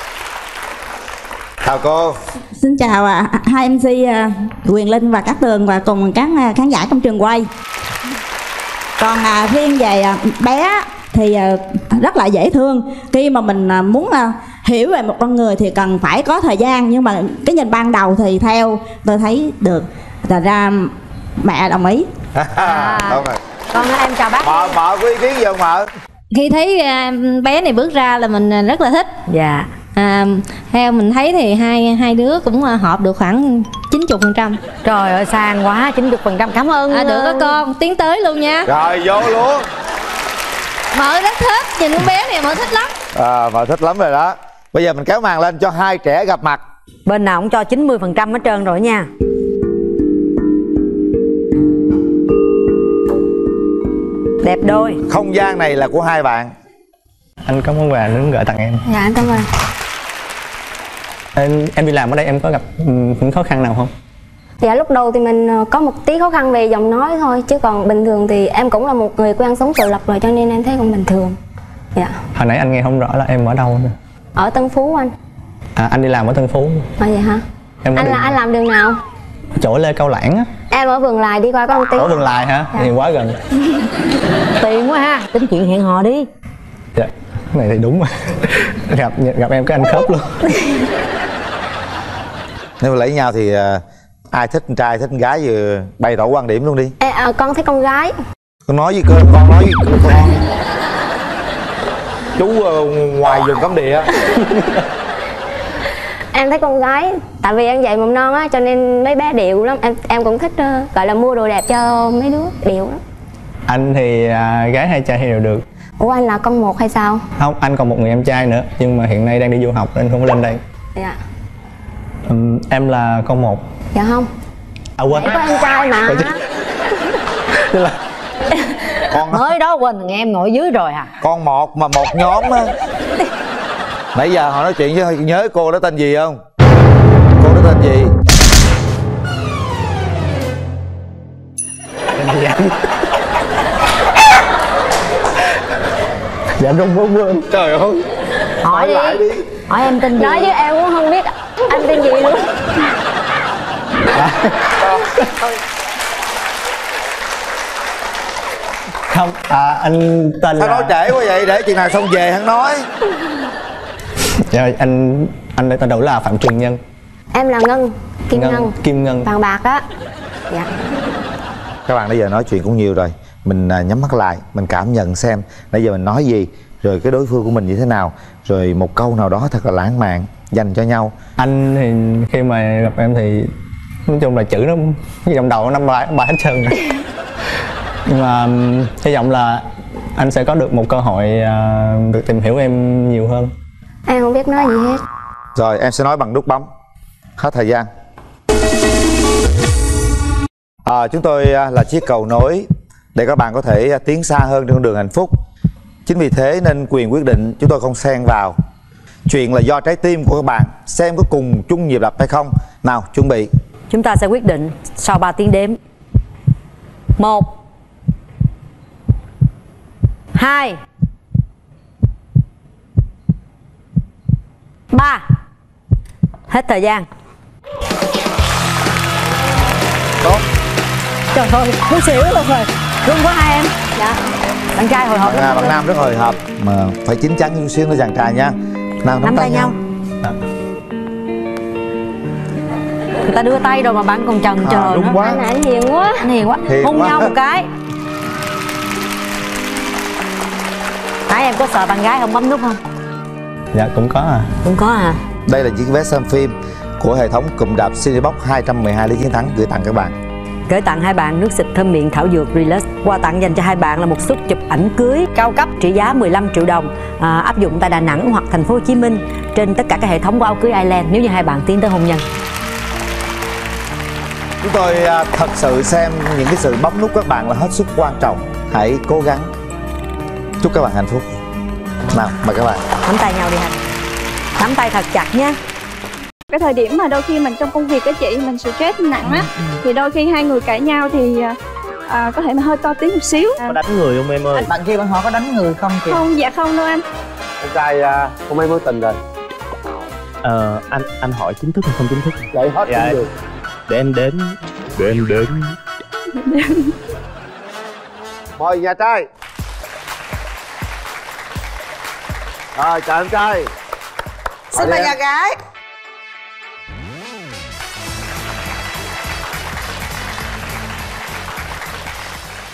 Chào cô. Xin chào à, hai em xê à, Quyền Linh và Cát Tường và cùng các à, khán giả trong trường quay. Còn à, riêng về à, bé thì à, rất là dễ thương. Khi mà mình à, muốn à, hiểu về một con người thì cần phải có thời gian. Nhưng mà cái nhìn ban đầu thì theo tôi thấy được. Thật ra mẹ đồng ý. À, đúng rồi. Con em chào bác. Mợ, mợ có ý kiến gì không mợ? Khi thấy bé này bước ra là mình rất là thích. Dạ. À, theo mình thấy thì hai hai đứa cũng hợp được khoảng chín mươi phần trăm. Trời ơi sang quá, chín mươi phần trăm. Cảm ơn. À, được đó con, tiến tới luôn nha. Rồi vô luôn. Mợ rất thích, nhìn con bé này mợ thích lắm. À, mợ thích lắm rồi đó. Bây giờ mình kéo màn lên cho hai trẻ gặp mặt. Bên nào cũng cho chín mươi phần trăm hết trơn rồi nha. Đẹp đôi. Không gian này là của hai bạn. Anh có món quà muốn gửi tặng em. Dạ anh cảm ơn. Em, em đi làm ở đây em có gặp những khó khăn nào không? Dạ lúc đầu thì mình có một tí khó khăn về giọng nói thôi, chứ còn bình thường thì em cũng là một người quen sống tự lập rồi, cho nên em thấy cũng bình thường. Dạ. Hồi nãy anh nghe không rõ là em ở đâu nữa. Ở Tân Phú anh. À anh đi làm ở Tân Phú. À vậy hả? Em Anh đi... là anh làm đường nào? Chỗ Lê Cao Lãng á. Em ở Vườn Lài, đi qua có một tí. Ở Vườn Lài hả? Dạ. Thì quá gần. Tiền quá ha. Tính chuyện hẹn hò đi. Dạ, cái này thì đúng mà. gặp gặp em cái anh khớp luôn. Nếu mà lấy nhau thì uh, ai thích con trai thích con gái vừa bày tỏ quan điểm luôn đi. Ê, à, con thích con gái. Con nói với con, con nói với con. Chú uh, ngoài vùng cấm địa. Em thấy con gái, tại vì em dạy mầm non á, cho nên mấy bé điệu lắm. Em em cũng thích uh, gọi là mua đồ đẹp cho mấy đứa điệu lắm. Anh thì uh, gái hay trai thì đều được. Ủa anh là con một hay sao? Không, anh còn một người em trai nữa, nhưng mà hiện nay đang đi du học nên không có lên đây. Dạ. Um, em là con một. Dạ không. À quên. Em có em trai mà. là... con mới đó quên thằng em ngồi dưới rồi hả? Con một mà một nhóm á. Nãy giờ họ nói chuyện với nhớ cô đó tên gì không? Cô đó tên gì? Tên gì anh? Dạ rung quá quên. Trời ơi. Hỏi đi. Lại đi. Hỏi em tên gì? Nói với em cũng không biết anh tên gì luôn. Không, à, anh tên sao là... nói trễ quá vậy, để chừng nào xong về hắn nói. Dạ, anh anh tên đủ là Phạm Trường Nhân. Em là Ngân, Kim Ngân, Ngân. Kim Ngân. Vàng bạc á. Dạ. Các bạn bây giờ nói chuyện cũng nhiều rồi, mình nhắm mắt lại, mình cảm nhận xem nãy giờ mình nói gì, rồi cái đối phương của mình như thế nào, rồi một câu nào đó thật là lãng mạn dành cho nhau. Anh thì khi mà gặp em thì nói chung là chữ nó cái dòng đầu nó năm bài bài hết trơn rồi. Nhưng mà hy vọng là anh sẽ có được một cơ hội uh, được tìm hiểu em nhiều hơn. Em không biết nói gì hết. Rồi em sẽ nói bằng nút bấm. Hết thời gian. À, chúng tôi là chiếc cầu nối để các bạn có thể tiến xa hơn trên con đường hạnh phúc. Chính vì thế nên quyền quyết định chúng tôi không xen vào. Chuyện là do trái tim của các bạn, xem có cùng chung nhịp đập hay không. Nào chuẩn bị. Chúng ta sẽ quyết định sau ba tiếng đếm. Một, hai, ba. Hết thời gian. Tốt. Trời ơi, muốn xỉu luôn rồi. Rung quá hai em. Dạ. Bạn trai hồi hộp. Bạn, bạn nam rất hồi hộp mà phải chín chắn chút xíu nữa chàng trai nha. Nào nắm, nắm tay, tay nhau. nhau. Người ta đưa tay rồi mà bạn còn chần chờ à, đúng nữa. Quá. Anh, anh hiền quá. Anh hiền quá. Hiền hôn quá. nhau một cái. Nãy em có sợ bạn gái không bấm nút không? Dạ cũng có à. Cũng có à. Đây là chiếc vé xem phim của hệ thống cụm rạp Cinebox hai trăm mười hai Lý Chiến Thắng gửi tặng các bạn. Gửi tặng hai bạn nước xịt thơm miệng thảo dược Relax. Quà tặng dành cho hai bạn là một suất chụp ảnh cưới cao cấp trị giá mười lăm triệu đồng, à, áp dụng tại Đà Nẵng hoặc thành phố Hồ Chí Minh trên tất cả các hệ thống của áo cưới Island nếu như hai bạn tiến tới hôn nhân. Chúng tôi thật sự xem những cái sự bấm nút các bạn là hết sức quan trọng. Hãy cố gắng. Chúc các bạn hạnh phúc. Nào mời các bạn. Nắm tay nhau đi Hạnh. Nắm tay thật chặt nhé. Cái thời điểm mà đôi khi mình trong công việc á chị, mình stress nặng á, ừ, ừ. thì đôi khi hai người cãi nhau thì à, có thể mà hơi to tiếng một xíu. Có đánh người không em ơi? Anh, bạn kia bạn họ có đánh người không kìa? Không, dạ không đâu anh. Con trai không mấy mối tình rồi. Ờ, anh anh hỏi chính thức hay không chính thức? Vậy hết dạ, cũng được. Để em đến. Để em đến. Mời nhà trai. Rồi chào em trai. Xin mời nhà gái.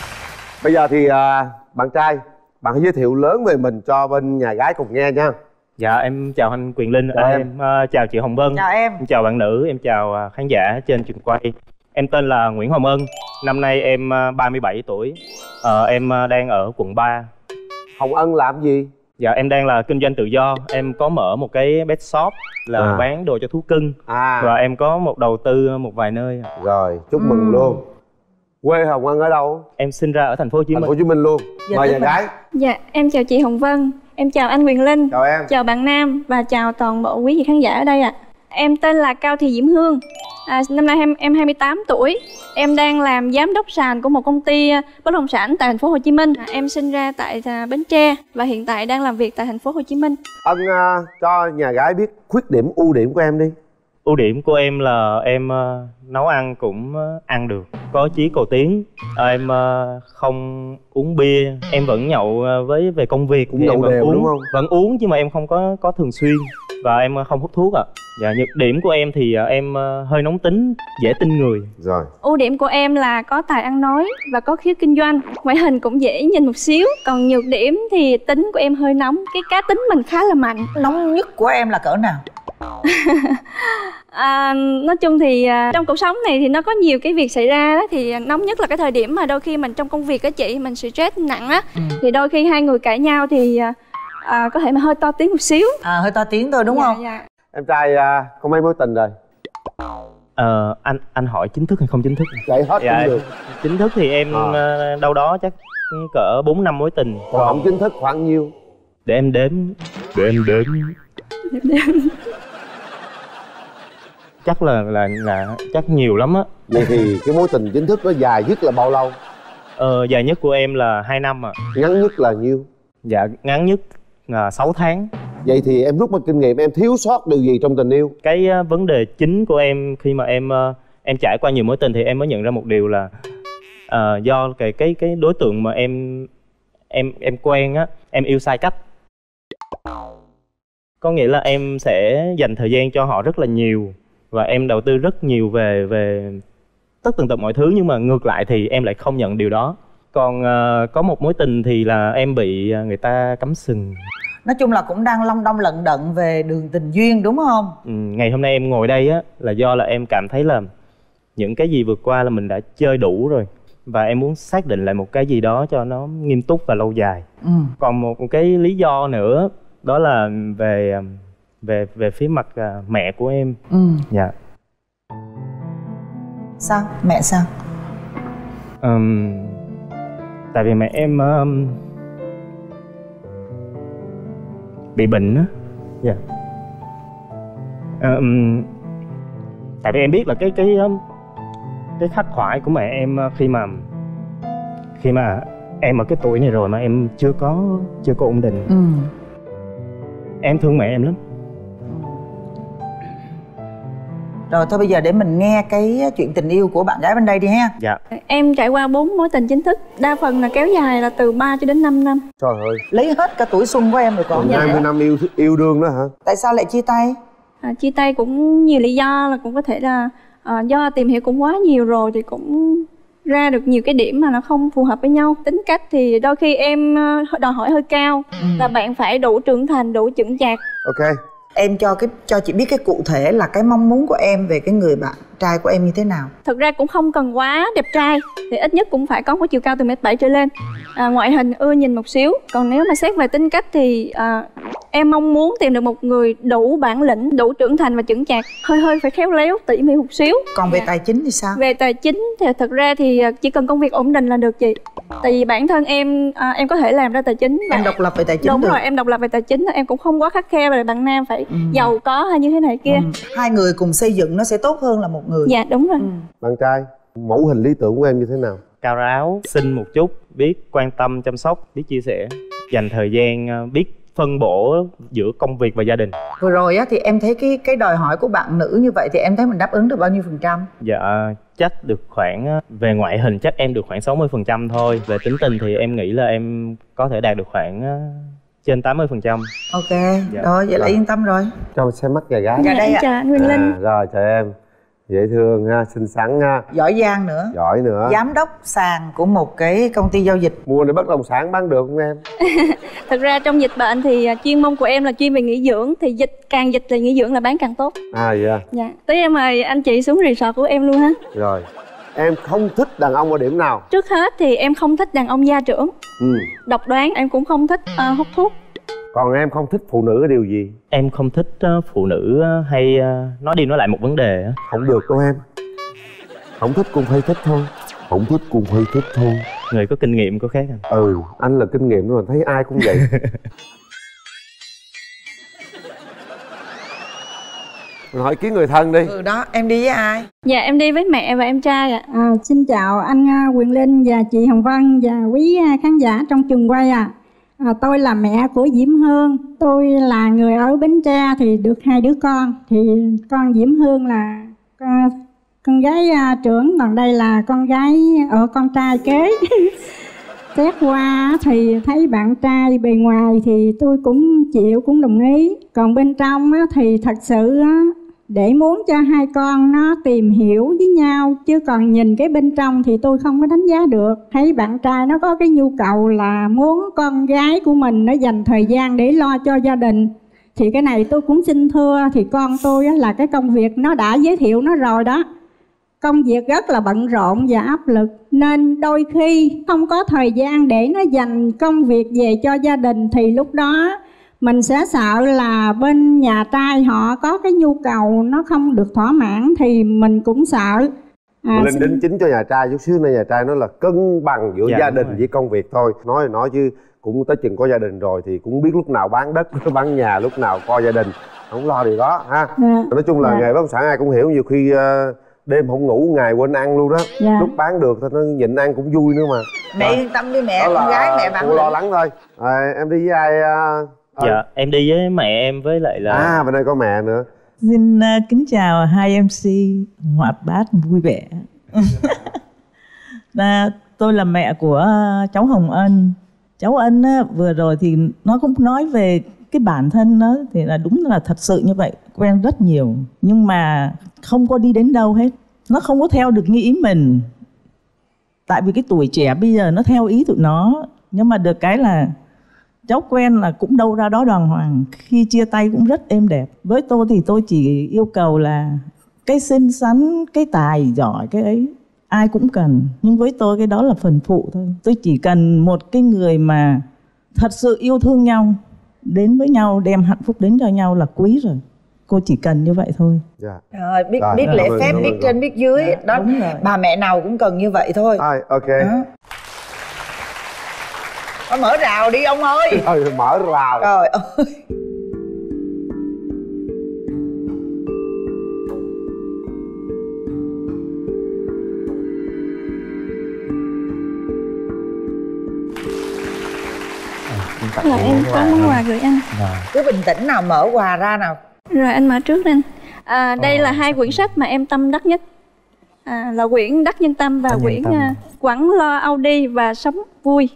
Bây giờ thì à, bạn trai, bạn hãy giới thiệu lớn về mình cho bên nhà gái cùng nghe nha. Dạ em chào anh Quyền Linh, Chào à, em. em uh, chào chị Hồng Vân. Chào em. Em chào bạn nữ, em chào uh, khán giả trên trường quay. Em tên là Nguyễn Hồng Ân, năm nay em uh, ba mươi bảy tuổi. uh, Em uh, đang ở quận ba. Hồng Ân làm gì? Dạ em đang là kinh doanh tự do. Em có mở một cái pet shop là À. bán đồ cho thú cưng. À. Và em có một đầu tư một vài nơi. Rồi, chúc mừng luôn. Quê Hồng Ân ở đâu? Em sinh ra ở thành phố Hồ Chí Minh. Thành phố Hồ Chí Minh luôn. Mời nhà gái. Dạ, em chào chị Hồng Vân, em chào anh Quyền Linh, chào em, chào bạn Nam và chào toàn bộ quý vị khán giả ở đây ạ. À. Em tên là Cao Thị Diễm Hương, à, năm nay em em hai mươi tám tuổi, em đang làm giám đốc sàn của một công ty bất động sản tại thành phố Hồ Chí Minh. À, em sinh ra tại à, Bến Tre và hiện tại đang làm việc tại thành phố Hồ Chí Minh. Ân uh, cho nhà gái biết khuyết điểm, ưu điểm của em đi. Ưu điểm của em là em uh, nấu ăn cũng uh, ăn được, có chí cầu tiến. uh, Em uh, không uống bia, em vẫn nhậu uh, với về công việc cũng thì nhậu em vẫn đều uống, đúng không? Vẫn uống nhưng mà em không có có thường xuyên. Và em uh, không hút thuốc ạ. À. Dạ, nhược điểm của em thì uh, em uh, hơi nóng tính, dễ tin người. Rồi. Ưu điểm của em là có tài ăn nói và có khiếu kinh doanh. Ngoại hình cũng dễ nhìn một xíu. Còn nhược điểm thì tính của em hơi nóng. Cái cá tính mình khá là mạnh. Nóng nhất của em là cỡ nào? À, nói chung thì à, trong cuộc sống này thì nó có nhiều cái việc xảy ra đó, thì nóng nhất là cái thời điểm mà đôi khi mình trong công việc á chị, mình stress nặng á, ừ. thì đôi khi hai người cãi nhau thì à, có thể mà hơi to tiếng một xíu. À, hơi to tiếng thôi đúng dạ, không? Dạ. Em trai uh, có mấy mối tình rồi? Ờ, anh anh hỏi chính thức hay không chính thức? Chạy hết dạ, cũng được. Chính thức thì em à. đâu đó chắc cỡ bốn năm mối tình. Còn không chính thức khoảng nhiêu? Để em đếm. Để em đếm. Chắc là là là chắc nhiều lắm á. Vậy thì cái mối tình chính thức nó dài nhất là bao lâu? Ờ, dài nhất của em là hai năm ạ. À. Ngắn nhất là nhiêu? Dạ, ngắn nhất là sáu tháng. Vậy thì em rút ra kinh nghiệm, em thiếu sót điều gì trong tình yêu? Cái uh, vấn đề chính của em khi mà em uh, em trải qua nhiều mối tình thì em mới nhận ra một điều là uh, do cái cái cái đối tượng mà em em em quen á, em yêu sai cách. Có nghĩa là em sẽ dành thời gian cho họ rất là nhiều và em đầu tư rất nhiều về về tất tần tật mọi thứ, nhưng mà ngược lại thì em lại không nhận điều đó. Còn uh, có một mối tình thì là em bị người ta cắm sừng. Nói chung là cũng đang long đong lận đận về đường tình duyên đúng không? Ừ, ngày hôm nay em ngồi đây á là do là em cảm thấy là những cái gì vừa qua là mình đã chơi đủ rồi, và em muốn xác định lại một cái gì đó cho nó nghiêm túc và lâu dài. Ừ. Còn một cái lý do nữa đó là về về về phía mặt uh, mẹ của em. Ừ. Dạ. Sao? Mẹ sao? Um, tại vì mẹ em um, bị bệnh á. Dạ. Um, tại vì em biết là cái cái um, cái khắc khoải của mẹ em khi mà khi mà em ở cái tuổi này rồi mà em chưa có chưa có ổn định. Ừ. Em thương mẹ em lắm. Rồi thôi bây giờ để mình nghe cái chuyện tình yêu của bạn gái bên đây đi ha. Dạ. Em trải qua bốn mối tình chính thức, đa phần là kéo dài là từ ba cho đến năm năm. Trời ơi. Lấy hết cả tuổi xuân của em rồi còn. Dạ. hai mươi năm yêu yêu đương đó hả? Tại sao lại chia tay? À, chia tay cũng nhiều lý do, là cũng có thể là à, do tìm hiểu cũng quá nhiều rồi thì cũng ra được nhiều cái điểm mà nó không phù hợp với nhau. Tính cách thì đôi khi em đòi hỏi hơi cao, ừ. và bạn phải đủ trưởng thành, đủ chững chạc. Ok. Em cho cái cho chị biết cái cụ thể là cái mong muốn của em về cái người bạn trai của em như thế nào? Thực ra cũng không cần quá đẹp trai, thì ít nhất cũng phải có một chiều cao từ mét bảy trở lên. À, ngoại hình ưa nhìn một xíu. Còn nếu mà xét về tính cách thì à, em mong muốn tìm được một người đủ bản lĩnh, đủ trưởng thành và chững chạc, hơi hơi phải khéo léo, tỉ mỉ một xíu. Còn về tài chính thì sao? Về tài chính thì thật ra thì chỉ cần công việc ổn định là được chị. Tại vì bản thân em à, em có thể làm ra tài chính. Em độc lập về tài chính. Đúng được. rồi, em độc lập về tài chính, em cũng không quá khắt khe về bạn nam phải ừ. giàu có hay như thế này kia. Ừ. Hai người cùng xây dựng nó sẽ tốt hơn là một người. Dạ đúng rồi. Ừ. Bạn trai, mẫu hình lý tưởng của em như thế nào? Cao ráo, xinh một chút, biết quan tâm chăm sóc, biết chia sẻ, dành thời gian, biết phân bổ giữa công việc và gia đình. Vừa rồi á thì em thấy cái cái đòi hỏi của bạn nữ như vậy thì em thấy mình đáp ứng được bao nhiêu phần trăm? Dạ chắc được khoảng, về ngoại hình chắc em được khoảng sáu mươi phần trăm thôi. Về tính tình thì em nghĩ là em có thể đạt được khoảng trên tám mươi phần trăm. Ok, dạ. Rồi vậy là yên tâm rồi. Cho mình xem mắt gái gái. Dạ, đây ạ. Chào anh Nguyên Linh. À, rồi chào em. Dễ thương ha, xinh xắn ha. Giỏi giang nữa. Giỏi nữa. Giám đốc sàn của một cái công ty giao dịch. Mua để bất động sản bán được không em? Thật ra trong dịch bệnh thì chuyên môn của em là chuyên về nghỉ dưỡng. Thì dịch càng dịch thì nghỉ dưỡng là bán càng tốt. À dạ. Dạ. Tí em mời anh chị xuống resort của em luôn ha. Rồi. Em không thích đàn ông ở điểm nào? Trước hết thì em không thích đàn ông gia trưởng. Ừ. Độc đoán, em cũng không thích uh, hút thuốc. Còn em không thích phụ nữ cái điều gì? Em không thích uh, phụ nữ uh, hay uh, nói đi nói lại một vấn đề uh. Không được đâu em. Không thích cũng phải thích thôi. Không thích cũng phải thích thôi. Người có kinh nghiệm có khác à? Ừ, anh là kinh nghiệm rồi, thấy ai cũng vậy. Hỏi kiến người thân đi. Ừ đó, em đi với ai? Dạ em đi với mẹ và em trai ạ. À, xin chào anh Quyền Linh và chị Hồng Vân và quý khán giả trong trường quay ạ. À. À, tôi là mẹ của Diễm Hương. Tôi là người ở Bến Tre thì được hai đứa con. Thì con Diễm Hương là con, con gái uh, trưởng, còn đây là con gái ở con trai kế. Xét qua thì thấy bạn trai bề ngoài thì tôi cũng chịu, cũng đồng ý. Còn bên trong thì thật sự để muốn cho hai con nó tìm hiểu với nhau, chứ còn nhìn cái bên trong thì tôi không có đánh giá được. Thấy bạn trai nó có cái nhu cầu là muốn con gái của mình nó dành thời gian để lo cho gia đình, thì cái này tôi cũng xin thưa. Thì con tôi là cái công việc nó đã giới thiệu nó rồi đó, công việc rất là bận rộn và áp lực, nên đôi khi không có thời gian để nó dành công việc về cho gia đình. Thì lúc đó mình sẽ sợ là bên nhà trai họ có cái nhu cầu nó không được thỏa mãn, thì mình cũng sợ. À, Linh xin... đính chính cho nhà trai chút xíu, này nhà trai nói là cân bằng giữa dạ, gia đình với công việc thôi. Nói thì nói chứ cũng tới chừng có gia đình rồi thì cũng biết lúc nào bán đất, bán nhà, lúc nào coi gia đình, không lo điều đó ha. Dạ. Nói chung là dạ. nghề bất động sản ai cũng hiểu, nhiều khi uh, đêm không ngủ, ngày quên ăn luôn đó. Dạ. Lúc bán được thì nó nhịn ăn cũng vui nữa mà. Mẹ yên tâm đi mẹ, con gái mẹ bạn lo lắng thôi. À, em đi với ai? Uh... Dạ, à. em đi với mẹ em với lại là... À, bên đây có mẹ nữa. Xin uh, kính chào hai em xê hoạt bát vui vẻ. à, tôi là mẹ của uh, cháu Hồng Ân. Cháu Ân uh, vừa rồi thì nó cũng nói về cái bản thân nó thì là đúng là thật sự như vậy, quen rất nhiều nhưng mà không có đi đến đâu hết, nó không có theo được như ý mình. Tại vì cái tuổi trẻ bây giờ nó theo ý tụi nó, nhưng mà được cái là cháu quen là cũng đâu ra đó đàng hoàng, khi chia tay cũng rất êm đẹp. Với tôi thì tôi chỉ yêu cầu là cái xinh xắn, cái tài giỏi, cái ấy ai cũng cần, nhưng với tôi cái đó là phần phụ thôi. Tôi chỉ cần một cái người mà thật sự yêu thương nhau, đến với nhau, đem hạnh phúc đến cho nhau là quý rồi. Cô chỉ cần như vậy thôi. Dạ. Rồi, biết rồi, biết rồi, lễ rồi, phép, rồi, biết rồi. trên biết dưới Dạ, đó, bà mẹ nào cũng cần như vậy thôi. À, ok. Đó. Thôi mở rào đi ông ơi. Thôi mở rào. Trời ơi. Là em có món quà gửi anh. Cứ bình tĩnh nào, mở quà ra nào. Rồi anh mở trước anh. À, đây là hai quyển sách mà em tâm đắc nhất. À, là quyển Đắc Nhân Tâm và quyển uh, Quẳng Lo Audi và Sống Vui.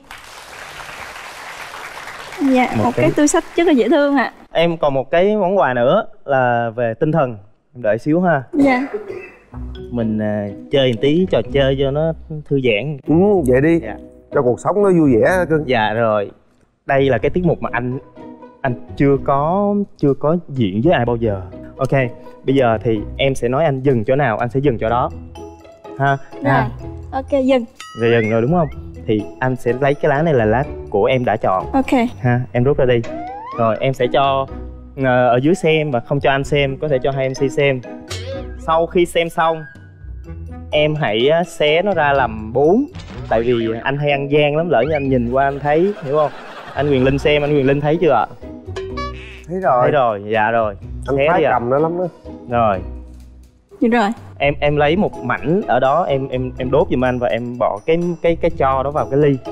Dạ, một, một cái... cái túi sách rất là dễ thương ạ. À. Em còn một cái món quà nữa là về tinh thần. Em đợi xíu ha. Dạ. Mình uh, chơi một tí trò chơi cho nó thư giãn. Ừ, vậy đi. Dạ. Cho cuộc sống nó vui vẻ cưng. Dạ rồi. Đây là cái tiết mục mà anh anh chưa có chưa có diễn với ai bao giờ. Ok, bây giờ thì em sẽ nói anh dừng chỗ nào, anh sẽ dừng chỗ đó. Ha. Rồi. Ha. Ok, dừng. Rồi dừng rồi đúng không? Thì anh sẽ lấy cái lá này là lá của em đã chọn. Ok. Ha, em rút ra đi. Rồi em sẽ cho uh, ở dưới xem và không cho anh xem, có thể cho hai em xê xem. Sau khi xem xong, em hãy uh, xé nó ra làm bốn. Tại vì anh hay ăn gian lắm, lỡ như anh nhìn qua anh thấy, hiểu không? Anh Quyền Linh xem, anh Quyền Linh thấy chưa ạ? Thấy rồi. Thấy rồi, dạ rồi. Anh phái cầm nó lắm đó. Rồi. Rồi. Em em lấy một mảnh ở đó, em em em đốt giùm anh và em bỏ cái cái cái tro đó vào cái ly.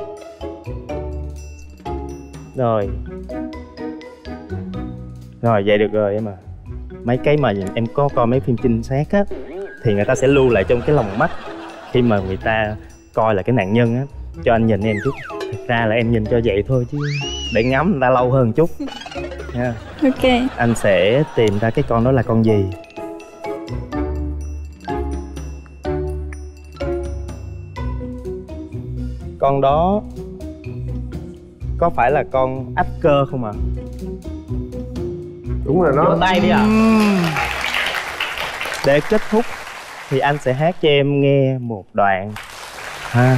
Rồi. Rồi vậy được rồi em à. Mấy cái mà em có coi mấy phim trinh sát á thì người ta sẽ lưu lại trong cái lòng mắt khi mà người ta coi là cái nạn nhân á. Cho anh nhìn em chút. Thật ra là em nhìn cho vậy thôi chứ để ngắm người ta lâu hơn chút nha. Ok. Anh sẽ tìm ra cái con đó là con gì. Con đó có phải là con ách cơ không ạ? À? Đúng rồi đó. Vỗ tay đi ạ. À. Để kết thúc thì anh sẽ hát cho em nghe một đoạn ha.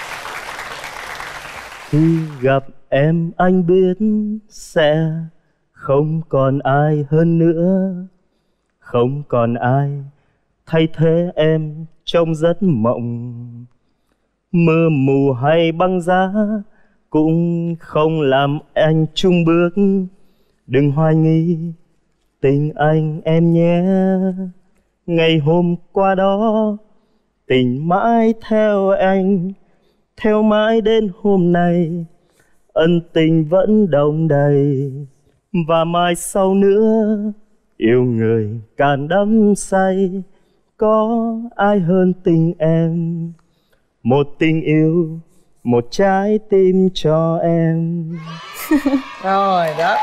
Khi gặp em anh biết sẽ không còn ai hơn nữa, không còn ai thay thế em trong giấc mộng. Mưa mù hay băng giá cũng không làm anh chung bước. Đừng hoài nghi tình anh em nhé. Ngày hôm qua đó tình mãi theo anh, theo mãi đến hôm nay ân tình vẫn đong đầy. Và mai sau nữa yêu người càng đắm say, có ai hơn tình em. Một tình yêu, một trái tim cho em. Rồi đó.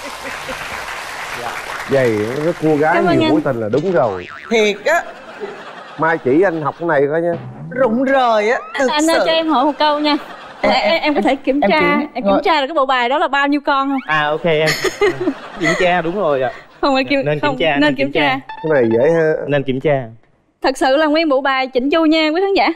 Vậy rất cô gái nhiều mối tình là đúng rồi. Thiệt á. Mai chỉ anh học cái này coi nha. Rụng rời á. Anh ơi cho em hỏi một câu nha. Em, em, em có thể kiểm em tra kiểm, em kiểm tra được cái bộ bài đó là bao nhiêu con không? À ok em. Kiểm tra đúng rồi ạ. Không phải kiểm, nên không, kiểm tra nên, nên kiểm tra. tra. Cái này dễ ha. Nên kiểm tra. Thật sự là nguyên bộ bài chỉnh chu nha quý khán giả.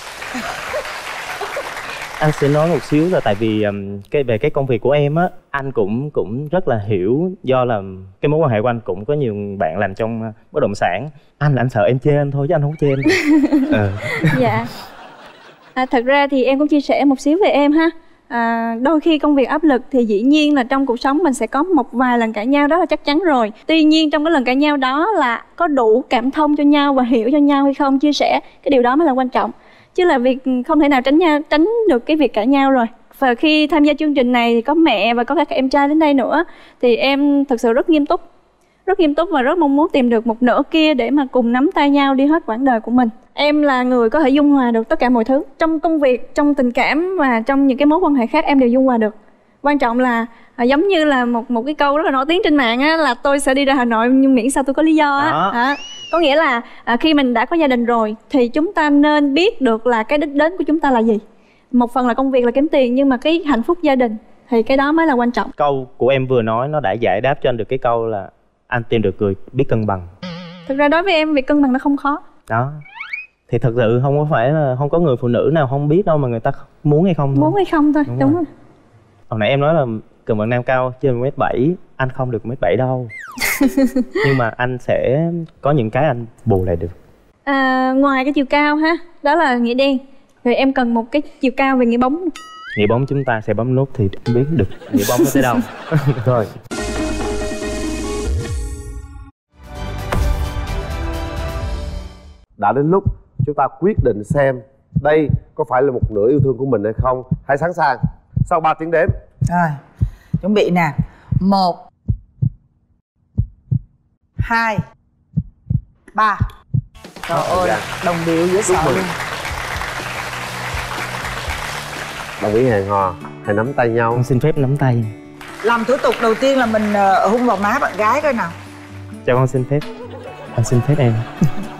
Anh sẽ nói một xíu là tại vì um, cái về cái công việc của em á, anh cũng cũng rất là hiểu, do là cái mối quan hệ của anh cũng có nhiều bạn làm trong bất động sản. Anh là anh sợ em chê anh thôi chứ anh không chê em. Ừ. Dạ. À, thật ra thì em cũng chia sẻ một xíu về em ha. À, đôi khi công việc áp lực thì dĩ nhiên là trong cuộc sống mình sẽ có một vài lần cãi nhau, đó là chắc chắn rồi. Tuy nhiên trong cái lần cãi nhau đó là có đủ cảm thông cho nhau và hiểu cho nhau hay không, chia sẻ cái điều đó mới là quan trọng. Chứ là việc không thể nào tránh nhau, tránh được cái việc cãi nhau rồi. Và khi tham gia chương trình này thì có mẹ và có các em trai đến đây nữa, thì em thật sự rất nghiêm túc, rất nghiêm túc và rất mong muốn tìm được một nửa kia để mà cùng nắm tay nhau đi hết quãng đời của mình. Em là người có thể dung hòa được tất cả mọi thứ trong công việc, trong tình cảm và trong những cái mối quan hệ khác, em đều dung hòa được. Quan trọng là à, giống như là một một cái câu rất là nổi tiếng trên mạng á, là tôi sẽ đi ra Hà Nội nhưng miễn sao tôi có lý do á. À, có nghĩa là à, khi mình đã có gia đình rồi thì chúng ta nên biết được là cái đích đến của chúng ta là gì. Một phần là công việc là kiếm tiền, nhưng mà cái hạnh phúc gia đình thì cái đó mới là quan trọng. Câu của em vừa nói nó đã giải đáp cho anh được cái câu là anh tìm được người biết cân bằng. Thực ra đối với em việc cân bằng nó không khó. Đó. Thì thật sự không có phải là không có người phụ nữ nào không biết đâu, mà người ta muốn hay không thôi. Muốn hay không thôi, đúng, đúng rồi. rồi. Hồi nãy em nói là cần bạn nam cao trên một mét bảy, anh không được một mét bảy đâu. Nhưng mà anh sẽ có những cái anh bù lại được. À, ngoài cái chiều cao ha, đó là nghĩa đen. Rồi em cần một cái chiều cao về nghĩa bóng. Nghĩa bóng chúng ta sẽ bấm nút thì biết được nghĩa bóng nó tới đâu. Rồi. Đã đến lúc chúng ta quyết định xem đây có phải là một nửa yêu thương của mình hay không. Hãy sẵn sàng sau ba tiếng đếm. Rồi, chuẩn bị nè. Một, hai, ba. Trời ơi, đồng điệu dễ sợ luôn. Đồng ý hẹn hò, hãy nắm tay nhau. Con xin phép nắm tay. Làm thủ tục đầu tiên là mình uh, hôn vào má bạn gái coi nào. Cho con xin phép. Anh xin phép em.